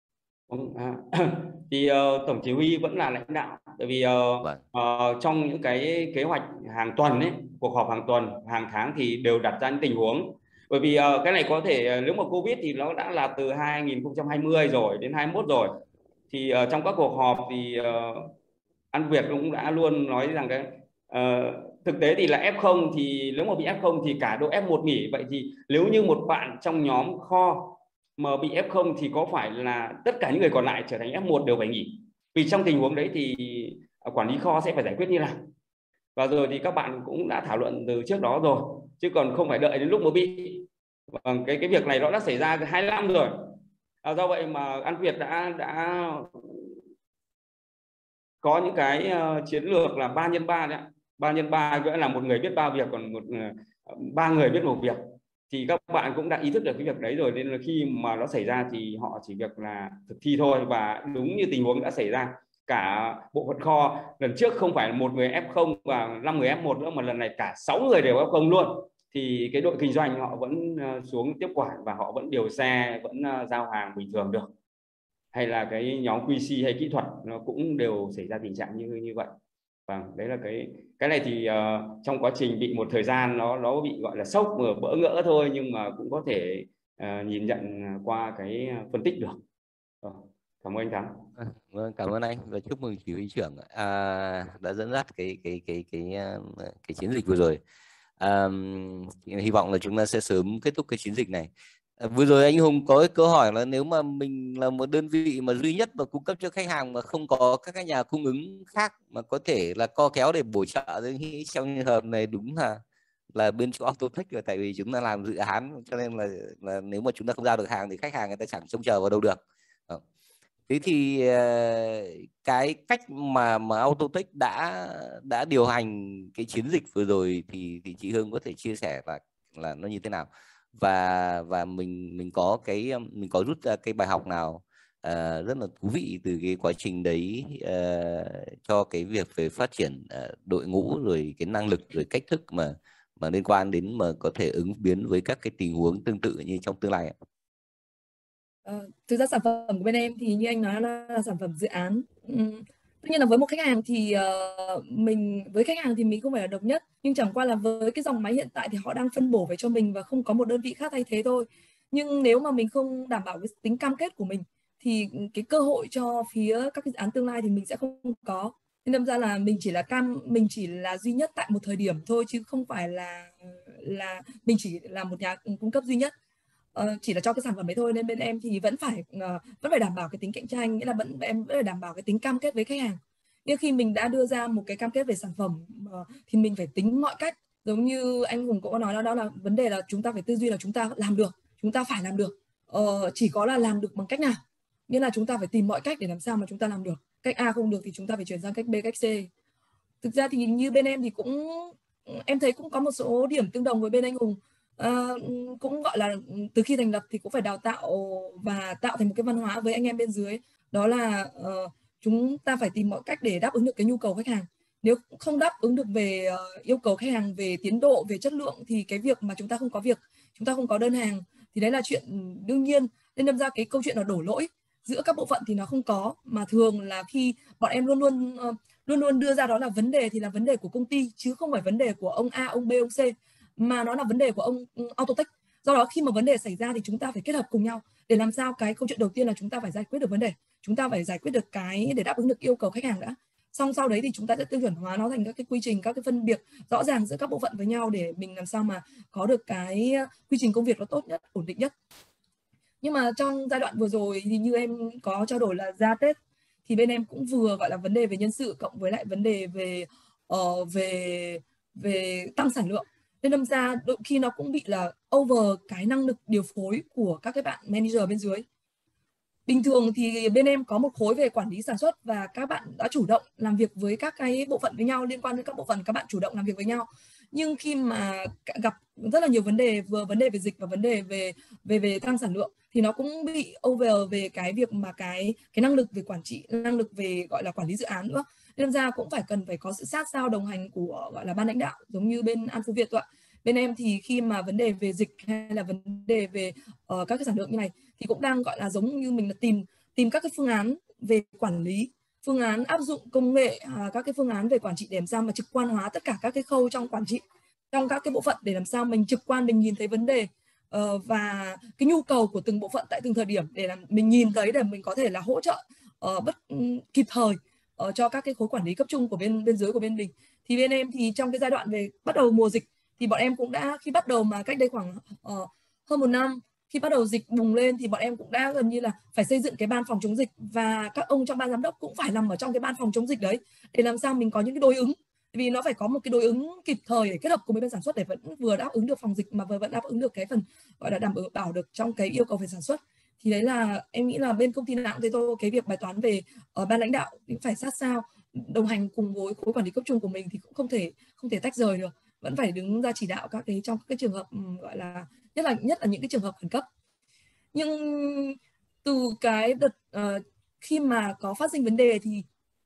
Thì tổng chỉ huy vẫn là lãnh đạo, tại vì trong những cái kế hoạch hàng tuần ấy, cuộc họp hàng tuần, hàng tháng thì đều đặt ra những tình huống. Bởi vì cái này có thể nếu mà Covid thì nó đã là từ 2020 rồi đến 21 rồi, thì trong các cuộc họp thì An Việt cũng đã luôn nói rằng cái thực tế thì là F0 thì nếu mà bị F0 thì cả đội F1 nghỉ. Vậy thì nếu như một bạn trong nhóm kho mà bị F0 thì có phải là tất cả những người còn lại trở thành F1 đều phải nghỉ? Vì trong tình huống đấy thì quản lý kho sẽ phải giải quyết như nào? Và rồi thì các bạn cũng đã thảo luận từ trước đó rồi, chứ còn không phải đợi đến lúc mà bị. Cái việc này nó đã xảy ra 2 năm rồi. Do vậy mà An Việt đã có những cái chiến lược là 3x3 đấy. 3x3 nghĩa là một người biết 3 việc, còn 3 người biết một việc. Thì các bạn cũng đã ý thức được cái việc đấy rồi, nên là khi mà nó xảy ra thì họ chỉ việc là thực thi thôi. Và đúng như tình huống đã xảy ra, cả bộ phận kho lần trước không phải một người F0 và 5 người F1 nữa, mà lần này cả 6 người đều F0 luôn. Thì cái đội kinh doanh họ vẫn xuống tiếp quản và họ vẫn điều xe, vẫn giao hàng bình thường được. Hay là cái nhóm QC hay kỹ thuật nó cũng đều xảy ra tình trạng như vậy. Vâng, đấy là cái này thì trong quá trình bị một thời gian nó bị gọi là sốc và bỡ ngỡ thôi, nhưng mà cũng có thể nhìn nhận qua cái phân tích được. Cảm ơn anh Thắng. Vâng, cảm ơn anh và chúc mừng chỉ huy trưởng đã dẫn dắt cái chiến dịch vừa rồi. Hy vọng là chúng ta sẽ sớm kết thúc cái chiến dịch này. Vừa rồi anh Hùng có cái câu hỏi là nếu mà mình là một đơn vị mà duy nhất mà cung cấp cho khách hàng mà không có các cái nhà cung ứng khác mà có thể là co kéo để bổ trợ, tôi nghĩ trong trường hợp này đúng là bên chỗ Autotech rồi, tại vì chúng ta làm dự án cho nên là nếu mà chúng ta không giao được hàng thì khách hàng người ta chẳng trông chờ vào đâu được. Thế thì cái cách mà Autotech đã điều hành cái chiến dịch vừa rồi thì chị Hương có thể chia sẻ là nó như thế nào, và mình có rút ra cái bài học nào rất là thú vị từ cái quá trình đấy cho cái việc về phát triển đội ngũ, rồi cái năng lực, rồi cách thức mà liên quan đến mà có thể ứng biến với các cái tình huống tương tự như trong tương lai ạ? Thực ra sản phẩm của bên em thì như anh nói là sản phẩm dự án. Tất nhiên là với một khách hàng thì với khách hàng thì mình không phải là độc nhất, nhưng chẳng qua là với cái dòng máy hiện tại thì họ đang phân bổ về cho mình và không có một đơn vị khác thay thế thôi. Nhưng nếu mà mình không đảm bảo cái tính cam kết của mình thì cái cơ hội cho phía các cái dự án tương lai thì mình sẽ không có. Nên đâm ra là mình chỉ là duy nhất tại một thời điểm thôi, chứ không phải là là mình chỉ là một nhà cung cấp duy nhất, chỉ là cho cái sản phẩm đấy thôi, nên bên em thì vẫn phải đảm bảo cái tính cạnh tranh, nghĩa là em vẫn phải đảm bảo cái tính cam kết với khách hàng. Nhưng khi mình đã đưa ra một cái cam kết về sản phẩm thì mình phải tính mọi cách, giống như anh Hùng cũng có nói đó là vấn đề là chúng ta phải tư duy là chúng ta làm được, chúng ta phải làm được, chỉ có là làm được bằng cách nào, nghĩa là chúng ta phải tìm mọi cách để làm sao mà chúng ta làm được. Cách A không được thì chúng ta phải chuyển sang cách B, cách C. Thực ra thì như bên em thì cũng em thấy cũng có một số điểm tương đồng với bên anh Hùng. Cũng gọi là từ khi thành lập thì cũng phải đào tạo và tạo thành một cái văn hóa với anh em bên dưới, đó là chúng ta phải tìm mọi cách để đáp ứng được cái nhu cầu khách hàng. Nếu không đáp ứng được về yêu cầu khách hàng về tiến độ, về chất lượng, thì cái việc mà chúng ta không có đơn hàng thì đấy là chuyện đương nhiên. Nên đâm ra cái câu chuyện là đổ lỗi giữa các bộ phận thì nó không có, mà thường là khi bọn em luôn luôn đưa ra đó là vấn đề thì là vấn đề của công ty, chứ không phải vấn đề của ông A, ông B, ông C, mà nó là vấn đề của ông Autotech. Do đó khi mà vấn đề xảy ra thì chúng ta phải kết hợp cùng nhau để làm sao cái câu chuyện đầu tiên là chúng ta phải giải quyết được vấn đề, chúng ta phải giải quyết được cái để đáp ứng được yêu cầu khách hàng đã. Xong sau đấy thì chúng ta sẽ tiêu chuẩn hóa nó thành các cái quy trình, các cái phân biệt rõ ràng giữa các bộ phận với nhau để mình làm sao mà có được cái quy trình công việc nó tốt nhất, ổn định nhất. Nhưng mà trong giai đoạn vừa rồi thì như em có trao đổi là ra Tết thì bên em cũng vừa gọi là vấn đề về nhân sự cộng với lại vấn đề về tăng sản lượng, nên đâm ra đôi khi nó cũng bị là over cái năng lực điều phối của các cái bạn manager bên dưới. Bình thường thì bên em có một khối về quản lý sản xuất và các bạn đã chủ động làm việc với các cái bộ phận với nhau, liên quan đến các bộ phận các bạn chủ động làm việc với nhau. Nhưng khi mà gặp rất là nhiều vấn đề, vừa vấn đề về dịch và vấn đề về tăng sản lượng, thì nó cũng bị over về cái việc mà cái năng lực về quản trị, năng lực về gọi là quản lý dự án nữa. Nên ra cũng cần phải có sự sát sao đồng hành của gọi là ban lãnh đạo, giống như bên An Phú Việt thôi ạ. Bên em thì khi mà vấn đề về dịch hay là vấn đề về các cái sản lượng như này thì cũng đang gọi là giống như mình là tìm các cái phương án về quản lý, phương án áp dụng công nghệ, các cái phương án về quản trị để làm sao mà trực quan hóa tất cả các cái khâu trong quản trị, trong các cái bộ phận, để làm sao mình trực quan, mình nhìn thấy vấn đề và cái nhu cầu của từng bộ phận tại từng thời điểm, để làm mình nhìn thấy để mình có thể là hỗ trợ kịp thời cho các cái khối quản lý cấp trung của bên dưới của bên mình. Thì bên em thì trong cái giai đoạn về bắt đầu mùa dịch thì bọn em cũng đã, khi bắt đầu mà cách đây khoảng hơn một năm, khi bắt đầu dịch bùng lên thì bọn em cũng đã gần như là phải xây dựng cái ban phòng chống dịch, và các ông trong ban giám đốc cũng phải nằm ở trong cái ban phòng chống dịch đấy để làm sao mình có những cái đối ứng, vì nó phải có một cái đối ứng kịp thời để kết hợp cùng với bên sản xuất để vẫn vừa đáp ứng được phòng dịch mà vừa vẫn đáp ứng được cái phần gọi là đảm bảo được trong cái yêu cầu về sản xuất. Thì đấy là em nghĩ là bên công ty nào cũng thế thôi, cái việc bài toán về ban lãnh đạo cũng phải sát sao đồng hành cùng với khối quản lý cấp trung của mình thì cũng không thể tách rời được, vẫn phải đứng ra chỉ đạo các cái trong các cái trường hợp gọi là nhất là những cái trường hợp khẩn cấp. Nhưng từ cái đợt khi mà có phát sinh vấn đề thì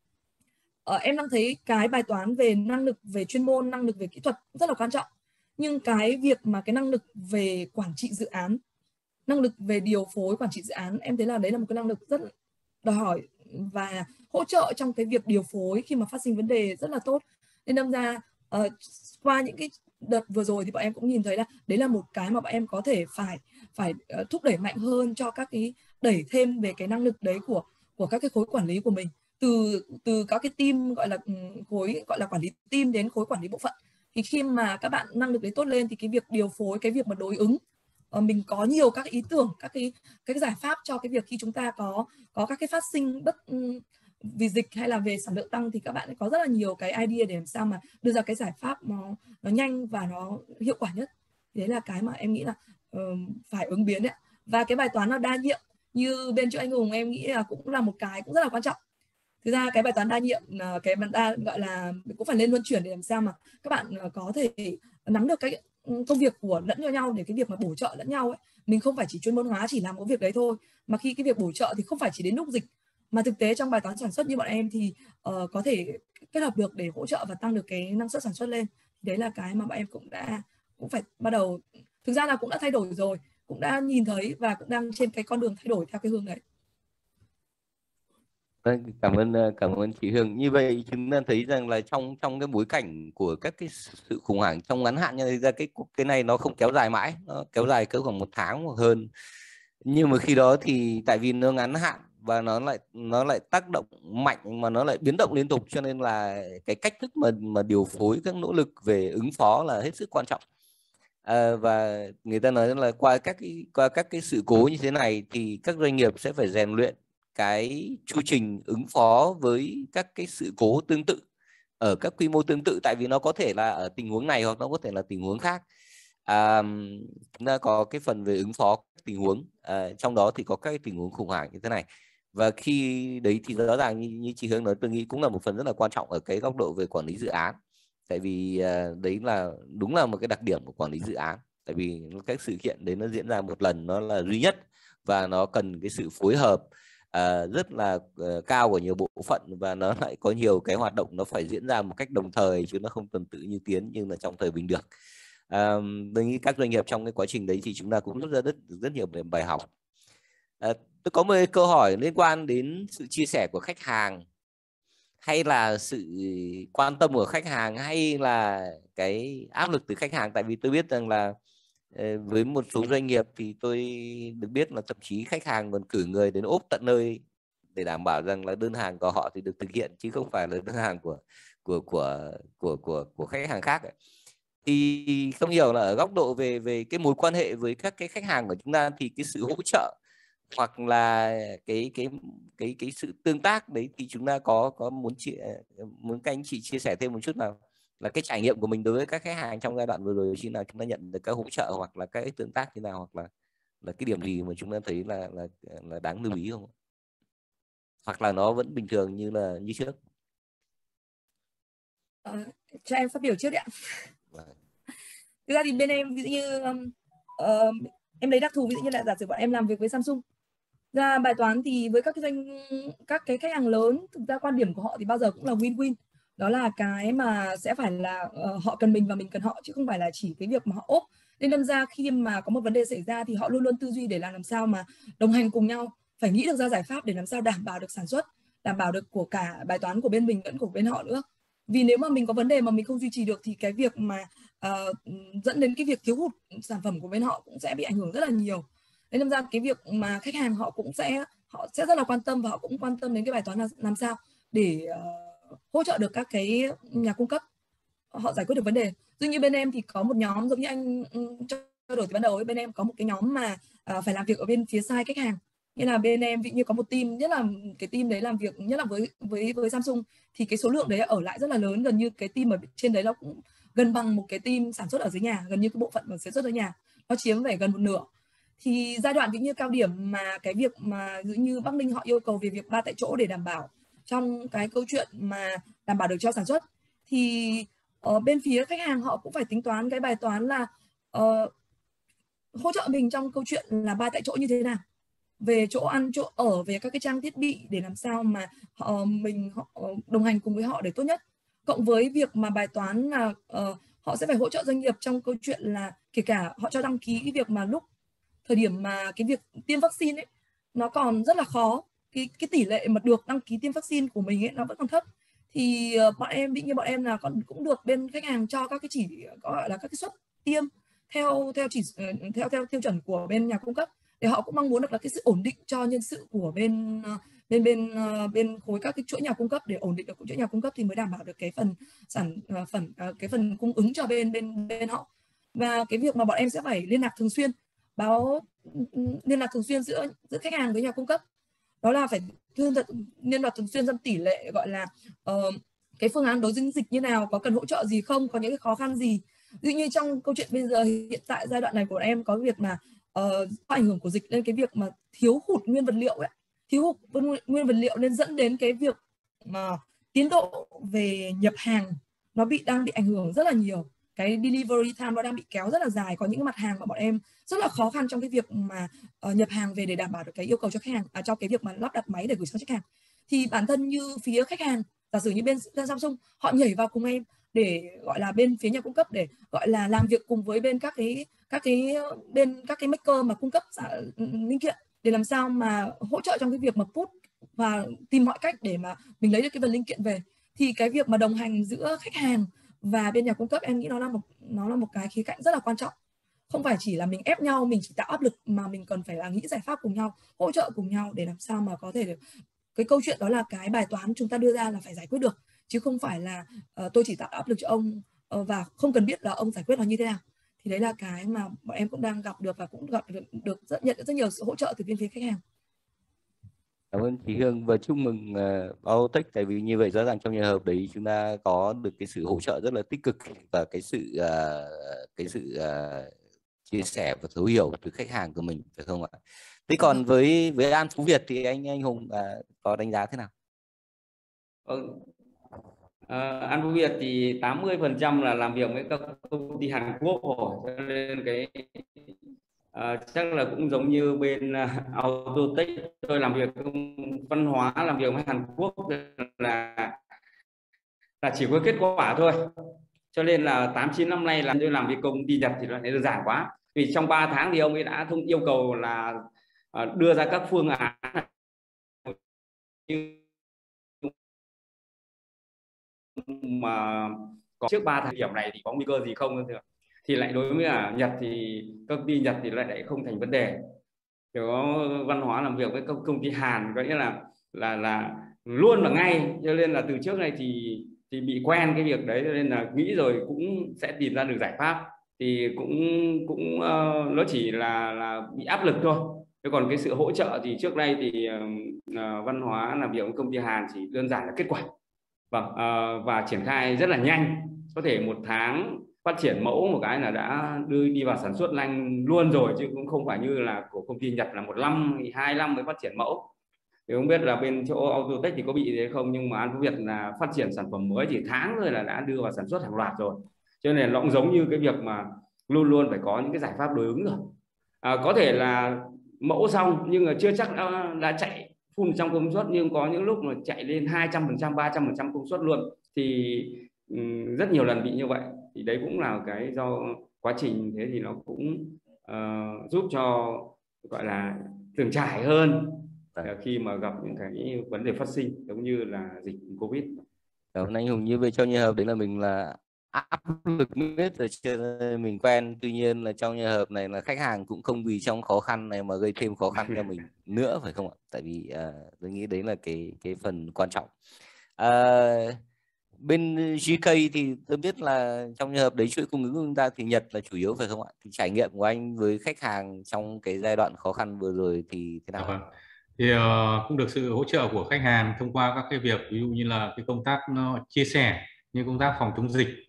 em đang thấy cái bài toán về năng lực về chuyên môn, năng lực về kỹ thuật rất là quan trọng, nhưng cái việc mà cái năng lực về quản trị dự án, năng lực về điều phối quản trị dự án, em thấy là đấy là một cái năng lực rất đòi hỏi và hỗ trợ trong cái việc điều phối khi mà phát sinh vấn đề rất là tốt. Nên đâm ra qua những cái đợt vừa rồi thì bọn em cũng nhìn thấy là đấy là một cái mà bọn em có thể phải thúc đẩy mạnh hơn cho các cái, đẩy thêm về cái năng lực đấy của các cái khối quản lý của mình, từ các cái team gọi là khối gọi là quản lý team đến khối quản lý bộ phận. Thì khi mà các bạn năng lực đấy tốt lên thì cái việc điều phối, cái việc mà đối ứng, mình có nhiều các ý tưởng, các cái giải pháp cho cái việc khi chúng ta có các cái phát sinh vì dịch hay là về sản lượng tăng, thì các bạn có rất là nhiều cái idea để làm sao mà đưa ra cái giải pháp nó nhanh và nó hiệu quả nhất. Đấy là cái mà em nghĩ là phải ứng biến đấy. Và cái bài toán là đa nhiệm như bên chỗ anh Hùng, em nghĩ là cũng là một cái cũng rất là quan trọng. Thực ra cái bài toán đa nhiệm, cái gọi là cũng phải lên luân chuyển để làm sao mà các bạn có thể nắm được cái công việc của lẫn cho nhau, để cái việc mà bổ trợ lẫn nhau ấy, mình không phải chỉ chuyên môn hóa chỉ làm cái việc đấy thôi, mà khi cái việc bổ trợ thì không phải chỉ đến lúc dịch, mà thực tế trong bài toán sản xuất như bọn em thì có thể kết hợp được để hỗ trợ và tăng được cái năng suất sản xuất lên. Đấy là cái mà bọn em cũng phải bắt đầu, thực ra là cũng đã thay đổi rồi, cũng đã nhìn thấy và cũng đang trên cái con đường thay đổi theo cái hướng đấy. Cảm ơn chị Hương. Như vậy chúng ta thấy rằng là trong cái bối cảnh của các cái sự khủng hoảng trong ngắn hạn, như ra cái này nó không kéo dài mãi, nó kéo dài cỡ khoảng 1 tháng hoặc hơn. Nhưng mà khi đó thì tại vì nó ngắn hạn và nó lại tác động mạnh mà nó lại biến động liên tục, cho nên là cái cách thức mà điều phối các nỗ lực về ứng phó là hết sức quan trọng. Và người ta nói là qua các cái sự cố như thế này thì các doanh nghiệp sẽ phải rèn luyện cái chu trình ứng phó với các cái sự cố tương tự ở các quy mô tương tự, tại vì nó có thể là ở tình huống này hoặc nó có thể là tình huống khác. Chúng ta có cái phần về ứng phó tình huống, trong đó thì có các cái tình huống khủng hoảng như thế này, và khi đấy thì rõ ràng như chị Hương nói, tôi nghĩ cũng là một phần rất là quan trọng ở cái góc độ về quản lý dự án, tại vì đấy là đúng là một cái đặc điểm của quản lý dự án, tại vì các sự kiện đấy nó diễn ra một lần, nó là duy nhất và nó cần cái sự phối hợp rất là cao của nhiều bộ phận, và nó lại có nhiều cái hoạt động nó phải diễn ra một cách đồng thời chứ nó không tuần tự như tiến nhưng là trong thời bình được. Tôi nghĩ các doanh nghiệp trong cái quá trình đấy thì chúng ta cũng rút ra rất nhiều bài học. Tôi có một câu hỏi liên quan đến sự chia sẻ của khách hàng, hay là sự quan tâm của khách hàng, hay là cái áp lực từ khách hàng. Tại vì tôi biết rằng là với một số doanh nghiệp thì tôi được biết là thậm chí khách hàng còn cử người đến ốp tận nơi để đảm bảo rằng là đơn hàng của họ thì được thực hiện chứ không phải là đơn hàng của khách hàng khác ấy. Thì không hiểu là ở góc độ về cái mối quan hệ với các cái khách hàng của chúng ta thì cái sự hỗ trợ hoặc là cái sự tương tác đấy thì chúng ta có muốn các anh chị chia sẻ thêm một chút nào là cái trải nghiệm của mình đối với các khách hàng trong giai đoạn vừa rồi, khi nào chúng ta nhận được các hỗ trợ hoặc là các cái tương tác thế nào, hoặc là cái điểm gì mà chúng ta thấy là đáng lưu ý không, hoặc là nó vẫn bình thường như trước? Cho em phát biểu trước đấy ạ. Thực ra thì bên em ví dụ như em lấy đặc thù, ví dụ như là giả sử bọn em làm việc với Samsung, ra bài toán thì với các cái khách hàng lớn, thực ra quan điểm của họ thì bao giờ cũng là win-win, đó là cái mà sẽ phải là họ cần mình và mình cần họ, chứ không phải là chỉ cái việc mà họ ốp. Nên đâm ra khi mà có một vấn đề xảy ra thì họ luôn luôn tư duy để làm sao mà đồng hành cùng nhau, phải nghĩ được ra giải pháp để làm sao đảm bảo được sản xuất, đảm bảo được của cả bài toán của bên mình lẫn của bên họ nữa. Vì nếu mà mình có vấn đề mà mình không duy trì được thì cái việc mà dẫn đến cái việc thiếu hụt sản phẩm của bên họ cũng sẽ bị ảnh hưởng rất là nhiều. Nên đâm ra cái việc mà khách hàng họ sẽ rất là quan tâm, và họ cũng quan tâm đến cái bài toán là làm sao để hỗ trợ được các cái nhà cung cấp họ giải quyết được vấn đề. Dường như bên em thì có một nhóm, giống như anh trao đổi từ ban đầu ấy, bên em có một cái nhóm mà phải làm việc ở bên phía side khách hàng. Như là bên em ví như có một team, nhất là cái team đấy làm việc nhất là với Samsung, thì cái số lượng đấy ở lại rất là lớn, gần như cái team ở trên đấy nó cũng gần bằng một cái team sản xuất ở dưới nhà, gần như cái bộ phận mà sản xuất ở nhà nó chiếm về gần một nửa. Thì giai đoạn ví như cao điểm mà cái việc mà ví như Bắc Ninh họ yêu cầu về việc 3 tại chỗ để đảm bảo trong cái câu chuyện mà đảm bảo được cho sản xuất, thì ở bên phía khách hàng họ cũng phải tính toán cái bài toán là hỗ trợ mình trong câu chuyện là 3 tại chỗ như thế nào, về chỗ ăn, chỗ ở, về các cái trang thiết bị, để làm sao mà mình đồng hành cùng với họ để tốt nhất. Cộng với việc mà bài toán là họ sẽ phải hỗ trợ doanh nghiệp trong câu chuyện là kể cả họ cho đăng ký cái việc mà lúc thời điểm mà cái việc tiêm vaccine ấy nó còn rất là khó, cái tỷ lệ mà được đăng ký tiêm vaccine của mình ấy nó vẫn còn thấp, thì bọn em là cũng được bên khách hàng cho các cái chỉ gọi là các cái suất tiêm theo tiêu chuẩn của bên nhà cung cấp, để họ cũng mong muốn được là cái sự ổn định cho nhân sự của bên khối các cái chuỗi nhà cung cấp, để ổn định được chuỗi nhà cung cấp thì mới đảm bảo được cái phần cung ứng cho bên họ. Và cái việc mà bọn em sẽ phải liên lạc thường xuyên giữa khách hàng với nhà cung cấp, đó là phải liên lạc thường xuyên trong tỷ lệ gọi là cái phương án đối với dịch như nào, có cần hỗ trợ gì không, có những cái khó khăn gì. Ví dụ như trong câu chuyện bây giờ hiện tại giai đoạn này của em có việc mà ảnh hưởng của dịch lên cái việc mà thiếu hụt nguyên vật liệu nên dẫn đến cái việc mà tiến độ về nhập hàng nó đang bị ảnh hưởng rất là nhiều. Cái delivery time nó đang bị kéo rất là dài, có những mặt hàng mà bọn em rất là khó khăn trong cái việc mà nhập hàng về để đảm bảo được cái yêu cầu cho khách hàng, cho cái việc mà lắp đặt máy để gửi sang khách hàng. Thì bản thân như phía khách hàng, giả sử như bên Samsung họ nhảy vào cùng em để gọi là bên phía nhà cung cấp để gọi là làm việc cùng với bên các cái maker mà cung cấp linh kiện, để làm sao mà hỗ trợ trong cái việc mà put và tìm mọi cách để mà mình lấy được cái phần linh kiện về. Thì cái việc mà đồng hành giữa khách hàng và bên nhà cung cấp, em nghĩ nó là một cái khía cạnh rất là quan trọng. Không phải chỉ là mình ép nhau, mình chỉ tạo áp lực, mà mình còn phải là nghĩ giải pháp cùng nhau, hỗ trợ cùng nhau để làm sao mà có thể được cái câu chuyện đó là cái bài toán chúng ta đưa ra là phải giải quyết được, chứ không phải là tôi chỉ tạo áp lực cho ông và không cần biết là ông giải quyết nó như thế nào. Thì đấy là cái mà bọn em cũng đang gặp được và cũng gặp được nhận rất nhiều sự hỗ trợ từ bên phía khách hàng. Cảm ơn chị Hương và chúc mừng Autotech, tại vì như vậy rõ ràng trong trường hợp đấy chúng ta có được cái sự hỗ trợ rất là tích cực và cái sự chia sẻ và thấu hiểu từ khách hàng của mình, phải không ạ? Thế còn với An Phú Việt thì anh Hùng có đánh giá thế nào? An Phú Việt thì 80% là làm việc với các công ty Hàn Quốc rồi, cho nên cái chắc là cũng giống như bên Autotech, tôi làm việc văn hóa, làm việc với Hàn Quốc là chỉ có kết quả thôi. Cho nên là 8-9 năm nay là tôi làm việc công ty Nhật thì nó thấy đơn giản quá. Vì trong 3 tháng thì ông ấy đã yêu cầu là đưa ra các phương án mà có trước 3 thời điểm này thì có nguy cơ gì không, thì lại đối với Nhật thì các công ty Nhật thì lại không thành vấn đề. Có văn hóa làm việc với các công ty Hàn có nghĩa là luôn và ngay, cho nên là từ trước này thì bị quen cái việc đấy, cho nên là nghĩ rồi cũng sẽ tìm ra được giải pháp. Thì cũng nó chỉ là bị áp lực thôi. Thế còn cái sự hỗ trợ thì trước đây thì văn hóa làm việc với công ty Hàn chỉ đơn giản là kết quả. Vâng, và triển khai rất là nhanh, có thể 1 tháng phát triển mẫu một cái là đã đi vào sản xuất lanh luôn rồi, chứ cũng không phải như là của công ty Nhật là 1 năm 2 năm mới phát triển mẫu. Thì không biết là bên chỗ Autotech thì có bị thế không, nhưng mà An Phú Việt là phát triển sản phẩm mới chỉ tháng thôi là đã đưa vào sản xuất hàng loạt rồi, cho nên nó cũng giống như cái việc mà luôn luôn phải có những cái giải pháp đối ứng rồi. Có thể là mẫu xong nhưng mà chưa chắc đã chạy full trong công suất, nhưng có những lúc mà chạy lên 200%, 300% công suất luôn, thì rất nhiều lần bị như vậy. Thì đấy cũng là cái do quá trình thế thì nó cũng giúp cho gọi là từng trải hơn khi mà gặp những cái vấn đề phát sinh giống như là dịch Covid. Cảm ơn anh Hùng. Như vậy trong trường hợp đấy là mình là áp lực hết rồi, mình quen. Tuy nhiên là trong trường hợp này là khách hàng cũng không vì trong khó khăn này mà gây thêm khó khăn cho mình nữa, phải không ạ? Tại vì tôi nghĩ đấy là cái phần quan trọng. Bên GK thì tôi biết là trong trường hợp đấy chuỗi cung ứng của chúng ta thì Nhật là chủ yếu, phải không ạ? Thì trải nghiệm của anh với khách hàng trong cái giai đoạn khó khăn vừa rồi thì thế nào? Vâng. Thì cũng được sự hỗ trợ của khách hàng thông qua các cái việc ví dụ như là cái công tác chia sẻ như công tác phòng chống dịch.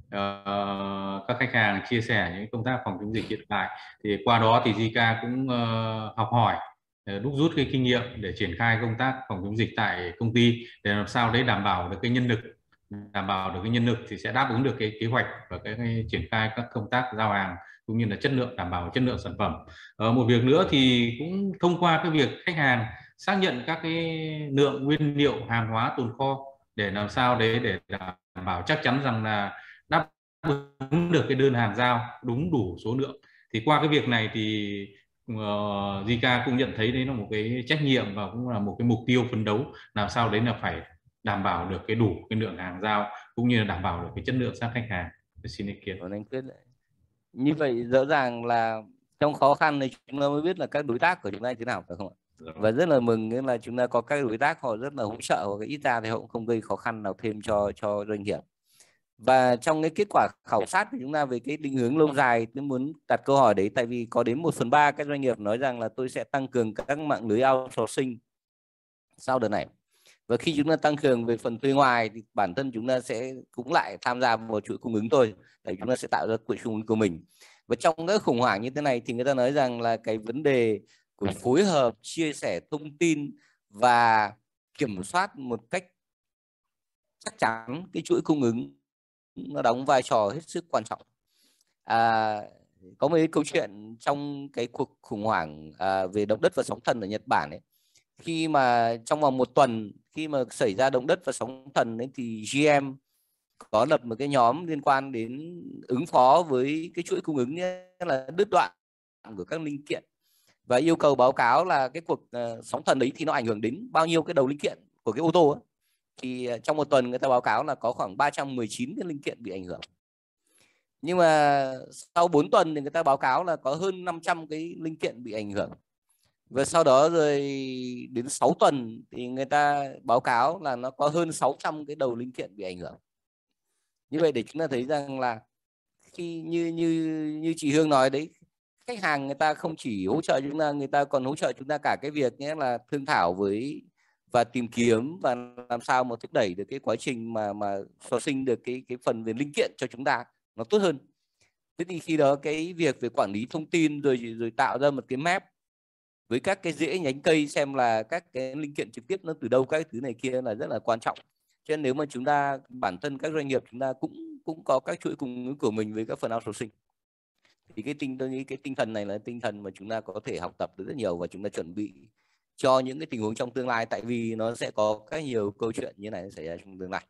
Các khách hàng chia sẻ những công tác phòng chống dịch hiện tại, thì qua đó thì GK cũng học hỏi, đúc rút cái kinh nghiệm để triển khai công tác phòng chống dịch tại công ty, để làm sao đấy đảm bảo được cái nhân lực, thì sẽ đáp ứng được cái kế hoạch và cái triển khai các công tác giao hàng cũng như là chất lượng, đảm bảo chất lượng sản phẩm. Một việc nữa thì cũng thông qua cái việc khách hàng xác nhận các cái lượng nguyên liệu hàng hóa tồn kho, để làm sao đấy để đảm bảo chắc chắn rằng là đáp ứng được cái đơn hàng giao đúng đủ số lượng. Thì qua cái việc này thì GK cũng nhận thấy đấy là một cái trách nhiệm và cũng là một cái mục tiêu phấn đấu, làm sao đấy là phải đảm bảo được cái đủ cái lượng hàng giao cũng như là đảm bảo được cái chất lượng sang khách hàng. Xin ý kiến. Anh Quyết. Như vậy rõ ràng là trong khó khăn này chúng ta mới biết là các đối tác của chúng ta thế nào, phải không ạ? Và rất là mừng là chúng ta có các đối tác họ rất là hỗ trợ, và ít ra thì họ cũng không gây khó khăn nào thêm cho doanh nghiệp. Và trong cái kết quả khảo sát của chúng ta về cái định hướng lâu dài, tôi muốn đặt câu hỏi đấy, tại vì có đến 1/3 các doanh nghiệp nói rằng là tôi sẽ tăng cường các mạng lưới outsourcing sau đợt này. Và khi chúng ta tăng cường về phần thuê ngoài thì bản thân chúng ta sẽ cũng lại tham gia vào chuỗi cung ứng thôi, tại chúng ta sẽ tạo ra chuỗi cung ứng của mình. Và trong các khủng hoảng như thế này thì người ta nói rằng là cái vấn đề của phối hợp, chia sẻ thông tin và kiểm soát một cách chắc chắn cái chuỗi cung ứng nó đóng vai trò hết sức quan trọng. Có một cái câu chuyện trong cái cuộc khủng hoảng về động đất và sóng thần ở Nhật Bản ấy, khi mà trong vòng 1 tuần khi mà xảy ra động đất và sóng thần ấy, thì GM có lập một cái nhóm liên quan đến ứng phó với cái chuỗi cung ứng, là đứt đoạn của các linh kiện, và yêu cầu báo cáo là cái cuộc sóng thần đấy thì nó ảnh hưởng đến bao nhiêu cái đầu linh kiện của cái ô tô ấy. Thì trong 1 tuần người ta báo cáo là có khoảng 319 cái linh kiện bị ảnh hưởng. Nhưng mà sau 4 tuần thì người ta báo cáo là có hơn 500 cái linh kiện bị ảnh hưởng. Và sau đó rồi đến 6 tuần thì người ta báo cáo là nó có hơn 600 cái đầu linh kiện bị ảnh hưởng. Như vậy để chúng ta thấy rằng là khi như chị Hương nói đấy, khách hàng người ta không chỉ hỗ trợ chúng ta, người ta còn hỗ trợ chúng ta cả cái việc nhé là thương thảo với và tìm kiếm và làm sao mà thúc đẩy được cái quá trình mà sourcing được cái phần về linh kiện cho chúng ta nó tốt hơn. Thế thì khi đó cái việc về quản lý thông tin rồi tạo ra một cái map với các cái rễ nhánh cây xem là các cái linh kiện trực tiếp nó từ đâu, các thứ này kia là rất là quan trọng. Cho nên nếu mà chúng ta bản thân các doanh nghiệp chúng ta cũng có các chuỗi cung ứng của mình với các phần outsourcing, thì tôi nghĩ cái tinh thần này là tinh thần mà chúng ta có thể học tập được rất nhiều và chúng ta chuẩn bị cho những cái tình huống trong tương lai, tại vì nó sẽ có các nhiều câu chuyện như này xảy ra trong tương lai.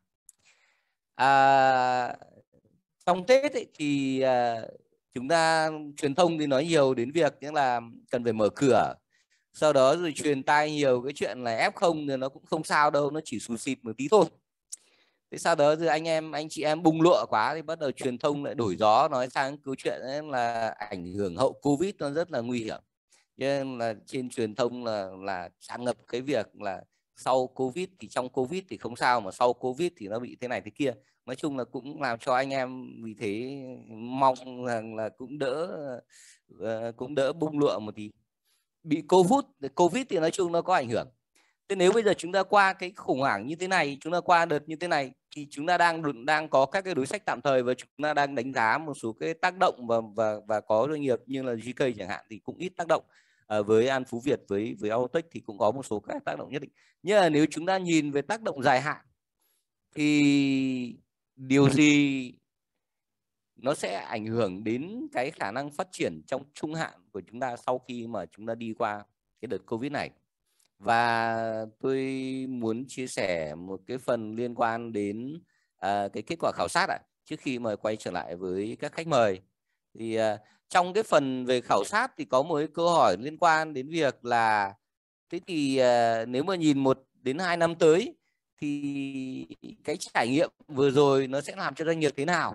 Trong Tết ấy, thì chúng ta truyền thông thì nói nhiều đến việc như là cần phải mở cửa, sau đó rồi truyền tai nhiều cái chuyện là F0 thì nó cũng không sao đâu, nó chỉ sụt xịt một tí thôi. Thế sau đó rồi anh chị em bung lụa quá thì bắt đầu truyền thông lại đổi gió nói sang câu chuyện ấy là ảnh hưởng hậu Covid nó rất là nguy hiểm. Cho nên là trên truyền thông là tràn ngập cái việc là sau Covid thì trong Covid thì không sao, mà sau Covid thì nó bị thế này thế kia. Nói chung là cũng làm cho anh em vì thế mong rằng là cũng đỡ bung lụa một tí. Bị Covid thì nói chung nó có ảnh hưởng. Thế nếu bây giờ chúng ta qua cái khủng hoảng như thế này, chúng ta qua đợt như thế này thì chúng ta đang có các cái đối sách tạm thời và chúng ta đang đánh giá một số cái tác động và có doanh nghiệp như là GK chẳng hạn thì cũng ít tác động. Với An Phú Việt với Autotech thì cũng có một số các tác động nhất định. Nhưng mà nếu chúng ta nhìn về tác động dài hạn thì điều gì nó sẽ ảnh hưởng đến cái khả năng phát triển trong trung hạn của chúng ta sau khi mà chúng ta đi qua cái đợt Covid này. Và tôi muốn chia sẻ một cái phần liên quan đến cái kết quả khảo sát trước khi mà quay trở lại với các khách mời. Thì trong cái phần về khảo sát thì có một cái câu hỏi liên quan đến việc là thế thì nếu mà nhìn 1 đến 2 năm tới thì cái trải nghiệm vừa rồi nó sẽ làm cho doanh nghiệp thế nào?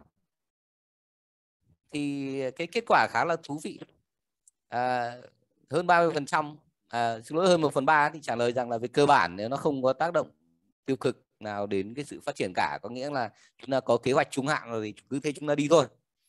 Thì cái kết quả khá là thú vị. Hơn 30%, xin lỗi, hơn 1/3 thì trả lời rằng là về cơ bản nếu nó không có tác động tiêu cực nào đến cái sự phát triển cả, có nghĩa là chúng ta có kế hoạch trung hạn rồi thì cứ thế chúng ta đi thôi.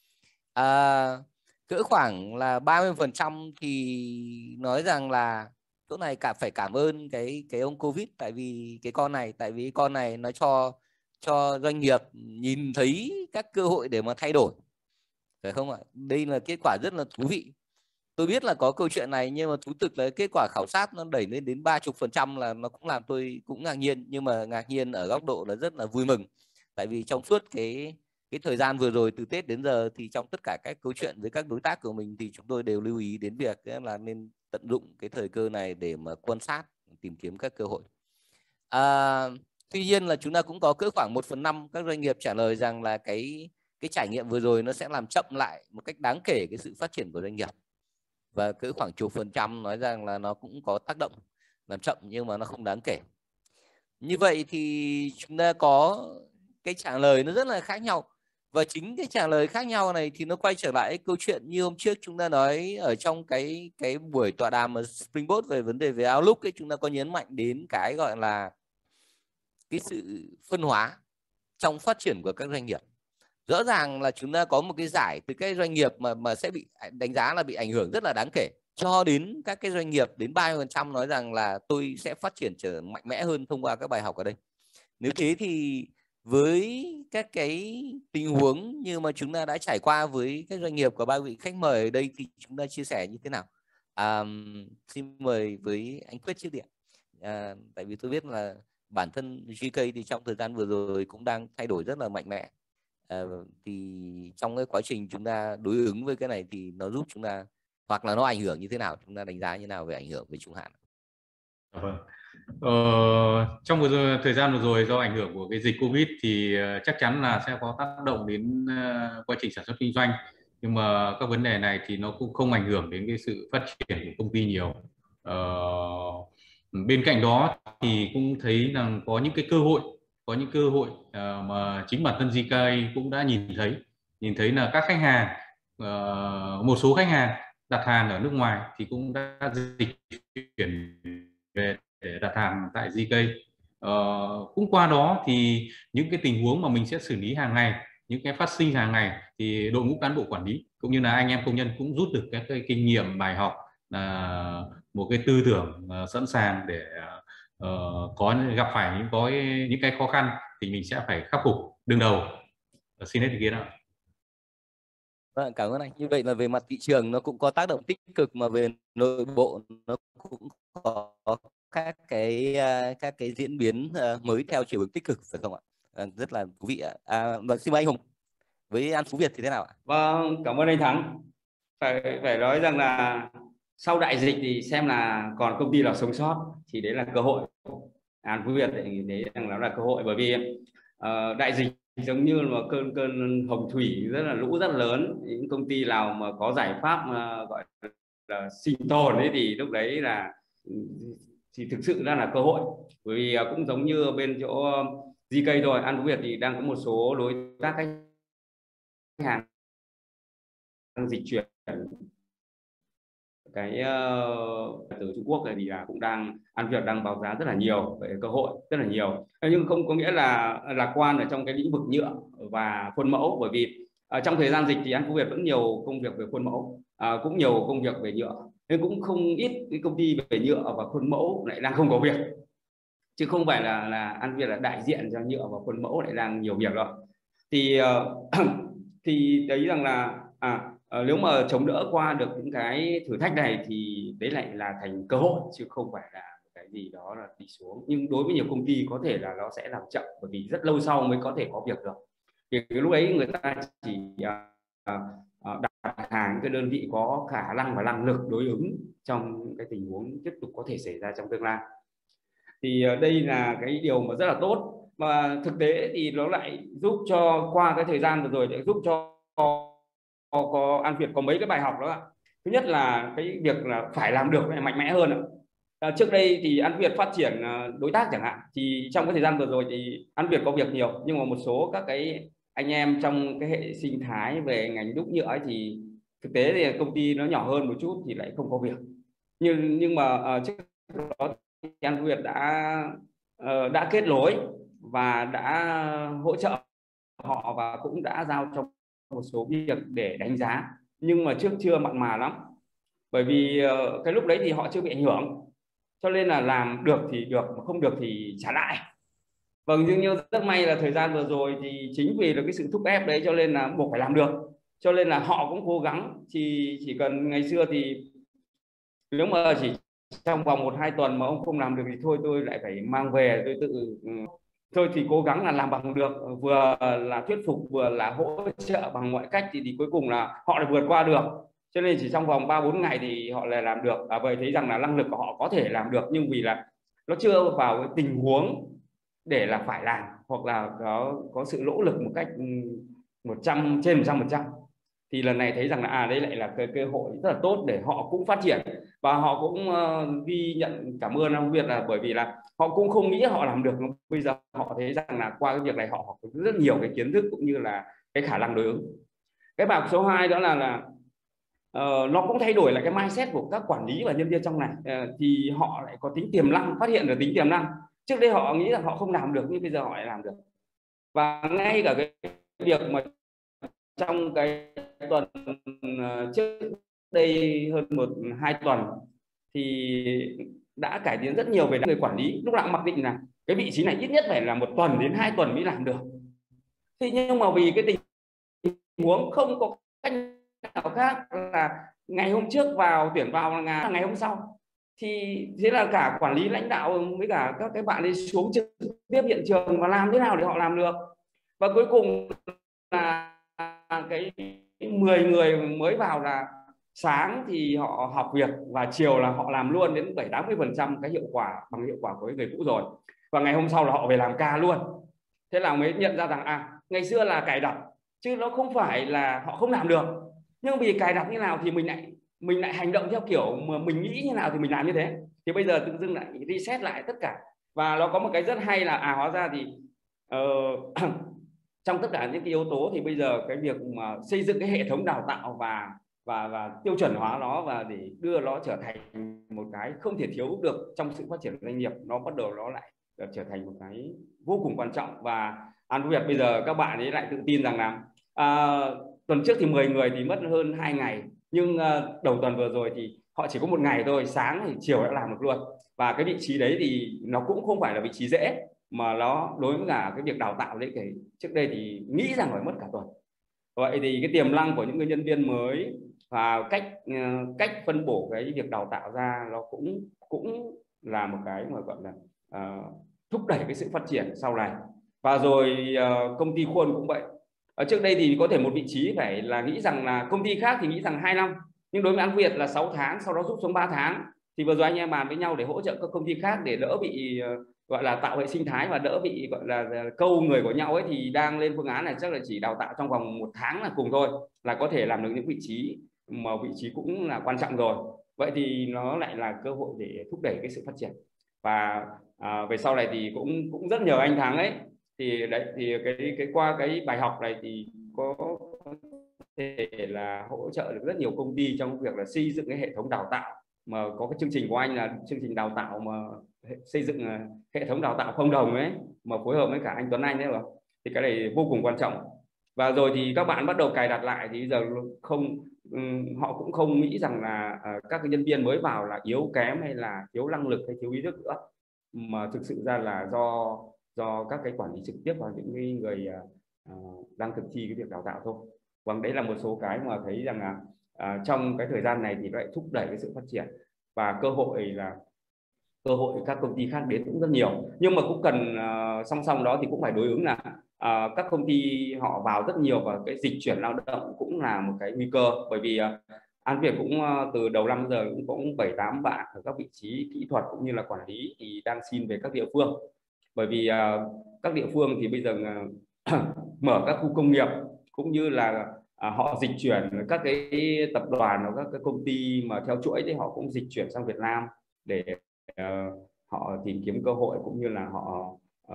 Cỡ khoảng là 30% thì nói rằng là chỗ này phải cảm ơn cái ông Covid, tại vì con này nó cho doanh nghiệp nhìn thấy các cơ hội để mà thay đổi, phải không ạ? Đây là kết quả rất là thú vị. Tôi biết là có câu chuyện này nhưng mà thú thực là kết quả khảo sát nó đẩy lên đến 30% là nó cũng làm tôi cũng ngạc nhiên, nhưng mà ngạc nhiên ở góc độ là rất là vui mừng. Tại vì trong suốt cái thời gian vừa rồi từ Tết đến giờ thì trong tất cả các câu chuyện với các đối tác của mình thì chúng tôi đều lưu ý đến việc là nên tận dụng cái thời cơ này để mà quan sát, tìm kiếm các cơ hội. Tuy nhiên là chúng ta cũng có cỡ khoảng 1/5 các doanh nghiệp trả lời rằng là cái trải nghiệm vừa rồi nó sẽ làm chậm lại một cách đáng kể cái sự phát triển của doanh nghiệp. Và cỡ khoảng chục % nói rằng là nó cũng có tác động làm chậm nhưng mà nó không đáng kể. Như vậy thì chúng ta có cái trả lời nó rất là khác nhau. Và chính cái trả lời khác nhau này thì nó quay trở lại câu chuyện như hôm trước chúng ta nói ở trong cái buổi tọa đàm ở Springboard về vấn đề về Outlook ấy, chúng ta có nhấn mạnh đến cái gọi là cái sự phân hóa trong phát triển của các doanh nghiệp. Rõ ràng là chúng ta có một cái giải từ các doanh nghiệp mà sẽ bị đánh giá là bị ảnh hưởng rất là đáng kể, cho đến các cái doanh nghiệp đến 30% nói rằng là tôi sẽ phát triển trở mạnh mẽ hơn thông qua các bài học ở đây. Nếu thế thì với các cái tình huống như mà chúng ta đã trải qua với các doanh nghiệp của ba vị khách mời ở đây thì chúng ta chia sẻ như thế nào? Xin mời với anh Quyết trước đi ạ. Tại vì tôi biết là bản thân GK thì trong thời gian vừa rồi cũng đang thay đổi rất là mạnh mẽ. Thì trong cái quá trình chúng ta đối ứng với cái này thì nó giúp chúng ta, hoặc là nó ảnh hưởng như thế nào, chúng ta đánh giá như nào về ảnh hưởng về trung hạn? Vâng. Trong thời gian vừa rồi do ảnh hưởng của cái dịch Covid thì chắc chắn là sẽ có tác động đến quá trình sản xuất kinh doanh, nhưng mà các vấn đề này thì nó cũng không ảnh hưởng đến cái sự phát triển của công ty nhiều. Bên cạnh đó thì cũng thấy rằng có những cơ hội mà chính bản thân GK cũng đã nhìn thấy là các khách hàng, một số khách hàng đặt hàng ở nước ngoài thì cũng đã dịch chuyển về để đặt hàng tại GK. Cũng qua đó thì những cái tình huống mà mình sẽ xử lý hàng ngày những cái phát sinh hàng ngày thì đội ngũ cán bộ quản lý cũng như là anh em công nhân cũng rút được cái kinh nghiệm bài học, là một cái tư tưởng sẵn sàng để có gặp phải những cái khó khăn thì mình sẽ phải khắc phục đương đầu. Xin hết ý kiến ạ. Vâng, cảm ơn anh. Như vậy là về mặt thị trường nó cũng có tác động tích cực, mà về nội bộ nó cũng có các cái diễn biến mới theo chiều hướng tích cực, phải không ạ? Rất là thú vị ạ. Vâng, xin mời anh Hùng. Với An Phú Việt thì thế nào ạ? Vâng, cảm ơn anh Thắng. Phải nói rằng là sau đại dịch thì xem là còn công ty nào sống sót thì đấy là cơ hội. An Phú Việt thì đấy rằng là cơ hội, bởi vì đại dịch giống như là cơn hồng thủy lũ rất lớn. Những công ty nào mà có giải pháp gọi là sinh tồn ấy thì lúc đấy là thì thực sự ra là cơ hội. Bởi vì cũng giống như bên chỗ GK rồi, An Phú Việt thì đang có một số đối tác khách hàng dịch chuyển cái từ Trung Quốc này thì cũng đang An Việt đang báo giá rất là nhiều, về cơ hội rất là nhiều, nhưng không có nghĩa là lạc quan ở trong cái lĩnh vực nhựa và khuôn mẫu, bởi vì trong thời gian dịch thì An Phú Việt vẫn nhiều công việc về khuôn mẫu, cũng nhiều công việc về nhựa, nhưng cũng không ít cái công ty về nhựa và khuôn mẫu lại đang không có việc, chứ không phải là An Việt là đại diện cho nhựa và khuôn mẫu lại đang nhiều việc rồi. Thì thì thấy rằng là nếu mà chống đỡ qua được những cái thử thách này thì đấy lại là thành cơ hội, chứ không phải là cái gì đó là đi xuống. Nhưng đối với nhiều công ty có thể là nó sẽ làm chậm, bởi vì rất lâu sau mới có thể có việc được. Thì lúc ấy người ta chỉ đặt hàng cái đơn vị có khả năng và năng lực đối ứng trong cái tình huống tiếp tục có thể xảy ra trong tương lai. Thì đây là cái điều mà rất là tốt, và thực tế thì nó lại giúp cho qua cái thời gian vừa rồi để giúp cho có An Việt có mấy cái bài học đó ạ. Thứ nhất là cái việc là phải làm được phải mạnh mẽ hơn. Trước đây thì An Việt phát triển đối tác chẳng hạn, thì trong cái thời gian vừa rồi thì An Việt có việc nhiều, nhưng mà một số các cái anh em trong cái hệ sinh thái về ngành đúc nhựa ấy thì thực tế thì công ty nó nhỏ hơn một chút thì lại không có việc. Nhưng mà trước đó An Việt đã kết nối và đã hỗ trợ họ, và cũng đã giao cho một số việc để đánh giá, nhưng mà chưa mặn mà lắm, bởi vì cái lúc đấy thì họ chưa bị ảnh hưởng, cho nên là làm được thì được, mà không được thì trả lại. Vâng, nhưng như rất may là thời gian vừa rồi thì chính vì là cái sự thúc ép đấy cho nên là buộc phải làm được, cho nên là họ cũng cố gắng. Chỉ cần ngày xưa thì nếu mà chỉ trong vòng 1-2 tuần mà ông không làm được thì thôi tôi lại phải mang về, tôi tự thôi thì cố gắng là làm bằng được, vừa là thuyết phục vừa là hỗ trợ bằng mọi cách thì cuối cùng là họ lại vượt qua được. Cho nên chỉ trong vòng 3-4 ngày thì họ lại làm được. Vậy thấy rằng là năng lực của họ có thể làm được, nhưng vì là nó chưa vào cái tình huống để là phải làm, hoặc là có sự nỗ lực một cách 100%. Thì lần này thấy rằng là đấy lại là cái cơ hội rất là tốt để họ cũng phát triển, và họ cũng ghi nhận cảm ơn An Việt, là bởi vì là họ cũng không nghĩ họ làm được, bây giờ họ thấy rằng là qua cái việc này họ học rất nhiều cái kiến thức cũng như là cái khả năng đối ứng. Cái bài học số 2 đó là nó cũng thay đổi lại cái mindset của các quản lý và nhân viên trong này, thì họ lại có tính tiềm năng, phát hiện được tính tiềm năng. Trước đây họ nghĩ rằng họ không làm được, nhưng bây giờ họ lại làm được. Và ngay cả cái việc mà trong cái tuần trước đây hơn 1-2 tuần thì đã cải tiến rất nhiều về người quản lý. Lúc nào mặc định là cái vị trí này ít nhất phải là 1 tuần đến 2 tuần mới làm được. Thế nhưng mà vì cái tình huống không có cách nào khác là ngày hôm trước vào tuyển vào là ngày hôm sau, thì thế là cả quản lý lãnh đạo với cả các cái bạn đi xuống trực tiếp hiện trường và làm thế nào để họ làm được. Và cuối cùng là cái 10 người mới vào là sáng thì họ học việc và chiều là họ làm luôn đến 70-80% cái hiệu quả bằng hiệu quả của người cũ rồi, và ngày hôm sau là họ về làm ca luôn. Thế là mới nhận ra rằng ngày xưa là cài đặt, chứ nó không phải là họ không làm được, nhưng vì cài đặt như nào thì mình lại hành động theo kiểu mà mình nghĩ như nào thì mình làm như thế. Thì bây giờ tự dưng lại reset lại tất cả. Và nó có một cái rất hay là hóa ra thì trong tất cả những cái yếu tố thì bây giờ cái việc mà xây dựng cái hệ thống đào tạo và tiêu chuẩn hóa nó, và để đưa nó trở thành một cái không thể thiếu được trong sự phát triển của doanh nghiệp, nó bắt đầu nó lại trở thành một cái vô cùng quan trọng. Và An Việt bây giờ các bạn ấy lại tự tin rằng là tuần trước thì 10 người thì mất hơn 2 ngày, nhưng đầu tuần vừa rồi thì họ chỉ có 1 ngày thôi, sáng thì chiều đã làm được luôn. Và cái vị trí đấy thì nó cũng không phải là vị trí dễ, mà nó đối với cả cái việc đào tạo đấy, cái trước đây thì nghĩ rằng phải mất cả tuần. Vậy thì cái tiềm năng của những cái nhân viên mới và cách phân bổ cái việc đào tạo ra nó cũng là một cái mà gọi là thúc đẩy cái sự phát triển sau này. Và rồi công ty Khuôn cũng vậy. Ở trước đây thì có thể một vị trí phải là nghĩ rằng là công ty khác thì nghĩ rằng 2 năm, nhưng đối với An Việt là 6 tháng, sau đó rút xuống 3 tháng. Thì vừa rồi anh em bàn với nhau để hỗ trợ các công ty khác để đỡ bị gọi là tạo hệ sinh thái và đỡ bị gọi là câu người của nhau ấy, thì đang lên phương án này chắc là chỉ đào tạo trong vòng 1 tháng là cùng thôi, là có thể làm được những vị trí mà vị trí cũng là quan trọng rồi. Vậy thì nó lại là cơ hội để thúc đẩy cái sự phát triển. Và về sau này thì cũng rất nhờ anh Thắng ấy, thì đấy thì cái qua cái bài học này thì có thể là hỗ trợ được rất nhiều công ty trong việc là xây dựng cái hệ thống đào tạo, mà có cái chương trình của anh là chương trình đào tạo mà xây dựng hệ thống đào tạo không đồng ấy, mà phối hợp với cả anh Tuấn Anh đấy, thì cái này vô cùng quan trọng. Và rồi thì các bạn bắt đầu cài đặt lại thì giờ họ cũng không nghĩ rằng là các cái nhân viên mới vào là yếu kém hay là thiếu năng lực hay thiếu ý thức nữa, mà thực sự ra là do các cái quản lý trực tiếp và những người đang thực thi cái việc đào tạo thôi. Vâng, đấy là một số cái mà thấy rằng là trong cái thời gian này thì lại thúc đẩy cái sự phát triển, và cơ hội các công ty khác đến cũng rất nhiều. Nhưng mà cũng cần song song đó thì cũng phải đối ứng là các công ty họ vào rất nhiều, và cái dịch chuyển lao động cũng là một cái nguy cơ. Bởi vì An Việt cũng từ đầu năm giờ cũng có 7-8 bạn ở các vị trí kỹ thuật cũng như là quản lý thì đang xin về các địa phương. Bởi vì các địa phương thì bây giờ mở các khu công nghiệp cũng như là họ dịch chuyển các cái tập đoàn hoặc các cái công ty mà theo chuỗi thì họ cũng dịch chuyển sang Việt Nam để họ tìm kiếm cơ hội, cũng như là họ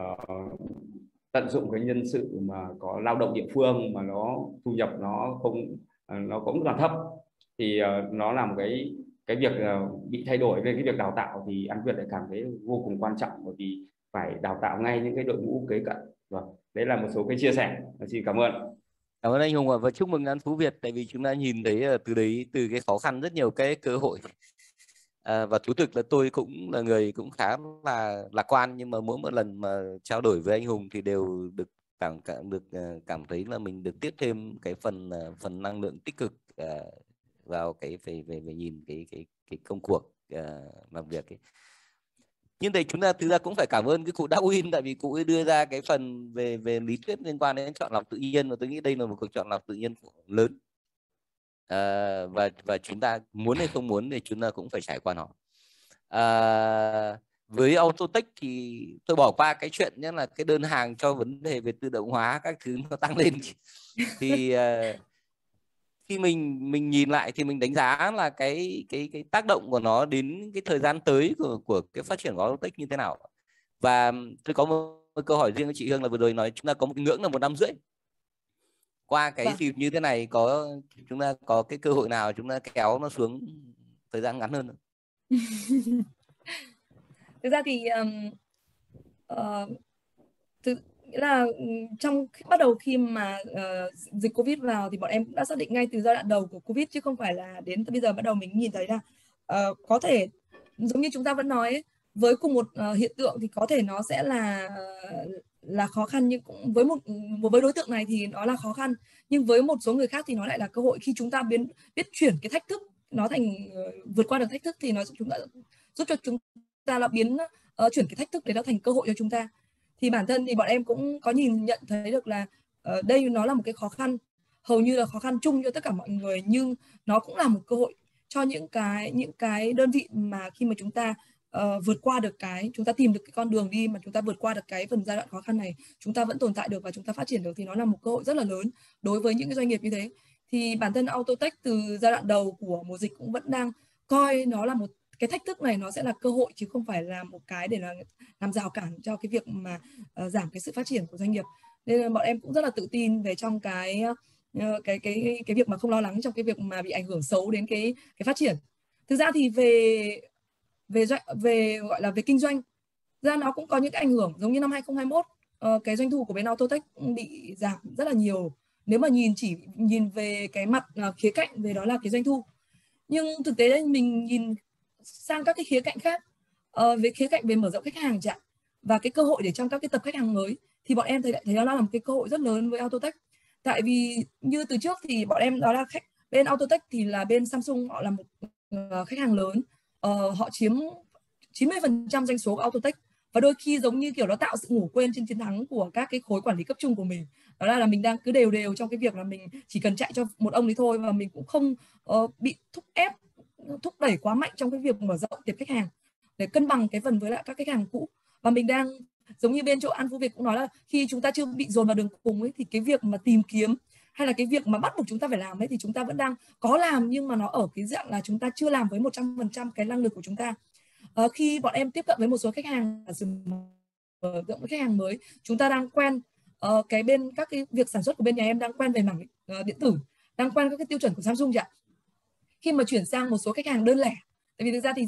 tận dụng cái nhân sự mà có lao động địa phương mà nó thu nhập nó cũng còn thấp, thì nó là một cái việc bị thay đổi về cái việc đào tạo. Thì An Việt lại cảm thấy vô cùng quan trọng, bởi vì phải đào tạo ngay những cái đội ngũ kế cận. Vâng, đấy là một số cái chia sẻ. Xin cảm ơn. Cảm ơn anh Hùng và chúc mừng An Phú Việt, tại vì chúng ta nhìn thấy từ cái khó khăn rất nhiều cái cơ hội. Và thú thực là tôi cũng là người cũng khá là lạc quan, nhưng mà mỗi một lần mà trao đổi với anh Hùng thì đều được cảm thấy là mình được tiếp thêm cái phần năng lượng tích cực vào cái về nhìn cái công cuộc làm việc ấy. Nhưng đây chúng ta thực ra cũng phải cảm ơn cái cụ Darwin, tại vì cụ ấy đưa ra cái phần về lý thuyết liên quan đến chọn lọc tự nhiên, và tôi nghĩ đây là một cuộc chọn lọc tự nhiên lớn. Và chúng ta muốn hay không muốn thì chúng ta cũng phải trải qua nó. Với Autotech thì tôi bỏ qua cái chuyện nhất là cái đơn hàng cho vấn đề về tự động hóa các thứ nó tăng lên. Thì khi mình nhìn lại thì mình đánh giá là cái tác động của nó đến cái thời gian tới của cái phát triển của Autotech như thế nào. Và tôi có một câu hỏi riêng với chị Hương là vừa rồi nói chúng ta có một cái ngưỡng là 1 năm rưỡi. Qua cái dịp như thế này chúng ta có cái cơ hội nào chúng ta kéo nó xuống thời gian ngắn hơn không? Thực ra thì bắt đầu khi mà dịch Covid vào thì bọn em cũng đã xác định ngay từ giai đoạn đầu của Covid, chứ không phải là đến bây giờ bắt đầu mình nhìn thấy là có thể giống như chúng ta vẫn nói ấy, với cùng một hiện tượng thì có thể nó sẽ là khó khăn, nhưng cũng với đối tượng này thì nó là khó khăn, nhưng với một số người khác thì nó lại là cơ hội. Khi chúng ta biết chuyển cái thách thức nó thành vượt qua được thách thức thì nó giúp cho chúng ta là chuyển cái thách thức để nó thành cơ hội cho chúng ta. Thì bản thân thì bọn em cũng có nhận thấy được là đây nó là một cái khó khăn, hầu như là khó khăn chung cho tất cả mọi người, nhưng nó cũng là một cơ hội cho những cái đơn vị mà khi mà chúng ta vượt qua được chúng ta tìm được cái con đường đi mà chúng ta vượt qua được cái phần giai đoạn khó khăn này, chúng ta vẫn tồn tại được và chúng ta phát triển được, thì nó là một cơ hội rất là lớn đối với những cái doanh nghiệp như thế. Thì bản thân Autotech từ giai đoạn đầu của mùa dịch cũng vẫn đang coi nó là một cái thách thức này, nó sẽ là cơ hội chứ không phải là một cái để làm rào cản cho cái việc mà giảm cái sự phát triển của doanh nghiệp. Nên là bọn em cũng rất là tự tin về trong cái việc mà không lo lắng trong cái việc mà bị ảnh hưởng xấu đến cái phát triển. Thực ra thì về gọi là về kinh doanh Ra nó cũng có những cái ảnh hưởng, giống như năm 2021 cái doanh thu của bên Autotech bị giảm rất là nhiều nếu mà chỉ nhìn về cái mặt khía cạnh về đó là cái doanh thu. Nhưng thực tế đây mình nhìn sang các cái khía cạnh khác, về khía cạnh về mở rộng khách hàng chẳng và cái cơ hội để trong các cái tập khách hàng mới, thì bọn em thấy đó là một cái cơ hội rất lớn với Autotech. Tại vì như từ trước thì bọn em đó là bên Autotech thì là bên Samsung, họ là một khách hàng lớn, họ chiếm 90% doanh số của Autotech, và đôi khi giống như kiểu nó tạo sự ngủ quên trên chiến thắng của các cái khối quản lý cấp trung của mình. Đó là mình đang cứ đều trong cái việc là mình chỉ cần chạy cho một ông ấy thôi, và mình cũng không bị thúc đẩy quá mạnh trong cái việc mở rộng tiệp khách hàng để cân bằng cái phần với lại các khách hàng cũ. Và mình đang giống như bên chỗ An Phú Việt cũng nói là khi chúng ta chưa bị dồn vào đường cùng ấy, thì cái việc mà tìm kiếm hay là cái việc mà bắt buộc chúng ta phải làm ấy thì chúng ta vẫn đang có làm, nhưng mà nó ở cái dạng là chúng ta chưa làm với 100% cái năng lực của chúng ta. Khi bọn em tiếp cận với một số khách hàng mở rộng khách hàng mới, chúng ta đang quen cái bên các cái việc sản xuất của bên nhà em đang quen về mảng điện tử, đang quen các cái tiêu chuẩn của Samsung chẳng. Khi mà chuyển sang một số khách hàng đơn lẻ, tại vì thực ra thì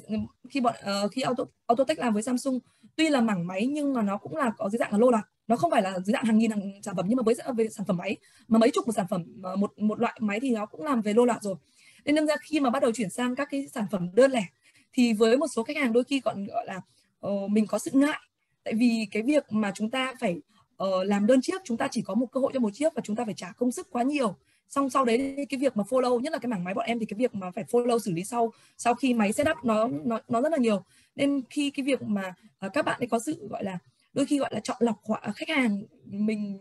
khi Autotech làm với Samsung, tuy là mảng máy nhưng mà nó cũng là có dưới dạng là lô lạt, nó không phải là dưới dạng hàng nghìn hàng sản phẩm, nhưng mà với sản phẩm máy mà mấy chục một sản phẩm, một loại máy thì nó cũng làm về lô lạt rồi. Nên đâm ra khi mà bắt đầu chuyển sang các cái sản phẩm đơn lẻ thì với một số khách hàng đôi khi còn gọi là mình có sự ngại, tại vì cái việc mà chúng ta phải làm đơn chiếc, chúng ta chỉ có một cơ hội cho một chiếc và chúng ta phải trả công sức quá nhiều. Xong sau đấy cái việc mà follow, nhất là cái mảng máy bọn em thì cái việc mà phải follow xử lý sau khi máy setup nó rất là nhiều. Nên khi cái việc mà các bạn ấy có sự gọi là đôi khi gọi là chọn lọc khách hàng mình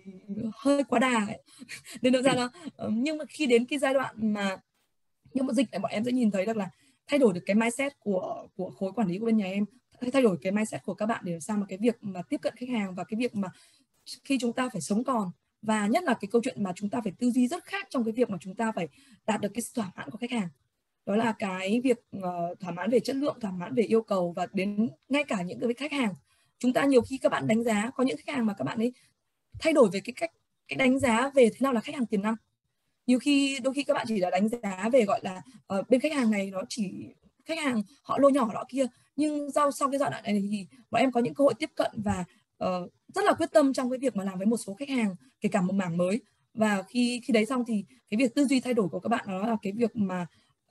hơi quá đà ấy. Nên thực ra là nhưng mà khi đến cái giai đoạn mà như một dịch này, bọn em sẽ nhìn thấy được là thay đổi được cái mindset của khối quản lý của bên nhà em, thay đổi cái mindset của các bạn để làm sao mà cái việc mà tiếp cận khách hàng và cái việc mà khi chúng ta phải sống còn, và nhất là cái câu chuyện mà chúng ta phải tư duy rất khác trong cái việc mà chúng ta phải đạt được cái sự thỏa mãn của khách hàng. Đó là cái việc thỏa mãn về chất lượng, thỏa mãn về yêu cầu, và đến ngay cả những cái khách hàng chúng ta nhiều khi các bạn đánh giá, có những khách hàng mà các bạn ấy thay đổi về cái đánh giá về thế nào là khách hàng tiềm năng. Nhiều khi đôi khi các bạn chỉ là đánh giá về gọi là bên khách hàng này nó chỉ khách hàng họ lô nhỏ lọ kia, nhưng sau cái giai đoạn này thì bọn em có những cơ hội tiếp cận và rất là quyết tâm trong cái việc mà làm với một số khách hàng kể cả một mảng mới. Và khi đấy xong thì cái việc tư duy thay đổi của các bạn đó là cái việc mà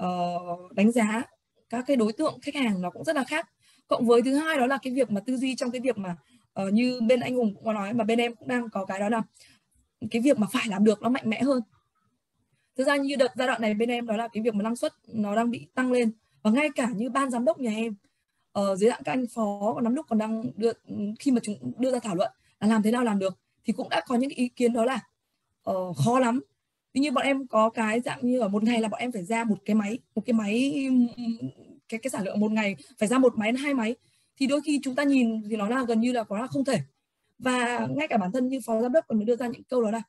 đánh giá các cái đối tượng khách hàng nó cũng rất là khác. Cộng với thứ hai đó là cái việc mà tư duy trong cái việc mà như bên anh Hùng cũng có nói, mà bên em cũng đang có cái đó là cái việc mà phải làm được nó mạnh mẽ hơn. Thực ra như giai đoạn này bên em đó là cái việc mà năng suất nó đang bị tăng lên, và ngay cả như ban giám đốc nhà em dưới dạng các anh phó còn lắm lúc còn đang khi mà chúng đưa ra thảo luận là làm thế nào làm được thì cũng đã có những ý kiến đó là khó lắm. Tuy nhiên bọn em có cái dạng như ở một ngày là bọn em phải ra một cái máy cái sản lượng một ngày phải ra một máy đến 2 máy, thì đôi khi chúng ta nhìn thì nó là gần như là có là không thể. Và ngay cả bản thân như phó giám đốc còn đưa ra những câu đó là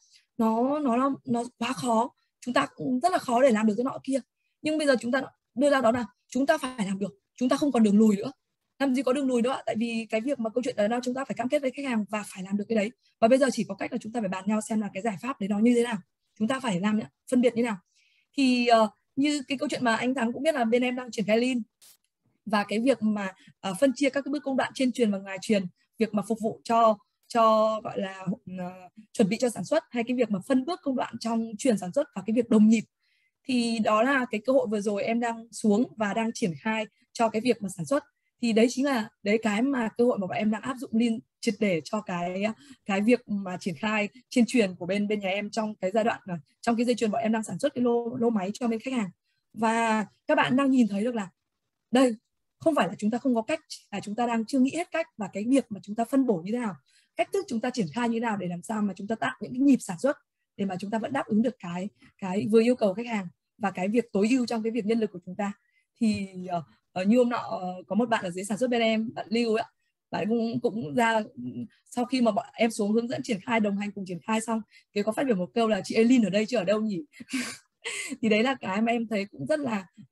nó quá khó, chúng ta cũng rất là khó để làm được cái nọ kia. Nhưng bây giờ chúng ta đưa ra đó là chúng ta phải làm được, chúng ta không còn đường lùi nữa. Làm gì có đường lùi nữa, tại vì cái việc mà câu chuyện đó là chúng ta phải cam kết với khách hàng và phải làm được cái đấy. Và bây giờ chỉ có cách là chúng ta phải bàn nhau xem là cái giải pháp đấy nó như thế nào, chúng ta phải làm phân biệt như nào. Thì như cái câu chuyện mà anh Thắng cũng biết là bên em đang triển khai Lean, và cái việc mà phân chia các cái bước công đoạn trên truyền và ngoài truyền, việc mà phục vụ cho gọi là chuẩn bị cho sản xuất, hay cái việc mà phân bước công đoạn trong truyền sản xuất và cái việc đồng nhịp, thì đó là cái cơ hội vừa rồi em đang xuống và đang triển khai cho cái việc mà sản xuất. Thì đấy chính là cái mà cơ hội mà bọn em đang áp dụng Lean triệt để cho cái việc mà triển khai trên truyền của bên nhà em trong cái giai đoạn trong cái dây chuyền bọn em đang sản xuất cái lô máy cho bên khách hàng. Và các bạn đang nhìn thấy được là đây không phải là chúng ta không có cách, là chúng ta đang chưa nghĩ hết cách, và cái việc mà chúng ta phân bổ như thế nào, cách thức chúng ta triển khai như thế nào để làm sao mà chúng ta tạo những cái nhịp sản xuất để mà chúng ta vẫn đáp ứng được cái vừa yêu cầu khách hàng và cái việc tối ưu trong cái việc nhân lực của chúng ta. Thì như hôm nọ có một bạn ở dưới sản xuất bên em, bạn Lưu ấy, bạn cũng ra sau khi mà bọn em xuống hướng dẫn triển khai, đồng hành cùng triển khai xong, cái có phát biểu một câu là chị Eileen ở đây chứ ở đâu nhỉ. Thì đấy là cái mà em thấy cũng rất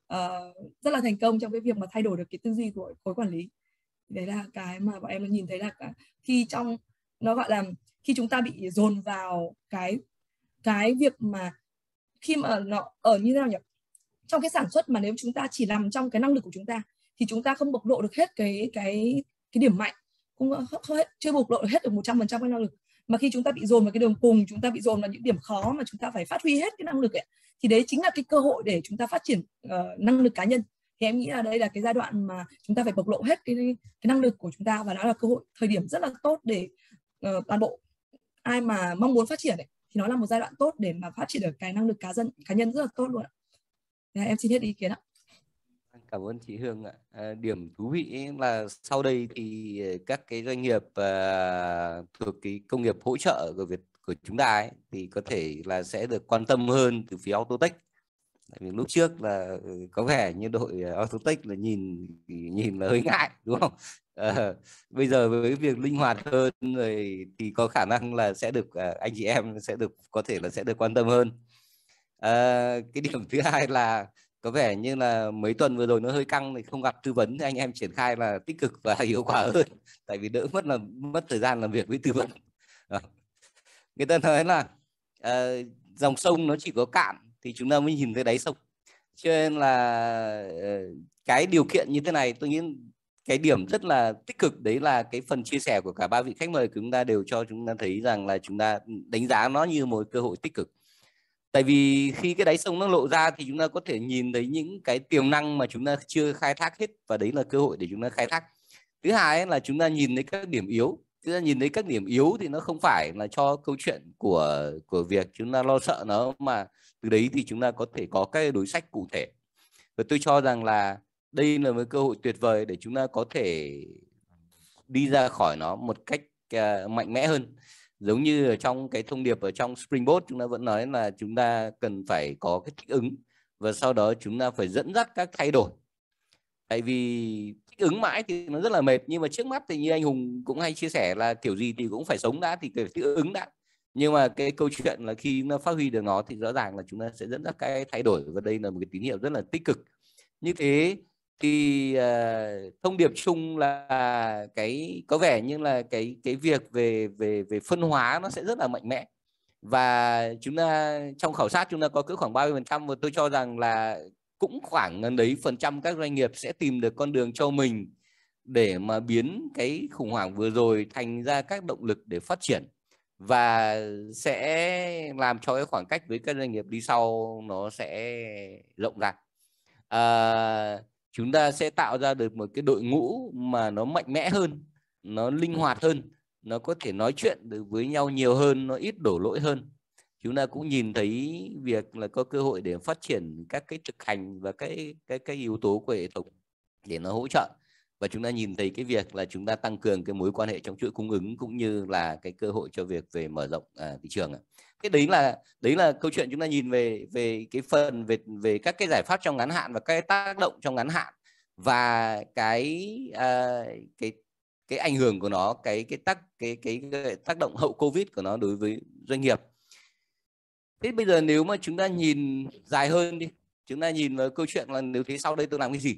là thành công trong cái việc mà thay đổi được cái tư duy của khối quản lý. Đấy là cái mà bọn em nhìn thấy là khi trong nó gọi là khi chúng ta bị dồn vào cái việc mà khi mà nó ở như thế nào nhỉ, trong cái sản xuất mà nếu chúng ta chỉ nằm trong cái năng lực của chúng ta thì chúng ta không bộc lộ được hết cái điểm mạnh, cũng chưa bộc lộ hết được 100% cái năng lực, mà khi chúng ta bị dồn vào cái đường cùng, chúng ta bị dồn vào những điểm khó mà chúng ta phải phát huy hết cái năng lực ấy, thì đấy chính là cái cơ hội để chúng ta phát triển năng lực cá nhân. Thì em nghĩ là đây là cái giai đoạn mà chúng ta phải bộc lộ hết cái năng lực của chúng ta, và đó là cơ hội, thời điểm rất là tốt để toàn bộ ai mà mong muốn phát triển ấy, thì nó là một giai đoạn tốt để mà phát triển được cái năng lực cá nhân rất là tốt luôn ạ. Em xin hết ý kiến ạ. Cảm ơn chị Hương ạ. Điểm thú vị là sau đây thì các cái doanh nghiệp thuộc cái công nghiệp hỗ trợ của chúng ta ấy, thì có thể là sẽ được quan tâm hơn từ phía Autotech. Tại vì lúc trước là có vẻ như đội Autotech là nhìn là hơi ngại, đúng không? Bây giờ với việc linh hoạt hơn rồi thì có khả năng là sẽ được anh chị em có thể là sẽ được quan tâm hơn. Cái điểm thứ hai là có vẻ như là mấy tuần vừa rồi nó hơi căng thì không gặp tư vấn, thì anh em triển khai là tích cực và hiệu quả hơn, tại vì đỡ mất thời gian làm việc với tư vấn. Người ta nói là dòng sông nó chỉ có cạn thì chúng ta mới nhìn thấy đáy sông, cho nên là cái điều kiện như thế này, tôi nghĩ cái điểm rất là tích cực đấy là cái phần chia sẻ của cả ba vị khách mời của chúng ta đều cho chúng ta thấy rằng là chúng ta đánh giá nó như một cơ hội tích cực. Tại vì khi cái đáy sông nó lộ ra thì chúng ta có thể nhìn thấy những cái tiềm năng mà chúng ta chưa khai thác hết, và đấy là cơ hội để chúng ta khai thác. Thứ hai là chúng ta nhìn thấy các điểm yếu. Chúng ta nhìn thấy các điểm yếu thì nó không phải là cho câu chuyện của việc chúng ta lo sợ nó, mà từ đấy thì chúng ta có thể có các đối sách cụ thể. Và tôi cho rằng là đây là một cơ hội tuyệt vời để chúng ta có thể đi ra khỏi nó một cách mạnh mẽ hơn. Giống như ở trong cái thông điệp ở trong Springboard, chúng ta vẫn nói là chúng ta cần phải có cái thích ứng, và sau đó chúng ta phải dẫn dắt các thay đổi. Tại vì thích ứng mãi thì nó rất là mệt, nhưng mà trước mắt thì như anh Hùng cũng hay chia sẻ là kiểu gì thì cũng phải sống đã, thì phải thích ứng đã. Nhưng mà cái câu chuyện là khi nó phát huy được nó thì rõ ràng là chúng ta sẽ dẫn dắt cái thay đổi, và đây là một cái tín hiệu rất là tích cực. Như thế thì thông điệp chung là có vẻ như là cái việc về phân hóa nó sẽ rất là mạnh mẽ, và chúng ta trong khảo sát chúng ta có cỡ khoảng 30%, và tôi cho rằng là cũng khoảng gần đấy phần trăm các doanh nghiệp sẽ tìm được con đường cho mình để mà biến cái khủng hoảng vừa rồi thành ra các động lực để phát triển, và sẽ làm cho cái khoảng cách với các doanh nghiệp đi sau nó sẽ rộng ra. Chúng ta sẽ tạo ra được một cái đội ngũ mà nó mạnh mẽ hơn, nó linh hoạt hơn, nó có thể nói chuyện được với nhau nhiều hơn, nó ít đổ lỗi hơn. Chúng ta cũng nhìn thấy việc là có cơ hội để phát triển các cái thực hành và cái yếu tố của hệ thống để nó hỗ trợ. Và chúng ta nhìn thấy cái việc là chúng ta tăng cường cái mối quan hệ trong chuỗi cung ứng, cũng như là cái cơ hội cho việc về mở rộng thị trường. Cái đấy là câu chuyện chúng ta nhìn về cái phần về các cái giải pháp trong ngắn hạn và các tác động trong ngắn hạn, và cái ảnh hưởng của nó, cái tác động hậu Covid của nó đối với doanh nghiệp. Thế bây giờ nếu mà chúng ta nhìn dài hơn đi, chúng ta nhìn vào câu chuyện là nếu thế sau đây tôi làm cái gì?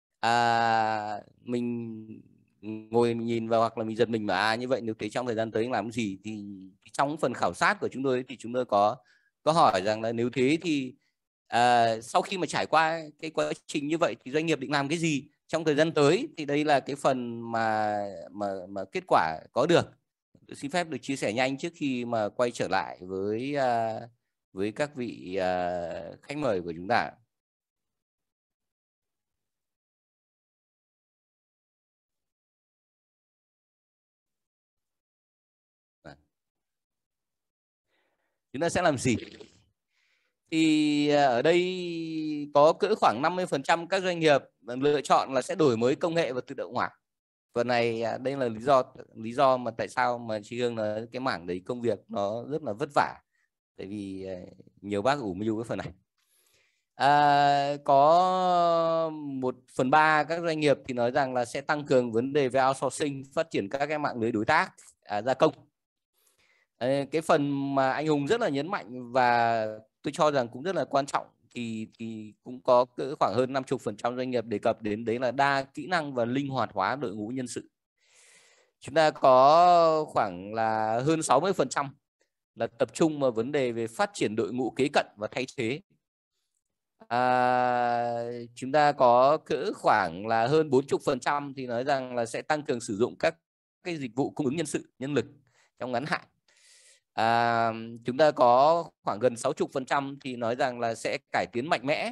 Mình ngồi mình nhìn vào, hoặc là mình giật mình mà như vậy nếu thế trong thời gian tới anh làm cái gì? Thì trong phần khảo sát của chúng tôi thì chúng tôi có hỏi rằng là nếu thế thì sau khi mà trải qua cái quá trình như vậy thì doanh nghiệp định làm cái gì trong thời gian tới? Thì đây là cái phần mà kết quả có được. Tôi xin phép được chia sẻ nhanh trước khi mà quay trở lại với các vị khách mời của chúng ta. Chúng ta sẽ làm gì? Thì ở đây có cỡ khoảng 50% các doanh nghiệp lựa chọn là sẽ đổi mới công nghệ và tự động hóa. Phần này đây là lý do mà tại sao mà chị Hương nói cái mảng đấy công việc nó rất là vất vả, tại vì nhiều bác ủ mưu cái phần này. Có 1/3 các doanh nghiệp thì nói rằng là sẽ tăng cường vấn đề về outsourcing, phát triển các cái mạng lưới đối tác gia công. Cái phần mà anh Hùng rất là nhấn mạnh và tôi cho rằng cũng rất là quan trọng thì cũng có khoảng hơn 50% doanh nghiệp đề cập đến, đấy là đa kỹ năng và linh hoạt hóa đội ngũ nhân sự. Chúng ta có khoảng là hơn 60% là tập trung vào vấn đề về phát triển đội ngũ kế cận và thay thế. Chúng ta có cỡ khoảng là hơn 40% thì nói rằng là sẽ tăng cường sử dụng các cái dịch vụ cung ứng nhân lực trong ngắn hạn. Chúng ta có khoảng gần 60% thì nói rằng là sẽ cải tiến mạnh mẽ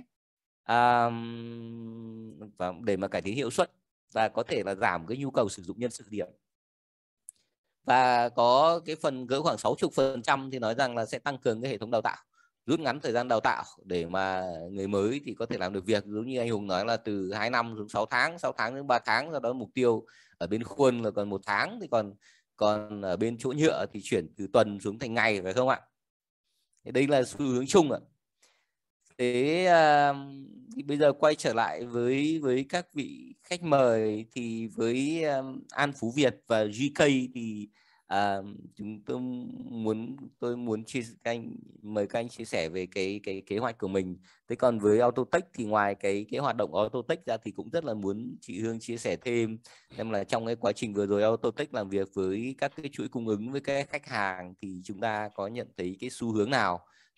và để mà cải tiến hiệu suất và có thể là giảm cái nhu cầu sử dụng nhân sự điểm. Và có cái phần cỡ khoảng 60% thì nói rằng là sẽ tăng cường cái hệ thống đào tạo, rút ngắn thời gian đào tạo để mà người mới thì có thể làm được việc, giống như anh Hùng nói là từ 2 năm xuống 6 tháng đến 3 tháng, do đó mục tiêu ở bên khuôn là còn 1 tháng, thì còn ở bên chỗ nhựa thì chuyển từ tuần xuống thành ngày, phải không ạ? Thì đây là xu hướng chung ạ. Thế thì bây giờ quay trở lại với các vị khách mời, thì với An Phú Việt và GK thì tôi muốn mời các anh chia sẻ về cái kế hoạch của mình. Thế còn với Autotech thì ngoài cái hoạt động Autotech ra thì cũng rất là muốn chị Hương chia sẻ thêm xem là trong cái quá trình vừa rồi Autotech làm việc với các cái chuỗi cung ứng với các khách hàng thì chúng ta có nhận thấy cái xu hướng nào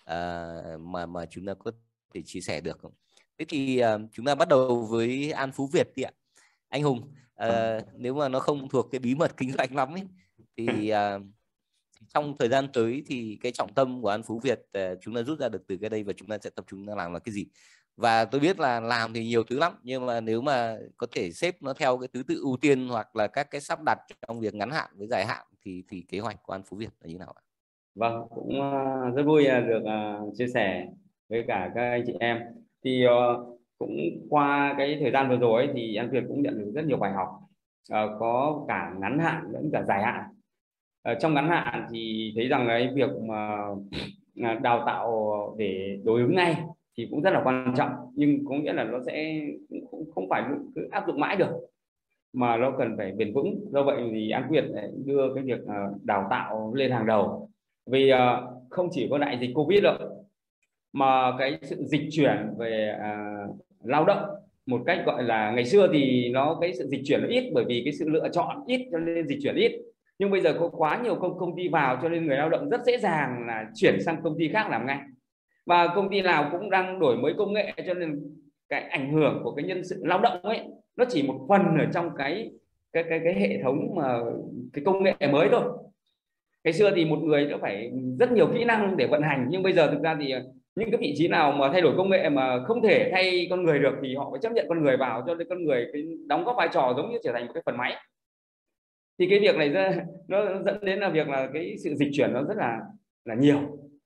mà chúng ta có thể chia sẻ được không? Thế thì chúng ta bắt đầu với An Phú Việt đi ạ. Anh Hùng, nếu mà nó không thuộc cái bí mật kinh doanh lắm ấy, thì trong thời gian tới thì cái trọng tâm của An Phú Việt chúng ta rút ra được từ cái đây và chúng ta sẽ tập trung làm là cái gì? Và tôi biết là làm thì nhiều thứ lắm, nhưng mà nếu mà có thể xếp nó theo cái thứ tự ưu tiên hoặc là các cái sắp đặt trong việc ngắn hạn với dài hạn thì kế hoạch của An Phú Việt là như nào ạ? Vâng, cũng rất vui được chia sẻ với cả các anh chị em. Thì cũng qua cái thời gian vừa rồi thì An Việt cũng nhận được rất nhiều bài học, có cả ngắn hạn lẫn cả dài hạn. Trong ngắn hạn thì thấy rằng cái việc mà đào tạo để đối ứng ngay thì cũng rất là quan trọng, nhưng có nghĩa là nó sẽ không phải cứ áp dụng mãi được, mà nó cần phải bền vững. Do vậy thì An Việt đưa cái việc đào tạo lên hàng đầu, vì không chỉ có đại dịch Covid đâu, mà cái sự dịch chuyển về lao động một cách gọi là ngày xưa thì cái sự dịch chuyển nó ít, bởi vì cái sự lựa chọn ít cho nên dịch chuyển ít. Nhưng bây giờ có quá nhiều công ty vào cho nên người lao động rất dễ dàng là chuyển sang công ty khác làm ngay, và công ty nào cũng đang đổi mới công nghệ, cho nên cái ảnh hưởng của cái nhân sự lao động ấy nó chỉ một phần ở trong cái hệ thống mà cái công nghệ mới thôi. Ngày xưa thì một người nó phải rất nhiều kỹ năng để vận hành, nhưng bây giờ thực ra thì những cái vị trí nào mà thay đổi công nghệ mà không thể thay con người được thì họ phải chấp nhận con người vào, cho nên con người cái đóng góp vai trò giống như trở thành một cái phần máy. Thì cái việc này nó dẫn đến là việc là cái sự dịch chuyển nó rất là nhiều,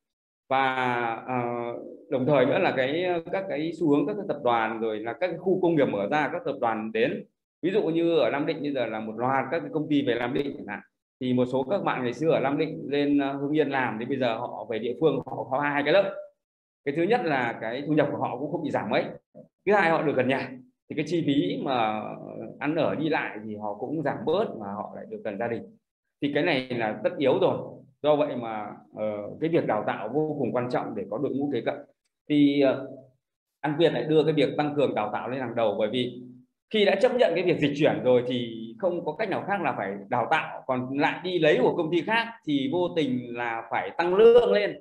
và đồng thời nữa là các cái xu hướng các cái tập đoàn rồi là các cái khu công nghiệp mở ra, các tập đoàn đến, ví dụ như ở Nam Định bây giờ là một loạt các cái công ty về Nam Định chẳng hạn, thì một số các bạn ngày xưa ở Nam Định lên Hưng Yên làm thì bây giờ họ về địa phương họ có 2 cái lớp. Cái thứ nhất là cái thu nhập của họ cũng không bị giảm mấy, thứ hai họ được gần nhà thì cái chi phí mà ăn ở đi lại thì họ cũng giảm bớt, mà họ lại được gần gia đình, thì cái này là tất yếu rồi. Do vậy mà cái việc đào tạo vô cùng quan trọng để có đội ngũ kế cận. Thì An Việt lại đưa cái việc tăng cường đào tạo lên hàng đầu, bởi vì khi đã chấp nhận cái việc dịch chuyển rồi thì không có cách nào khác là phải đào tạo, còn lại đi lấy của công ty khác thì vô tình là phải tăng lương lên,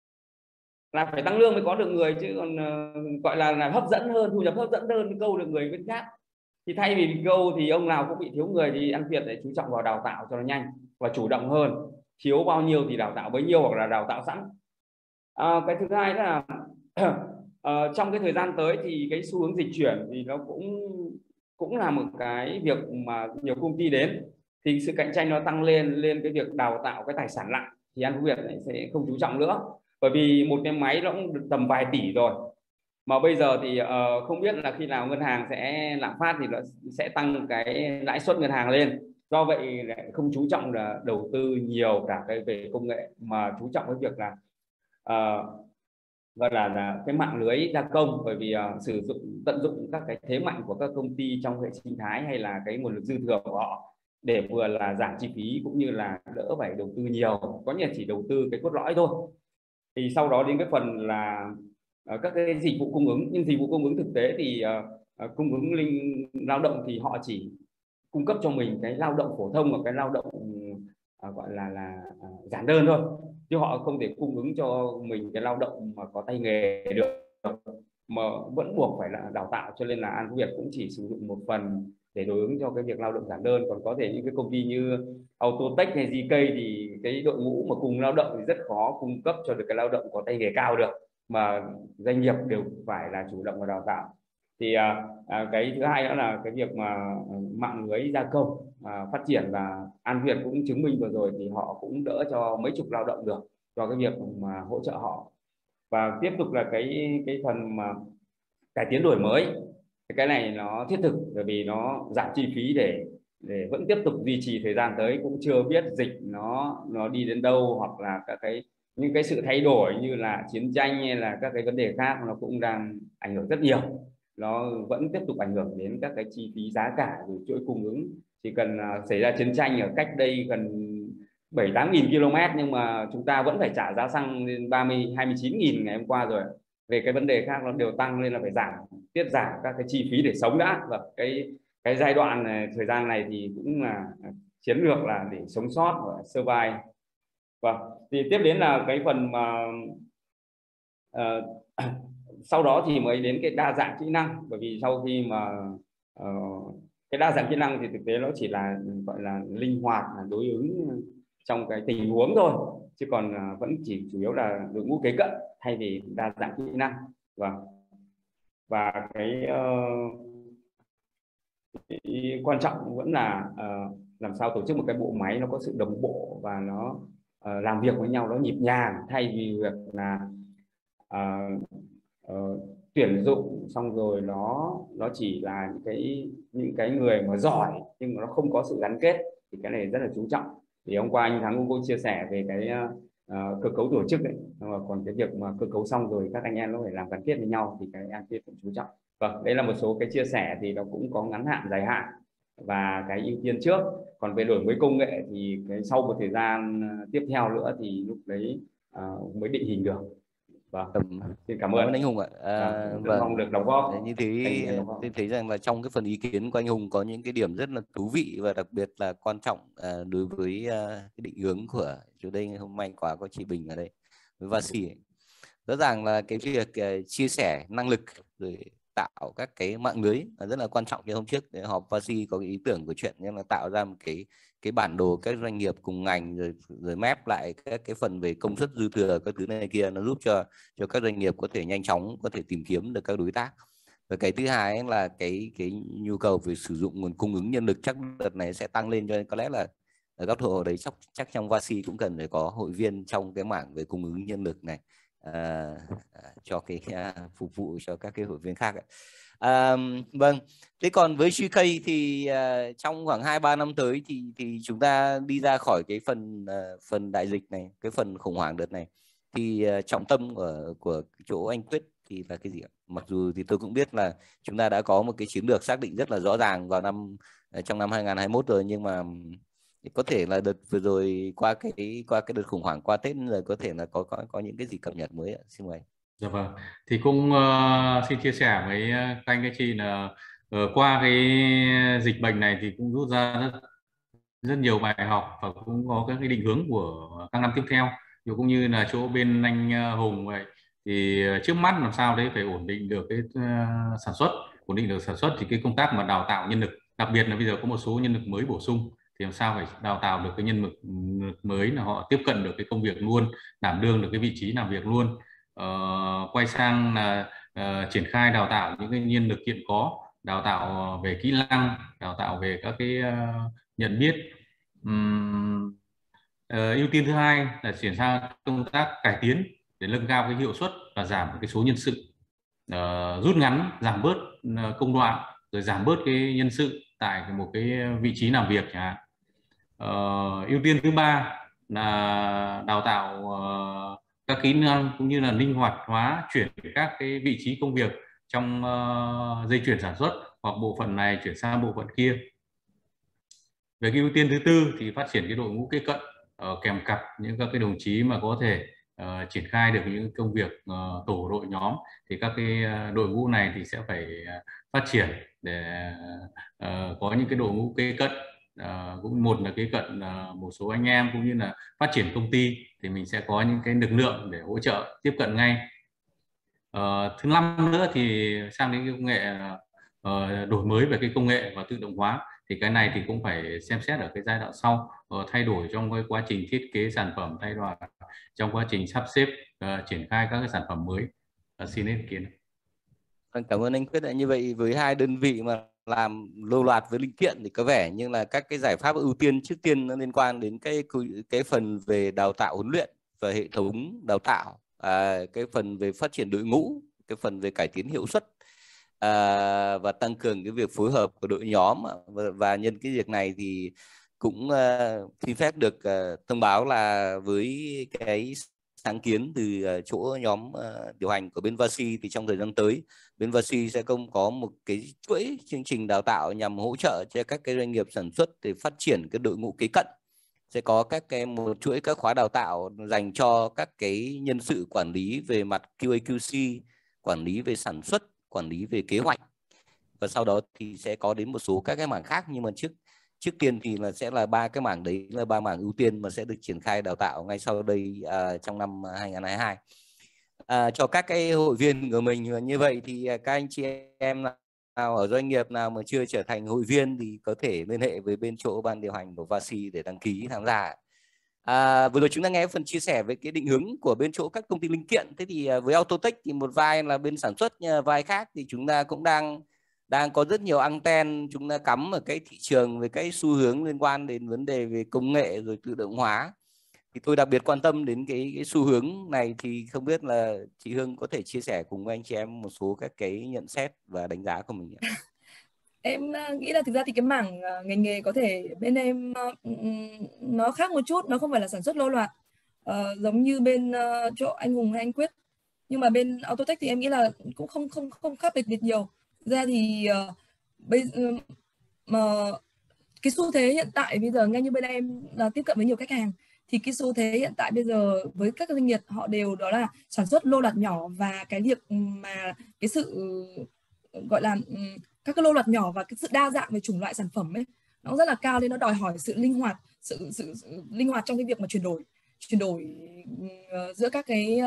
là phải tăng lương mới có được người, chứ còn gọi là hấp dẫn hơn, thu nhập hấp dẫn hơn câu được người bên khác. Thì thay vì câu thì ông nào cũng bị thiếu người, thì An Việt lại chú trọng vào đào tạo cho nó nhanh và chủ động hơn, thiếu bao nhiêu thì đào tạo bấy nhiêu, hoặc là đào tạo sẵn. Cái thứ hai là trong cái thời gian tới thì cái xu hướng dịch chuyển thì nó cũng là một cái việc mà nhiều công ty đến, thì sự cạnh tranh nó tăng lên cái việc đào tạo cái tài sản lặng thì An Phú Việt sẽ không chú trọng nữa, bởi vì một cái máy nó cũng được tầm vài tỷ rồi, mà bây giờ thì không biết là khi nào ngân hàng sẽ lạm phát thì nó sẽ tăng cái lãi suất ngân hàng lên. Do vậy lại không chú trọng là đầu tư nhiều cả cái về công nghệ, mà chú trọng cái việc là gọi là cái mạng lưới gia công, bởi vì sử dụng tận dụng các cái thế mạnh của các công ty trong hệ sinh thái hay là cái nguồn lực dư thừa của họ, để vừa là giảm chi phí cũng như là đỡ phải đầu tư nhiều, có nghĩa là chỉ đầu tư cái cốt lõi thôi. Thì sau đó đến cái phần là các cái dịch vụ cung ứng, nhưng dịch vụ cung ứng thực tế thì cung ứng lao động thì họ chỉ cung cấp cho mình cái lao động phổ thông và cái lao động gọi là giản đơn thôi, chứ họ không thể cung ứng cho mình cái lao động mà có tay nghề được, mà vẫn buộc phải là đào tạo. Cho nên là An Phú Việt cũng chỉ sử dụng một phần để đối ứng cho cái việc lao động giản đơn. Còn có thể những cái công ty như Autotech hay GK thì cái đội ngũ mà cùng lao động thì rất khó cung cấp cho được cái lao động có tay nghề cao được, mà doanh nghiệp đều phải là chủ động và đào tạo. Thì cái thứ hai nữa là cái việc mà mạng lưới gia công phát triển, và An Việt cũng chứng minh vừa rồi thì họ cũng đỡ cho mấy chục lao động được cho cái việc mà hỗ trợ họ. Và tiếp tục là cái phần mà cải tiến đổi mới, cái này nó thiết thực bởi vì nó giảm chi phí để vẫn tiếp tục duy trì thời gian tới. Cũng chưa biết dịch nó đi đến đâu, hoặc là những cái sự thay đổi như là chiến tranh hay là các cái vấn đề khác nó cũng đang ảnh hưởng rất nhiều. Nó vẫn tiếp tục ảnh hưởng đến các cái chi phí giá cả rồi chuỗi cung ứng. Chỉ cần xảy ra chiến tranh ở cách đây gần 7-8 nghìn km nhưng mà chúng ta vẫn phải trả giá xăng lên 29 nghìn ngày hôm qua rồi. Về cái vấn đề khác nó đều tăng nên là phải tiết giảm các cái chi phí để sống đã. Và cái giai đoạn này, thời gian này thì cũng là chiến lược là để sống sót và survive. Và thì tiếp đến là cái phần mà sau đó thì mới đến cái đa dạng kỹ năng. Bởi vì sau khi mà cái đa dạng kỹ năng thì thực tế nó chỉ là gọi là linh hoạt, là đối ứng trong cái tình huống thôi, chứ còn vẫn chỉ chủ yếu là đội ngũ kế cận thay vì đa dạng kỹ năng. Và cái quan trọng vẫn là làm sao tổ chức một cái bộ máy nó có sự đồng bộ và nó làm việc với nhau nó nhịp nhàng, thay vì việc là tuyển dụng xong rồi nó chỉ là những cái người mà giỏi nhưng mà nó không có sự gắn kết. Thì cái này rất là chú trọng. Thì hôm qua anh Thắng cũng có chia sẻ về cái cơ cấu tổ chức đấy, còn cái việc mà cơ cấu xong rồi các anh em nó phải làm gắn kết với nhau thì cái An Việt cũng chú trọng. Vâng, đây là một số cái chia sẻ thì nó cũng có ngắn hạn, dài hạn và cái ưu tiên trước. Còn về đổi mới công nghệ thì cái sau một thời gian tiếp theo nữa thì lúc đấy mới định hình được. Vâng, xin cảm ơn anh Hùng ạ. Vâng, mong được đóng góp. Như thế tôi thấy rằng là trong cái phần ý kiến của anh Hùng có những cái điểm rất là thú vị và đặc biệt là quan trọng đối với cái định hướng của chủ đây. Hôm nay quá có chị Bình ở đây với Vasi. Rõ ràng là cái việc chia sẻ năng lực rồi tạo các cái mạng lưới là rất là quan trọng. Như hôm trước họp Vasi có cái ý tưởng của chuyện nhưng là tạo ra một cái bản đồ các doanh nghiệp cùng ngành rồi map lại các cái phần về công suất dư thừa các thứ này kia, nó giúp cho các doanh nghiệp có thể nhanh chóng có thể tìm kiếm được các đối tác. Và cái thứ hai là cái nhu cầu về sử dụng nguồn cung ứng nhân lực chắc đợt này sẽ tăng lên, cho nên có lẽ là ở góc độ đấy chắc trong Vasi cũng cần phải có hội viên trong cái mảng về cung ứng nhân lực này cho cái phục vụ cho các cái hội viên khác. Vâng, thế còn với GK thì trong khoảng 2-3 năm tới thì chúng ta đi ra khỏi cái phần đại dịch này, cái phần khủng hoảng đợt này, thì trọng tâm của chỗ anh Quyết thì là cái gì ạ? Mặc dù thì tôi cũng biết là chúng ta đã có một cái chiến lược xác định rất là rõ ràng trong năm 2021 rồi, nhưng mà có thể là đợt vừa rồi qua cái đợt khủng hoảng qua Tết rồi có thể là có những cái gì cập nhật mới ạ? Xin mời. Dạ vâng, thì cũng xin chia sẻ với các anh các chị là qua cái dịch bệnh này thì cũng rút ra rất nhiều bài học và cũng có các cái định hướng của các năm tiếp theo. Cũng như là chỗ bên anh Hùng vậy, thì trước mắt làm sao đấy phải ổn định được cái sản xuất, ổn định được sản xuất thì cái công tác mà đào tạo nhân lực, đặc biệt là bây giờ có một số nhân lực mới bổ sung, thì làm sao phải đào tạo được cái nhân lực mới là họ tiếp cận được cái công việc luôn, đảm đương được cái vị trí làm việc luôn. Quay sang là triển khai đào tạo những cái nhân lực hiện có, đào tạo về kỹ năng, đào tạo về các cái nhận biết. Ưu tiên thứ hai là chuyển sang công tác cải tiến để nâng cao cái hiệu suất và giảm cái số nhân sự, rút ngắn, giảm bớt công đoạn, rồi giảm bớt cái nhân sự tại một cái vị trí làm việc chẳng hạn. Ưu tiên thứ ba là đào tạo các kỹ năng cũng như là linh hoạt hóa chuyển các cái vị trí công việc trong dây chuyền sản xuất, hoặc bộ phận này chuyển sang bộ phận kia. Về cái ưu tiên thứ tư thì phát triển cái đội ngũ kế cận, kèm cặp những các cái đồng chí mà có thể triển khai được những công việc tổ đội nhóm, thì các cái đội ngũ này thì sẽ phải phát triển để có những cái đội ngũ kế cận. Cũng một là kế cận một số anh em, cũng như là phát triển công ty thì mình sẽ có những cái lực lượng để hỗ trợ tiếp cận ngay. Thứ năm nữa thì sang đến công nghệ đổi mới về cái công nghệ và tự động hóa, thì cái này thì cũng phải xem xét ở cái giai đoạn sau, thay đổi trong cái quá trình thiết kế sản phẩm, thay đổi trong quá trình sắp xếp triển khai các cái sản phẩm mới. Xin ý kiến. Cảm ơn anh Quyết ạ. Như vậy với hai đơn vị mà làm lưu loạt với linh kiện thì có vẻ như là các cái giải pháp ưu tiên trước tiên nó liên quan đến cái phần về đào tạo huấn luyện và hệ thống đào tạo, cái phần về phát triển đội ngũ, cái phần về cải tiến hiệu suất, và tăng cường cái việc phối hợp của đội nhóm. Và nhân cái việc này thì cũng xin phép được thông báo là với cái sáng kiến từ chỗ nhóm điều hành của bên Vasi, thì trong thời gian tới bên Vasi sẽ có một cái chuỗi chương trình đào tạo nhằm hỗ trợ cho các cái doanh nghiệp sản xuất để phát triển cái đội ngũ kế cận. Sẽ có một chuỗi các khóa đào tạo dành cho các cái nhân sự quản lý về mặt QA QC, quản lý về sản xuất, quản lý về kế hoạch, và sau đó thì sẽ có đến một số các cái mảng khác. Nhưng mà trước tiên thì sẽ là 3 cái mảng đấy, là 3 mảng ưu tiên mà sẽ được triển khai đào tạo ngay sau đây trong năm 2022. Cho các cái hội viên của mình như vậy thì các anh chị em nào ở doanh nghiệp nào mà chưa trở thành hội viên thì có thể liên hệ với bên chỗ ban điều hành của Vasi để đăng ký tham gia. Vừa rồi chúng ta nghe phần chia sẻ về cái định hướng của bên chỗ các công ty linh kiện. Thế thì với Autotech thì một vai là bên sản xuất, vai khác thì chúng ta cũng đang có rất nhiều anten chúng ta cắm ở cái thị trường về cái xu hướng liên quan đến vấn đề về công nghệ rồi tự động hóa. Thì tôi đặc biệt quan tâm đến cái xu hướng này, thì không biết là chị Hương có thể chia sẻ cùng với anh chị em một số các cái nhận xét và đánh giá của mình. Em nghĩ là thực ra thì cái mảng ngành nghề có thể bên em nó khác một chút, nó không phải là sản xuất lô loạt giống như bên chỗ anh Hùng hay anh Quyết, nhưng mà bên Autotech thì em nghĩ là cũng không khác biệt nhiều. Thực ra thì mà cái xu thế hiện tại bây giờ ngay như bên em là tiếp cận với nhiều khách hàng, thì cái xu thế hiện tại bây giờ với các doanh nghiệp họ đều đó là sản xuất lô loạt nhỏ, và cái việc mà cái sự gọi là các cái lô loạt nhỏ và cái sự đa dạng về chủng loại sản phẩm ấy nó rất là cao, nên nó đòi hỏi sự linh hoạt, sự linh hoạt trong cái việc mà chuyển đổi giữa các cái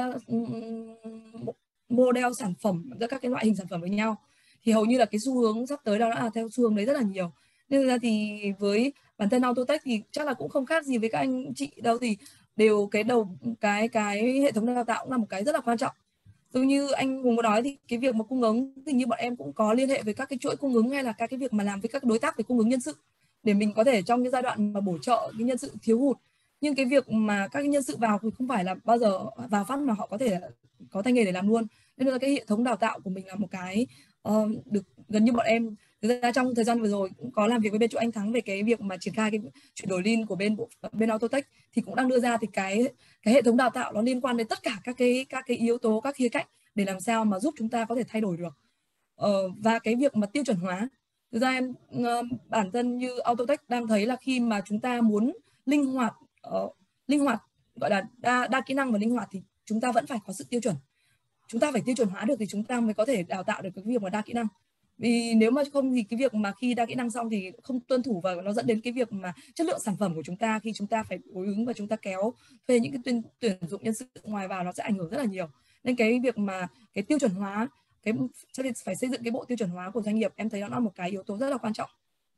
model sản phẩm, giữa các cái loại hình sản phẩm với nhau. Thì hầu như là cái xu hướng sắp tới đó là theo xu hướng đấy rất là nhiều. Nên ra thì với bản thân Autotech thì chắc là cũng không khác gì với các anh chị đâu, thì đều cái hệ thống đào tạo cũng là một cái rất là quan trọng. Giống như anh Hùng có nói thì cái việc mà cung ứng thì như bọn em cũng có liên hệ với các cái chuỗi cung ứng, hay là các cái việc mà làm với các đối tác về cung ứng nhân sự, để mình có thể trong cái giai đoạn mà bổ trợ cái nhân sự thiếu hụt. Nhưng cái việc mà các cái nhân sự vào thì không phải là bao giờ vào phát mà họ có thể có tay nghề để làm luôn. Nên là cái hệ thống đào tạo của mình là một cái được gần như bọn em thực ra trong thời gian vừa rồi cũng có làm việc với bên chỗ anh Thắng về cái việc mà triển khai cái chuyển đổi lean của bên Autotech, thì cũng đang đưa ra thì cái hệ thống đào tạo nó liên quan đến tất cả các cái yếu tố, các khía cạnh để làm sao mà giúp chúng ta có thể thay đổi được. Và cái việc mà tiêu chuẩn hóa, thực ra em bản thân như Autotech đang thấy là khi mà chúng ta muốn linh hoạt gọi là đa kỹ năng và linh hoạt thì chúng ta vẫn phải có sự tiêu chuẩn. Chúng ta phải tiêu chuẩn hóa được thì chúng ta mới có thể đào tạo được cái việc mà đa kỹ năng. Vì nếu mà không thì cái việc mà khi đa kỹ năng xong thì không tuân thủ, và nó dẫn đến cái việc mà chất lượng sản phẩm của chúng ta khi chúng ta phải đối ứng và chúng ta kéo thuê những cái tuyển dụng nhân sự ngoài vào, nó sẽ ảnh hưởng rất là nhiều. Nên cái việc mà cái tiêu chuẩn hóa, phải xây dựng cái bộ tiêu chuẩn hóa của doanh nghiệp, em thấy nó là một cái yếu tố rất là quan trọng.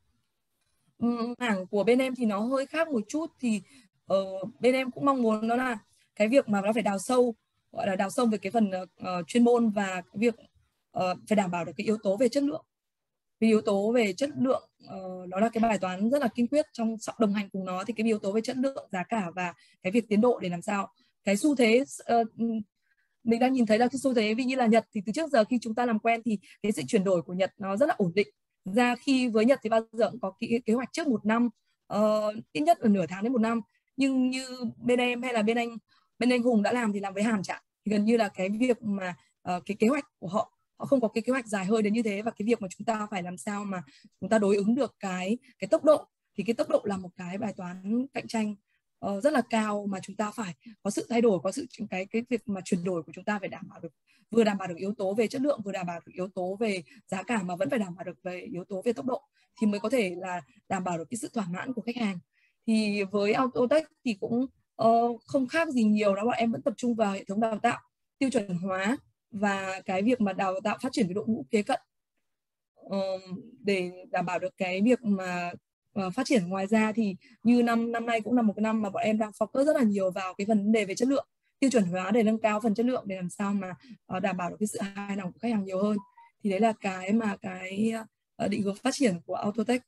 Mảng của bên em thì nó hơi khác một chút, thì bên em cũng mong muốn đó là cái việc mà nó phải đào sâu, gọi là đào sâu về cái phần chuyên môn, và cái việc phải đảm bảo được cái yếu tố về chất lượng. Vì yếu tố về chất lượng đó là cái bài toán rất là kiên quyết trong đồng hành cùng nó, thì cái yếu tố về chất lượng, giá cả và cái việc tiến độ, để làm sao cái xu thế mình đang nhìn thấy là cái xu thế ví như là Nhật, thì từ trước giờ khi chúng ta làm quen thì cái sự chuyển đổi của Nhật nó rất là ổn định. Ra khi với Nhật thì bao giờ cũng có kế hoạch trước một năm, ít nhất là nửa tháng đến một năm. Nhưng như bên em hay là bên anh Hùng đã làm thì làm với Hàn chẳng, thì gần như là cái việc mà cái kế hoạch của họ không có cái kế hoạch dài hơi đến như thế. Và cái việc mà chúng ta phải làm sao mà chúng ta đối ứng được cái tốc độ, thì cái tốc độ là một cái bài toán cạnh tranh rất là cao, mà chúng ta phải có sự thay đổi, có sự cái việc mà chuyển đổi của chúng ta phải đảm bảo được, vừa đảm bảo được yếu tố về chất lượng, vừa đảm bảo được yếu tố về giá cả, mà vẫn phải đảm bảo được về yếu tố về tốc độ, thì mới có thể là đảm bảo được cái sự thỏa mãn của khách hàng. Thì với Autotech thì cũng không khác gì nhiều, đó bọn em vẫn tập trung vào hệ thống đào tạo, tiêu chuẩn hóa và cái việc mà đào tạo phát triển cái đội ngũ kế cận. để đảm bảo được cái việc mà phát triển. Ngoài ra thì như năm nay cũng là một cái năm mà bọn em đang focus rất là nhiều vào cái vấn đề về chất lượng, tiêu chuẩn hóa để nâng cao phần chất lượng, để làm sao mà đảm bảo được cái sự hài lòng của khách hàng nhiều hơn. Thì đấy là cái mà cái định hướng phát triển của Autotech.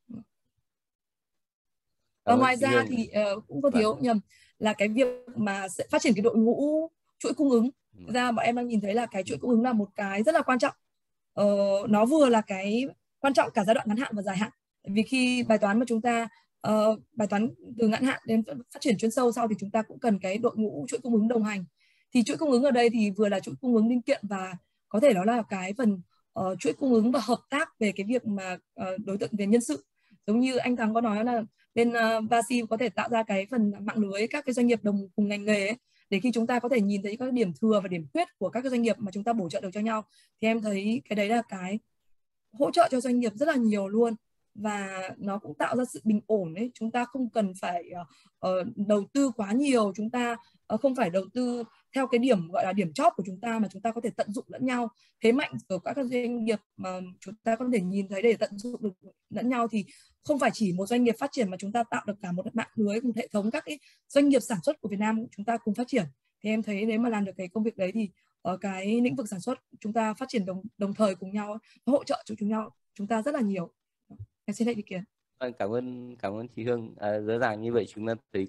Và ngoài ra thì cũng có thiếu nhầm là cái việc mà sẽ phát triển cái đội ngũ chuỗi cung ứng. Thực ra bọn em đang nhìn thấy là cái chuỗi cung ứng là một cái rất là quan trọng. Nó vừa là cái quan trọng cả giai đoạn ngắn hạn và dài hạn. Vì khi bài toán mà chúng ta bài toán từ ngắn hạn đến phát triển chuyên sâu sau thì chúng ta cũng cần cái đội ngũ chuỗi cung ứng đồng hành. Thì chuỗi cung ứng ở đây thì vừa là chuỗi cung ứng linh kiện và có thể đó là cái phần chuỗi cung ứng và hợp tác về cái việc mà đối tượng về nhân sự. Giống như anh Thắng có nói là bên Vasi có thể tạo ra cái phần mạng lưới các cái doanh nghiệp đồng cùng ngành nghề ấy, để khi chúng ta có thể nhìn thấy các điểm thừa và điểm khuyết của các cái doanh nghiệp mà chúng ta bổ trợ được cho nhau. Thì em thấy cái đấy là cái hỗ trợ cho doanh nghiệp rất là nhiều luôn, và nó cũng tạo ra sự bình ổn ấy. Chúng ta không cần phải đầu tư quá nhiều, chúng ta không phải đầu tư theo cái điểm gọi là điểm chóp của chúng ta, mà chúng ta có thể tận dụng lẫn nhau. Thế mạnh của các doanh nghiệp mà chúng ta có thể nhìn thấy để tận dụng được lẫn nhau, thì không phải chỉ một doanh nghiệp phát triển mà chúng ta tạo được cả một mạng lưới, một hệ thống các cái doanh nghiệp sản xuất của Việt Nam chúng ta cùng phát triển. Thì em thấy nếu mà làm được cái công việc đấy thì ở cái lĩnh vực sản xuất chúng ta phát triển đồng thời cùng nhau, hỗ trợ cho chúng ta rất là nhiều. Em xin hết ý kiến. Cảm ơn chị Hương. Rõ ràng như vậy chúng ta thấy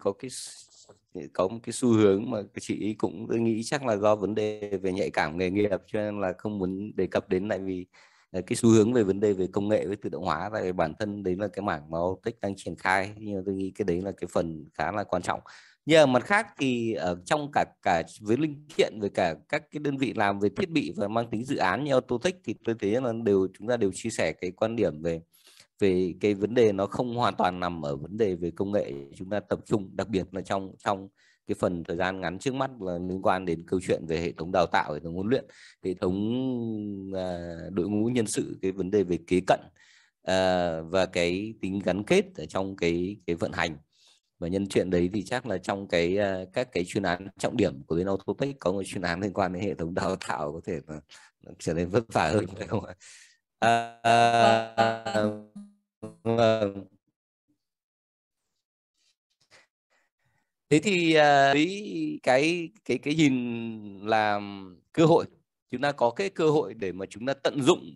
có một cái xu hướng mà chị cũng nghĩ chắc là do vấn đề về nhạy cảm nghề nghiệp cho nên là không muốn đề cập đến, tại vì cái xu hướng về vấn đề về công nghệ với tự động hóa, tại vì bản thân đấy là cái mảng mà Autotech đang triển khai, nhưng mà tôi nghĩ cái đấy là cái phần khá là quan trọng. Nhưng mà mặt khác thì ở trong cả với linh kiện với cả các cái đơn vị làm về thiết bị và mang tính dự án như Autotech thì tôi thấy là chúng ta đều chia sẻ cái quan điểm về cái vấn đề nó không hoàn toàn nằm ở vấn đề về công nghệ. Chúng ta tập trung đặc biệt là trong cái phần thời gian ngắn trước mắt là liên quan đến câu chuyện về hệ thống đào tạo, hệ thống huấn luyện, hệ thống đội ngũ nhân sự, cái vấn đề về kế cận và cái tính gắn kết ở trong cái vận hành. Và nhân chuyện đấy thì chắc là trong các cái chuyên án trọng điểm của bên Autotech có một chuyên án liên quan đến hệ thống đào tạo có thể là trở nên vất vả hơn, phải không ạ? Thế thì với cái nhìn là cơ hội, chúng ta có cái cơ hội để mà chúng ta tận dụng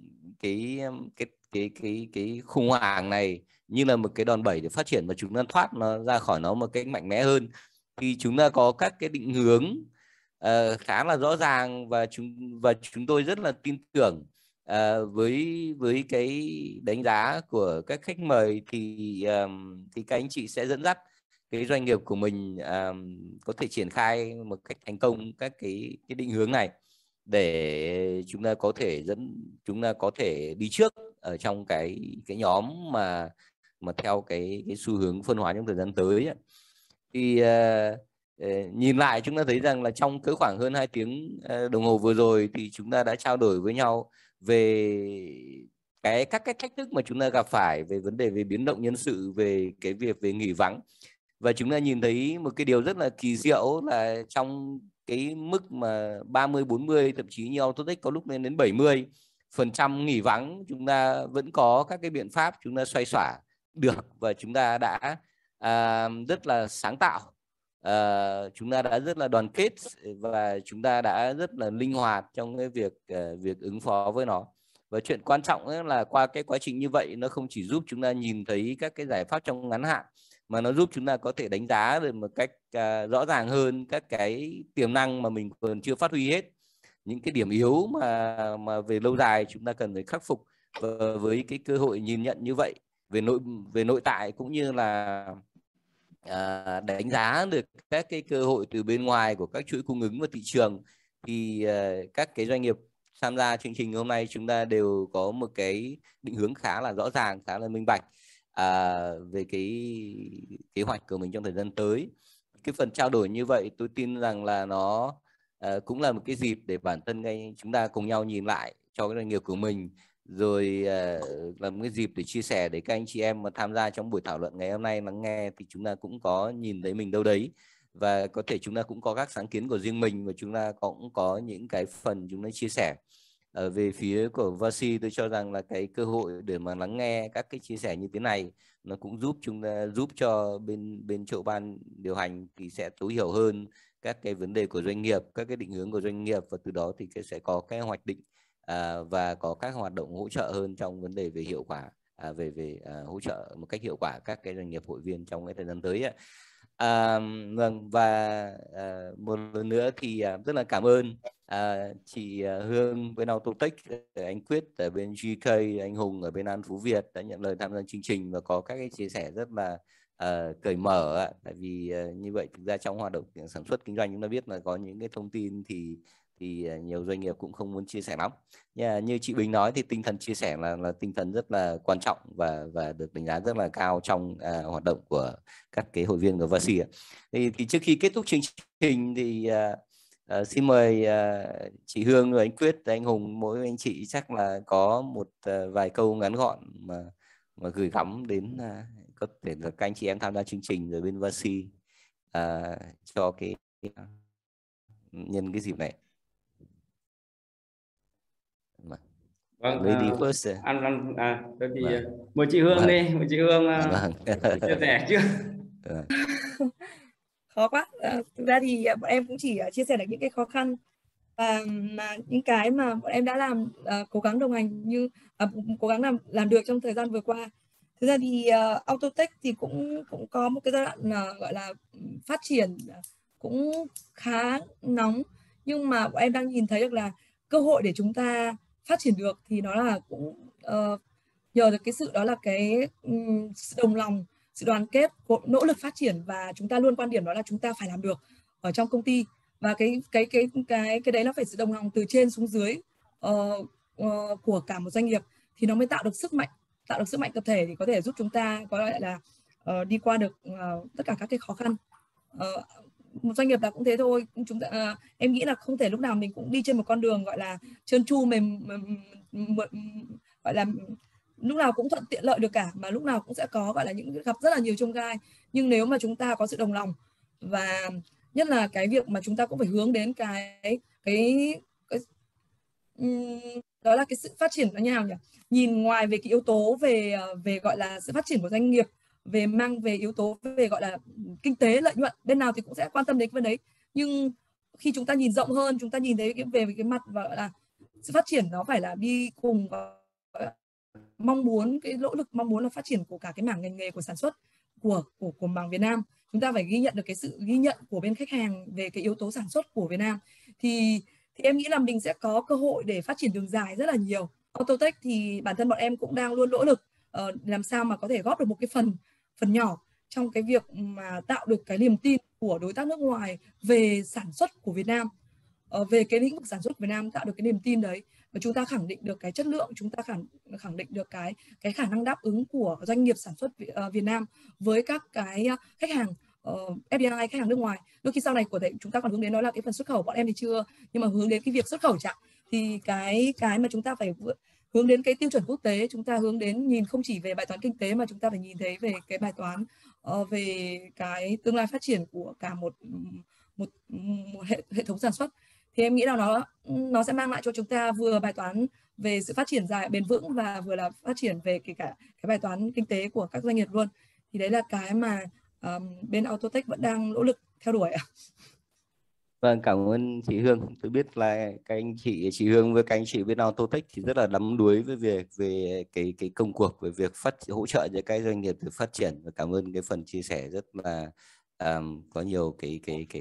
cái khủng hoảng này như là một cái đòn bẩy để phát triển và chúng ta thoát nó ra khỏi nó một cách mạnh mẽ hơn. Thì chúng ta có các cái định hướng khá là rõ ràng, và chúng tôi rất là tin tưởng với cái đánh giá của các khách mời thì các anh chị sẽ dẫn dắt cái doanh nghiệp của mình có thể triển khai một cách thành công các cái định hướng này, để chúng ta có thể đi trước ở trong cái nhóm mà theo cái xu hướng phân hóa trong thời gian tới ấy. Thì nhìn lại chúng ta thấy rằng là trong cỡ khoảng hơn 2 tiếng đồng hồ vừa rồi thì chúng ta đã trao đổi với nhau về các cái thách thức mà chúng ta gặp phải về vấn đề về biến động nhân sự, về cái việc về nghỉ vắng. Và chúng ta nhìn thấy một cái điều rất là kỳ diệu là trong cái mức mà 30-40, thậm chí như Autotech có lúc lên đến 70% nghỉ vắng, chúng ta vẫn có các cái biện pháp chúng ta xoay xả được, và chúng ta đã rất là sáng tạo, chúng ta đã rất là đoàn kết, và chúng ta đã rất là linh hoạt trong cái việc ứng phó với nó. Và chuyện quan trọng là qua cái quá trình như vậy, nó không chỉ giúp chúng ta nhìn thấy các cái giải pháp trong ngắn hạn, mà nó giúp chúng ta có thể đánh giá được một cách rõ ràng hơn các cái tiềm năng mà mình còn chưa phát huy hết, những cái điểm yếu mà về lâu dài chúng ta cần phải khắc phục. Và với cái cơ hội nhìn nhận như vậy về nội tại, cũng như là đánh giá được các cái cơ hội từ bên ngoài của các chuỗi cung ứng và thị trường, thì các cái doanh nghiệp tham gia chương trình hôm nay chúng ta đều có một cái định hướng khá là rõ ràng, khá là minh bạch về cái kế hoạch của mình trong thời gian tới. Cái phần trao đổi như vậy tôi tin rằng là nó cũng là một cái dịp để bản thân chúng ta cùng nhau nhìn lại cho cái doanh nghiệp của mình, rồi là một cái dịp để chia sẻ để các anh chị em mà tham gia trong buổi thảo luận ngày hôm nay lắng nghe thì chúng ta cũng có nhìn thấy mình đâu đấy, và có thể chúng ta cũng có các sáng kiến của riêng mình, và chúng ta cũng có những cái phần chúng ta chia sẻ. về phía của Vasi, tôi cho rằng là cái cơ hội để mà lắng nghe các cái chia sẻ như thế này nó cũng giúp cho bên chỗ ban điều hành thì sẽ tối hiểu hơn các cái vấn đề của doanh nghiệp, các cái định hướng của doanh nghiệp, và từ đó thì sẽ có cái hoạch định và có các hoạt động hỗ trợ hơn trong vấn đề về hiệu quả, về hỗ trợ một cách hiệu quả các cái doanh nghiệp hội viên trong cái thời gian tới. Vâng, và một lần nữa thì rất là cảm ơn chị Hương bên Autotech, anh Quyết ở bên GK, anh Hùng ở bên An Phú Việt đã nhận lời tham gia chương trình và có các cái chia sẻ rất là cởi mở. Tại vì như vậy thực ra trong hoạt động sản xuất kinh doanh chúng ta biết là có những cái thông tin thì nhiều doanh nghiệp cũng không muốn chia sẻ lắm. Như chị Bình nói thì tinh thần chia sẻ là tinh thần rất là quan trọng và được đánh giá rất là cao trong hoạt động của các cái hội viên của Vasi. Thì trước khi kết thúc chương trình thì xin mời chị Hương, anh Quyết, anh Hùng, mỗi anh chị chắc là có một vài câu ngắn gọn mà gửi gắm đến có thể là các anh chị em tham gia chương trình rồi bên Vasi cho cái nhân cái dịp này. Vâng, Lady first. Tôi thì mời chị Hương đi, mời chị Hương chia sẻ trước. Khó quá. Thực ra thì bọn em cũng chỉ chia sẻ được những cái khó khăn và những cái mà bọn em đã làm, cố gắng đồng hành cố gắng làm được trong thời gian vừa qua. Thực ra thì Autotech thì cũng có một cái giai đoạn gọi là phát triển cũng khá nóng, nhưng mà bọn em đang nhìn thấy được là cơ hội để chúng ta phát triển được thì nó là cũng nhờ được cái sự đó là cái sự đồng lòng, sự đoàn kết, nỗ lực phát triển, và chúng ta luôn quan điểm đó là chúng ta phải làm được ở trong công ty, và cái đấy nó phải sự đồng lòng từ trên xuống dưới của cả một doanh nghiệp thì nó mới tạo được sức mạnh tập thể thì có thể giúp chúng ta có lại là đi qua được tất cả các cái khó khăn. Một doanh nghiệp nào cũng thế thôi, chúng ta em nghĩ là không thể lúc nào mình cũng đi trên một con đường gọi là trơn tru gọi là lúc nào cũng thuận tiện lợi được cả, mà lúc nào cũng sẽ có gọi là gặp rất là nhiều chông gai. Nhưng nếu mà chúng ta có sự đồng lòng, và nhất là cái việc mà chúng ta cũng phải hướng đến cái đó là cái sự phát triển nó như nào nhỉ, nhìn ngoài về cái yếu tố về gọi là sự phát triển của doanh nghiệp, mang về yếu tố về gọi là kinh tế lợi nhuận, bên nào thì cũng sẽ quan tâm đến cái vấn đấy. Nhưng khi chúng ta nhìn rộng hơn, chúng ta nhìn thấy về cái mặt và gọi là sự phát triển nó phải là đi cùng mong muốn là phát triển của cả cái mảng ngành nghề của sản xuất của mảng Việt Nam. Chúng ta phải ghi nhận được cái sự ghi nhận của bên khách hàng về cái yếu tố sản xuất của Việt Nam thì em nghĩ là mình sẽ có cơ hội để phát triển đường dài rất là nhiều. Autotech thì bản thân bọn em cũng đang luôn nỗ lực làm sao mà có thể góp được một cái phần nhỏ trong cái việc mà tạo được cái niềm tin của đối tác nước ngoài về sản xuất của Việt Nam, về cái lĩnh vực sản xuất của Việt Nam, tạo được cái niềm tin đấy và chúng ta khẳng định được cái chất lượng, chúng ta khẳng định được cái khả năng đáp ứng của doanh nghiệp sản xuất Việt Nam với các cái khách hàng FDI, khách hàng nước ngoài. Đôi khi sau này của thể chúng ta còn hướng đến đó là cái phần xuất khẩu, bọn em thì chưa, nhưng mà hướng đến cái việc xuất khẩu chẳng thì cái mà chúng ta phải hướng đến cái tiêu chuẩn quốc tế, chúng ta hướng đến nhìn không chỉ về bài toán kinh tế mà chúng ta phải nhìn thấy về cái bài toán về cái tương lai phát triển của cả một hệ thống sản xuất. Thì em nghĩ là nó sẽ mang lại cho chúng ta vừa bài toán về sự phát triển dài bền vững và vừa là phát triển về cả cái bài toán kinh tế của các doanh nghiệp luôn. Thì đấy là cái mà bên Autotech vẫn đang nỗ lực theo đuổi ạ. Vâng, cảm ơn chị Hương. Tôi biết là các anh chị Hương với các anh chị bên Autotech thì rất là đắm đuối với việc về cái công cuộc về việc hỗ trợ cho các doanh nghiệp được phát triển, và cảm ơn cái phần chia sẻ rất là có nhiều cái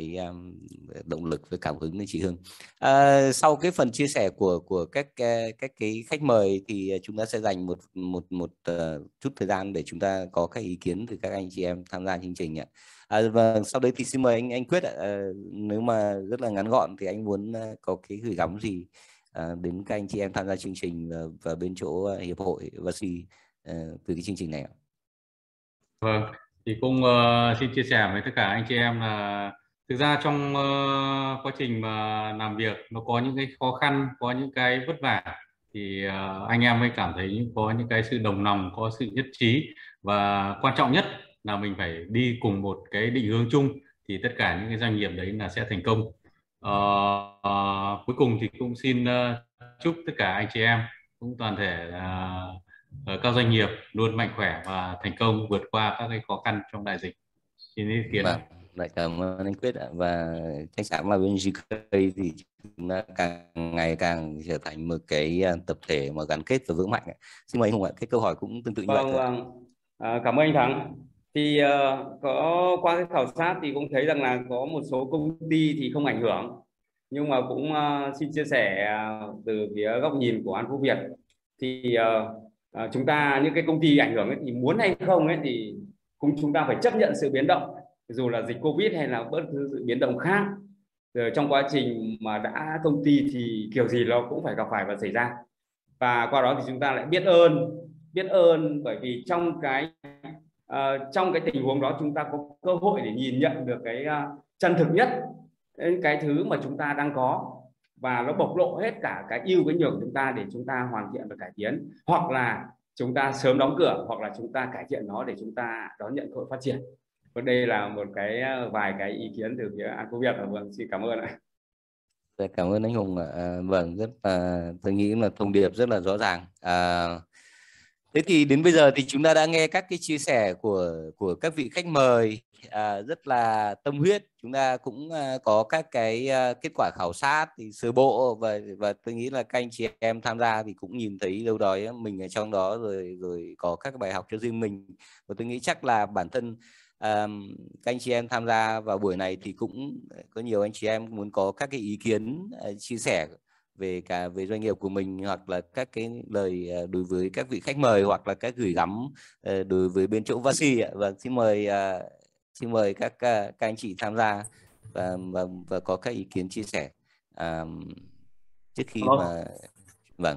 động lực với cảm hứng đến chị Hương. Sau cái phần chia sẻ của các cái khách mời thì chúng ta sẽ dành một chút thời gian để chúng ta có các ý kiến từ các anh chị em tham gia chương trình ạ. Và sau đấy thì xin mời anh Quyết ạ. Nếu mà rất là ngắn gọn thì anh muốn có cái gửi gắm gì đến các anh chị em tham gia chương trình và bên chỗ hiệp hội Vasi từ cái chương trình này ạ? Vâng, thì cũng xin chia sẻ với tất cả anh chị em là thực ra trong quá trình mà làm việc nó có những cái khó khăn, có những cái vất vả, thì anh em mới cảm thấy có những cái sự đồng lòng, có sự nhất trí, và quan trọng nhất là mình phải đi cùng một cái định hướng chung thì tất cả những cái doanh nghiệp đấy là sẽ thành công. Cuối cùng thì cũng xin chúc tất cả anh chị em cũng toàn thể ở các doanh nghiệp luôn mạnh khỏe và thành công vượt qua các cái khó khăn trong đại dịch. Xin ý kiến. Vâng, lại cảm ơn anh Quyết ạ. Và chắc chắn là bên GK thì chúng ta càng ngày càng trở thành một cái tập thể mà gắn kết và vững mạnh ạ. Xin mời anh Hùng ạ, cái câu hỏi cũng tương tự như vậy thôi. Vâng, cảm ơn anh Thắng. Thì có qua cái khảo sát thì cũng thấy rằng là có một số công ty thì không ảnh hưởng, nhưng mà cũng xin chia sẻ từ phía góc nhìn của An Phú Việt thì chúng ta những cái công ty ảnh hưởng ấy, thì muốn hay không ấy thì chúng ta phải chấp nhận sự biến động, dù là dịch Covid hay là bất cứ sự biến động khác. Rồi trong quá trình mà đã công ty thì kiểu gì nó cũng phải gặp phải và xảy ra, và qua đó thì chúng ta lại biết ơn bởi vì trong cái tình huống đó chúng ta có cơ hội để nhìn nhận được cái chân thực nhất cái thứ mà chúng ta đang có, và nó bộc lộ hết cả cái ưu cái nhược của chúng ta để chúng ta hoàn thiện và cải tiến, hoặc là chúng ta sớm đóng cửa, hoặc là chúng ta cải thiện nó để chúng ta đón nhận cơ hội phát triển. Và đây là một cái vài cái ý kiến từ phía An Phú Việt. Vâng, xin cảm ơn ạ. Cảm ơn anh Hùng ạ. Vâng, tôi nghĩ là thông điệp rất là rõ ràng. Thế thì đến bây giờ thì chúng ta đã nghe các cái chia sẻ của các vị khách mời rất là tâm huyết. Chúng ta cũng có các cái kết quả khảo sát thì sơ bộ, và tôi nghĩ là các anh chị em tham gia thì cũng nhìn thấy đâu đó mình ở trong đó, rồi có các bài học cho riêng mình. Và tôi nghĩ chắc là bản thân các anh chị em tham gia vào buổi này thì cũng có nhiều anh chị em muốn có các cái ý kiến chia sẻ về doanh nghiệp của mình, hoặc là các cái lời đối với các vị khách mời, hoặc là các gửi gắm đối với bên chỗ Vasi ạ. Và xin mời các anh chị tham gia và có các ý kiến chia sẻ trước khi mà vâng.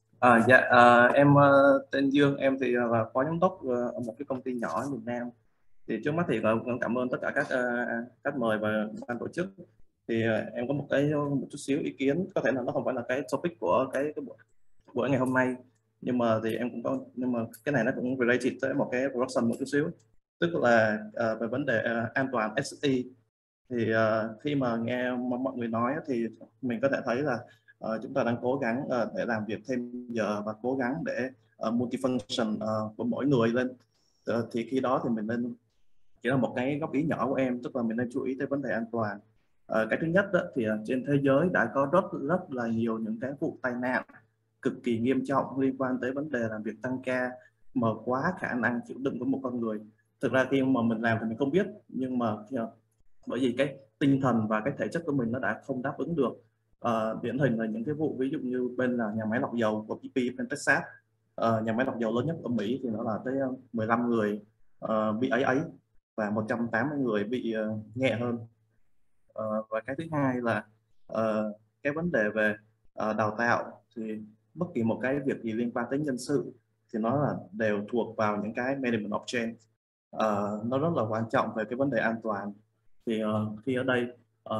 Em tên Dương, em thì là phó giám đốc ở một cái công ty nhỏ ở miền Nam. Thì trước mắt thì cũng cảm ơn tất cả các khách mời và ban tổ chức. Thì em có một chút xíu ý kiến, có thể là nó không phải là cái topic của cái buổi ngày hôm nay, nhưng mà thì em cũng có, nhưng mà cái này nó cũng related tới một cái production một chút xíu, tức là về vấn đề an toàn SSI. Thì khi mà nghe mọi người nói thì mình có thể thấy là chúng ta đang cố gắng để làm việc thêm giờ và cố gắng để multifunction của mỗi người lên. Thì khi đó thì mình nên, chỉ là một cái góp ý nhỏ của em, tức là mình nên chú ý tới vấn đề an toàn. Cái thứ nhất đó, thì trên thế giới đã có rất là nhiều những cái vụ tai nạn cực kỳ nghiêm trọng liên quan tới vấn đề làm việc tăng ca mà quá khả năng chịu đựng của một con người. Thực ra khi mà mình làm thì mình không biết, nhưng mà bởi vì cái tinh thần và cái thể chất của mình nó đã không đáp ứng được. Điển hình là những cái vụ ví dụ như bên là nhà máy lọc dầu của BP bên Texas, nhà máy lọc dầu lớn nhất ở Mỹ, thì nó là tới 15 người bị ấy và 180 người bị nhẹ hơn. Và cái thứ hai là cái vấn đề về đào tạo, thì bất kỳ một cái việc gì liên quan tới nhân sự thì nó là đều thuộc vào những cái management of change. Nó rất là quan trọng về cái vấn đề an toàn. Thì khi ở đây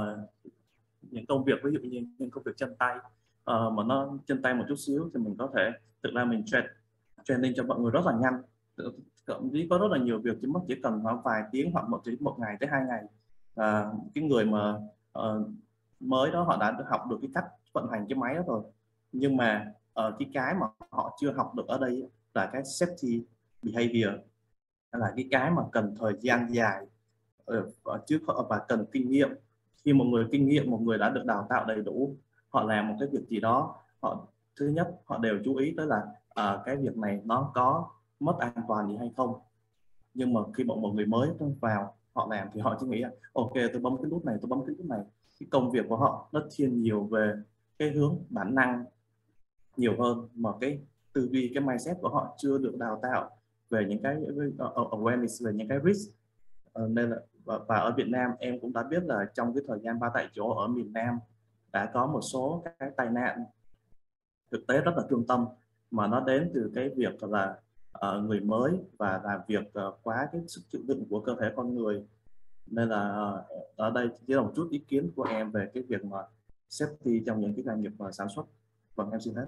những công việc ví dụ như những công việc chân tay mà nó chân tay một chút xíu thì mình có thể thực ra mình training cho mọi người rất là nhanh. Thậm chí có rất là nhiều việc chỉ cần khoảng vài tiếng hoặc một ngày tới 2 ngày. Cái người mà mới đó họ đã học được cái cách vận hành cái máy đó rồi, nhưng mà cái mà họ chưa học được ở đây là cái safety behavior, là cái mà cần thời gian dài và cần kinh nghiệm. Khi một người kinh nghiệm, một người đã được đào tạo đầy đủ, họ làm một cái việc gì đó, thứ nhất họ đều chú ý tới là cái việc này nó có mất an toàn gì hay không. Nhưng mà khi một người mới vào họ làm thì họ chỉ nghĩ ok, tôi bấm cái nút này, tôi bấm cái nút này. Cái công việc của họ nó thiên nhiều về cái hướng bản năng nhiều hơn, mà cái tư duy, cái mindset của họ chưa được đào tạo về những cái awareness về những cái risk. Nên là và ở Việt Nam em cũng đã biết là trong cái thời gian 3 tại chỗ ở miền Nam đã có một số cái tai nạn thực tế rất là thương tâm, mà nó đến từ cái việc là người mới và làm việc quá cái sức chịu đựng của cơ thể con người. Nên là ở đây chỉ là một chút ý kiến của em về cái việc mà safety trong những cái doanh nghiệp sản xuất. Vâng, em xin hết.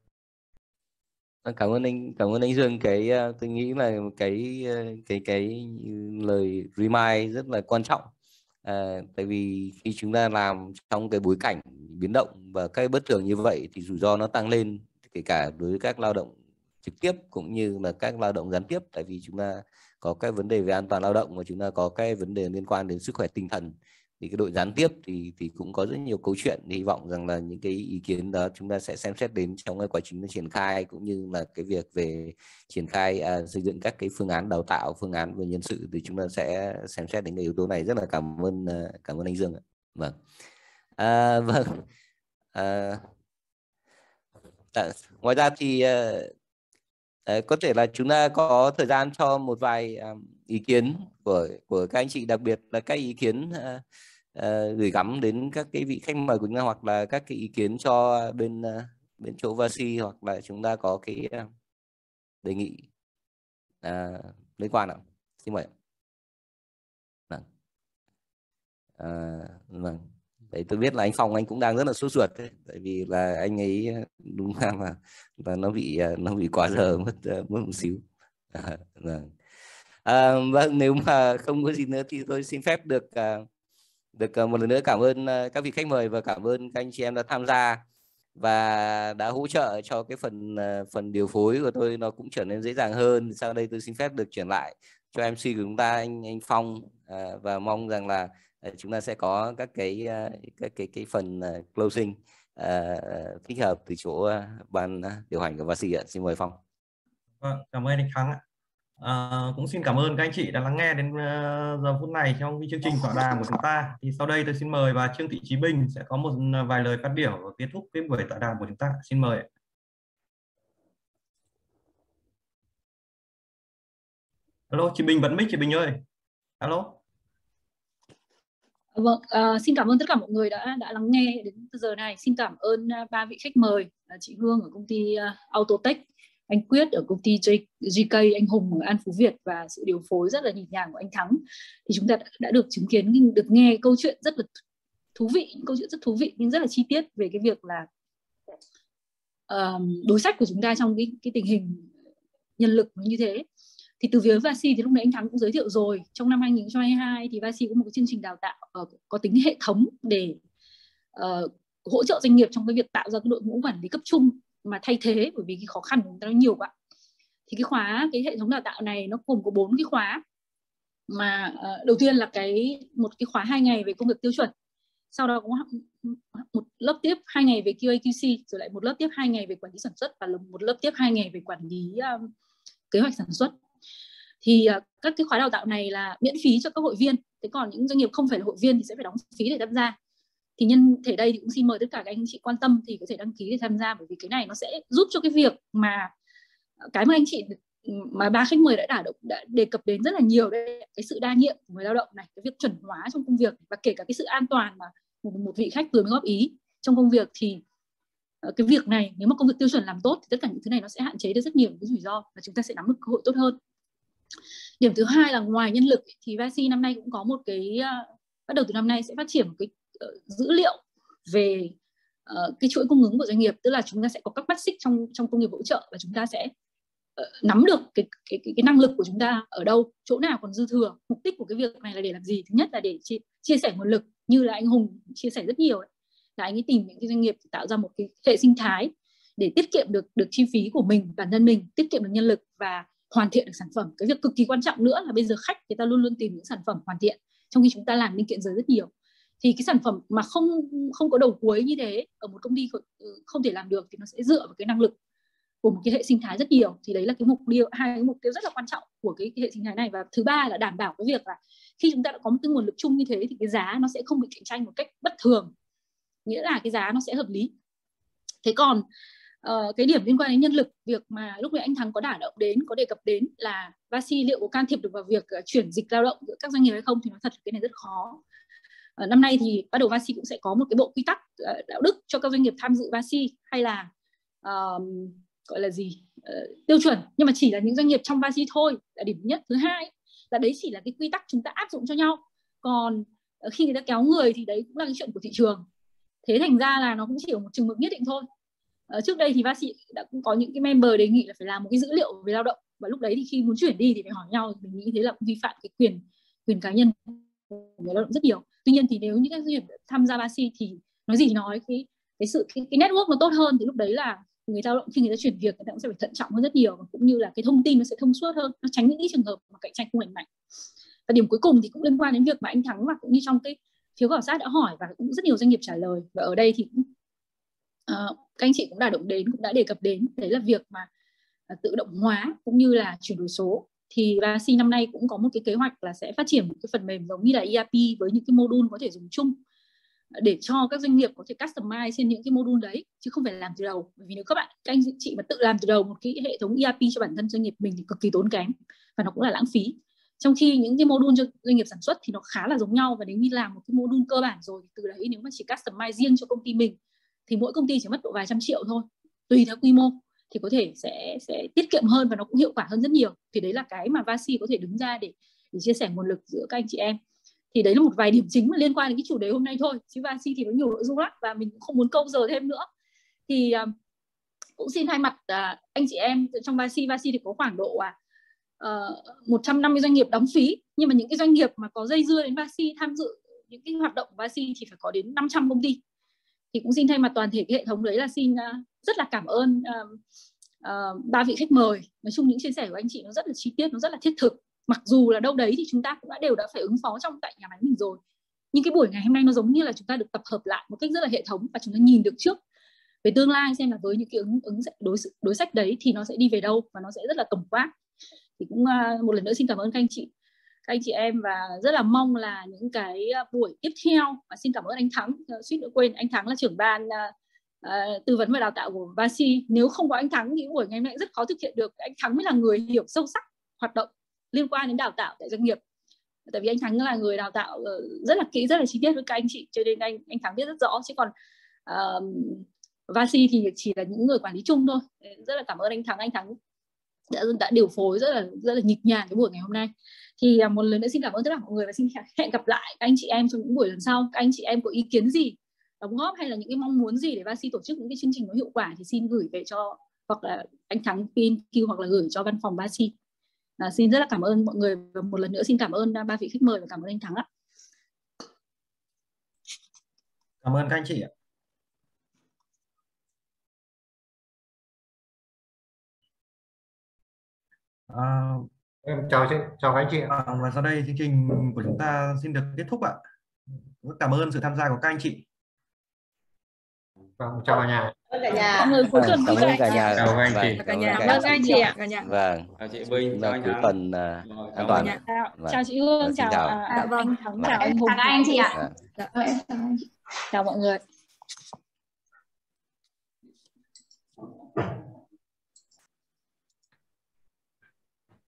Cảm ơn anh Dương. Tôi nghĩ là cái lời remind rất là quan trọng Tại vì khi chúng ta làm trong cái bối cảnh biến động và cái bất thường như vậy thì rủi ro nó tăng lên, kể cả đối với các lao động trực tiếp cũng như là các lao động gián tiếp, tại vì chúng ta có cái vấn đề về an toàn lao động và chúng ta có cái vấn đề liên quan đến sức khỏe tinh thần. Thì cái đội gián tiếp thì cũng có rất nhiều câu chuyện. Hy vọng rằng là những cái ý kiến đó chúng ta sẽ xem xét đến trong cái quá trình triển khai, cũng như là cái việc về triển khai xây dựng các cái phương án đào tạo, phương án về nhân sự, thì chúng ta sẽ xem xét đến cái yếu tố này. Rất là cảm ơn anh Dương ạ. Vâng. Ngoài ra thì có thể là chúng ta có thời gian cho một vài ý kiến của các anh chị, đặc biệt là các ý kiến gửi gắm đến các cái vị khách mời của chúng ta, hoặc là các cái ý kiến cho bên chỗ Vasi, hoặc là chúng ta có cái đề nghị liên quan ạ. Xin mời. Vâng. Đấy, tôi biết là anh Phong anh cũng đang rất là sốt ruột đấy, tại vì là anh ấy đúng là nó bị quá giờ mất một xíu. Vâng, nếu mà không có gì nữa thì tôi xin phép được một lần nữa cảm ơn các vị khách mời và cảm ơn các anh chị em đã tham gia và đã hỗ trợ cho cái phần điều phối của tôi nó cũng trở nên dễ dàng hơn. Sau đây tôi xin phép được chuyển lại cho MC của chúng ta, anh Phong, và mong rằng là chúng ta sẽ có các cái phần closing thích hợp từ chỗ ban điều hành của Vasi ạ. Xin mời Phong. Vâng, cảm ơn anh Thắng ạ. Cũng xin cảm ơn các anh chị đã lắng nghe đến giờ phút này trong cái chương trình tọa đàm của chúng ta. Thì sau đây tôi xin mời bà Trương Thị Chí Bình sẽ có một vài lời phát biểu và kết thúc cái buổi tọa đàm của chúng ta. Xin mời. Alo, chị Bình bật mic, chị Bình ơi. Alo. Vâng, xin cảm ơn tất cả mọi người đã lắng nghe đến giờ này. Xin cảm ơn ba vị khách mời, chị Hương ở công ty Autotech, anh Quyết ở công ty GK, anh Hùng ở An Phú Việt, và sự điều phối rất là nhịp nhàng của anh Thắng. Thì chúng ta đã được chứng kiến, được nghe câu chuyện rất là thú vị, những câu chuyện rất thú vị nhưng rất là chi tiết về cái việc là đối sách của chúng ta trong cái tình hình nhân lực như thế. Thì từ phía Vasi thì lúc nãy anh Thắng cũng giới thiệu rồi, trong năm 2022 thì Vasi có một cái chương trình đào tạo có tính hệ thống để hỗ trợ doanh nghiệp trong cái việc tạo ra cái đội ngũ quản lý cấp trung mà thay thế, bởi vì cái khó khăn của chúng ta nó nhiều quá. Thì cái hệ thống đào tạo này nó gồm có 4 cái khóa, mà đầu tiên là một cái khóa 2 ngày về công việc tiêu chuẩn, sau đó có một lớp tiếp 2 ngày về QA/QC, rồi lại một lớp tiếp 2 ngày về quản lý sản xuất, và một lớp tiếp 2 ngày về quản lý kế hoạch sản xuất. Thì các cái khóa đào tạo này là miễn phí cho các hội viên. Thế còn những doanh nghiệp không phải là hội viên thì sẽ phải đóng phí để tham gia. Thì nhân thể đây thì cũng xin mời tất cả các anh chị quan tâm thì có thể đăng ký để tham gia, bởi vì cái này nó sẽ giúp cho cái việc mà cái mà anh chị mà ba khách mời đã đề cập đến rất là nhiều đây, cái sự đa nhiệm của người lao động này, cái việc chuẩn hóa trong công việc, và kể cả cái sự an toàn mà một vị khách vừa mới góp ý trong công việc. Thì cái việc này nếu mà công việc tiêu chuẩn làm tốt thì tất cả những thứ này nó sẽ hạn chế được rất nhiều cái rủi ro và chúng ta sẽ nắm được cơ hội tốt hơn. Điểm thứ hai là ngoài nhân lực thì Vasi năm nay cũng có một cái bắt đầu từ năm nay sẽ phát triển một cái dữ liệu về cái chuỗi cung ứng của doanh nghiệp, tức là chúng ta sẽ có các mắt xích trong công nghiệp hỗ trợ và chúng ta sẽ nắm được cái năng lực của chúng ta ở đâu, chỗ nào còn dư thừa. Mục đích của cái việc này là để làm gì? Thứ nhất là để chia sẻ nguồn lực, như là anh Hùng chia sẻ rất nhiều đấy, là anh ấy tìm những cái doanh nghiệp tạo ra một cái hệ sinh thái để tiết kiệm được chi phí của mình, bản thân mình, tiết kiệm được nhân lực và hoàn thiện được sản phẩm. Cái việc cực kỳ quan trọng nữa là bây giờ khách người ta luôn luôn tìm những sản phẩm hoàn thiện, trong khi chúng ta làm linh kiện rời rất nhiều. Thì cái sản phẩm mà không có đầu cuối như thế ở một công ty không thể làm được, thì nó sẽ dựa vào cái năng lực của một cái hệ sinh thái rất nhiều. Thì đấy là hai cái mục tiêu rất là quan trọng của cái hệ sinh thái này. Và thứ ba là đảm bảo cái việc là khi chúng ta đã có một cái nguồn lực chung như thế thì cái giá nó sẽ không bị cạnh tranh một cách bất thường, nghĩa là cái giá nó sẽ hợp lý. Thế còn cái điểm liên quan đến nhân lực, việc mà lúc nãy anh Thắng có đề cập đến là Vasi liệu có can thiệp được vào việc chuyển dịch lao động giữa các doanh nghiệp hay không, thì nói thật cái này rất khó. Năm nay thì bắt đầu Vasi cũng sẽ có một cái bộ quy tắc đạo đức cho các doanh nghiệp tham dự Vasi, hay là gọi là gì, tiêu chuẩn, nhưng mà chỉ là những doanh nghiệp trong Vasi thôi, là điểm nhất. Thứ hai là đấy chỉ là cái quy tắc chúng ta áp dụng cho nhau, còn khi người ta kéo người thì đấy cũng là cái chuyện của thị trường. Thế thành ra là nó cũng chỉ ở một chừng mực nhất định thôi. Trước đây thì Vasi đã cũng có những cái member đề nghị là phải làm một cái dữ liệu về lao động, và lúc đấy thì khi muốn chuyển đi thì phải hỏi nhau, mình nghĩ thế là cũng vi phạm cái quyền cá nhân người lao động rất nhiều. Tuy nhiên thì nếu những các doanh nghiệp tham gia Ba-si thì nói gì thì nói, cái network nó tốt hơn thì lúc đấy là người lao động khi người ta chuyển việc người ta cũng sẽ phải thận trọng hơn rất nhiều, và cũng như là cái thông tin nó sẽ thông suốt hơn, nó tránh những cái trường hợp mà cạnh tranh không lành mạnh. Và điểm cuối cùng thì cũng liên quan đến việc mà anh Thắng và cũng như trong cái phiếu khảo sát đã hỏi và cũng rất nhiều doanh nghiệp trả lời, và ở đây thì cũng các anh chị cũng đã động đến, cũng đã đề cập đến, đấy là việc mà tự động hóa cũng như là chuyển đổi số. Thì Ba-si năm nay cũng có một cái kế hoạch là sẽ phát triển một cái phần mềm giống như là ERP với những cái module có thể dùng chung để cho các doanh nghiệp có thể customize trên những cái module đấy, chứ không phải làm từ đầu. Bởi vì nếu các anh chị mà tự làm từ đầu một cái hệ thống ERP cho bản thân doanh nghiệp mình thì cực kỳ tốn kém và nó cũng là lãng phí. Trong khi những cái module cho doanh nghiệp sản xuất thì nó khá là giống nhau, và nếu như làm một cái module cơ bản rồi, từ đấy nếu mà chỉ customize riêng cho công ty mình thì mỗi công ty chỉ mất độ vài trăm triệu thôi, tùy theo quy mô, thì có thể sẽ tiết kiệm hơn và nó cũng hiệu quả hơn rất nhiều. Thì đấy là cái mà Ba-si có thể đứng ra để chia sẻ nguồn lực giữa các anh chị em. Thì đấy là một vài điểm chính mà liên quan đến cái chủ đề hôm nay thôi, chứ Ba-si thì có nhiều nội dung lắm và mình cũng không muốn câu giờ thêm nữa. Thì cũng xin thay mặt anh chị em trong Ba-si thì có khoảng độ 150 doanh nghiệp đóng phí, nhưng mà những cái doanh nghiệp mà có dây dưa đến Ba-si tham dự những cái hoạt động của Ba-si thì phải có đến 500 công ty. Thì cũng xin thay mặt toàn thể cái hệ thống đấy là xin rất là cảm ơn ba vị khách mời. Nói chung những chia sẻ của anh chị nó rất là chi tiết, nó rất là thiết thực. Mặc dù là đâu đấy thì chúng ta cũng đều đã phải ứng phó trong tại nhà máy mình rồi, nhưng cái buổi ngày hôm nay nó giống như là chúng ta được tập hợp lại một cách rất là hệ thống, và chúng ta nhìn được trước về tương lai xem là với những cái đối sách đấy thì nó sẽ đi về đâu và nó sẽ rất là tổng quát. Thì cũng một lần nữa xin cảm ơn các anh chị em, và rất là mong là những cái buổi tiếp theo. Và xin cảm ơn anh Thắng, suýt nữa quên, anh Thắng là trưởng ban tư vấn và đào tạo của Ba-si. Nếu không có anh Thắng thì buổi ngày hôm nay rất khó thực hiện được. Anh Thắng mới là người hiểu sâu sắc hoạt động liên quan đến đào tạo tại doanh nghiệp, tại vì anh Thắng là người đào tạo rất là kỹ, rất là chi tiết với các anh chị, cho nên anh Thắng biết rất rõ. Chứ còn Ba-si thì chỉ là những người quản lý chung thôi. Rất là cảm ơn anh Thắng đã điều phối rất là nhịp nhàng cái buổi ngày hôm nay. Thì một lần nữa xin cảm ơn tất cả mọi người và xin hẹn gặp lại các anh chị em trong những buổi lần sau. Các anh chị em có ý kiến gì, đóng góp hay là những cái mong muốn gì để Ba-si tổ chức những cái chương trình nó hiệu quả thì xin gửi về cho hoặc là anh Thắng PNQ hoặc là gửi cho văn phòng Ba-si. Xin rất là cảm ơn mọi người, và một lần nữa xin cảm ơn ba vị khách mời và cảm ơn anh Thắng ạ. Cảm ơn các anh chị ạ. Em chào các anh chị ạ. Và sau đây chương trình của chúng ta xin được kết thúc ạ. Cảm ơn sự tham gia của các anh chị. Vâng, chào cả nhà. Mọi người cuối tuần cảm ơn cả nhà. Chào các anh chị. Cảm ơn các anh chị ạ. Vâng. Chào chị Bình, chào anh Cuối Thắng. tuần an toàn. Chào chị Hương, chào anh Thắng, chào anh Hùng. Chào các anh chị ạ. Chào mọi người.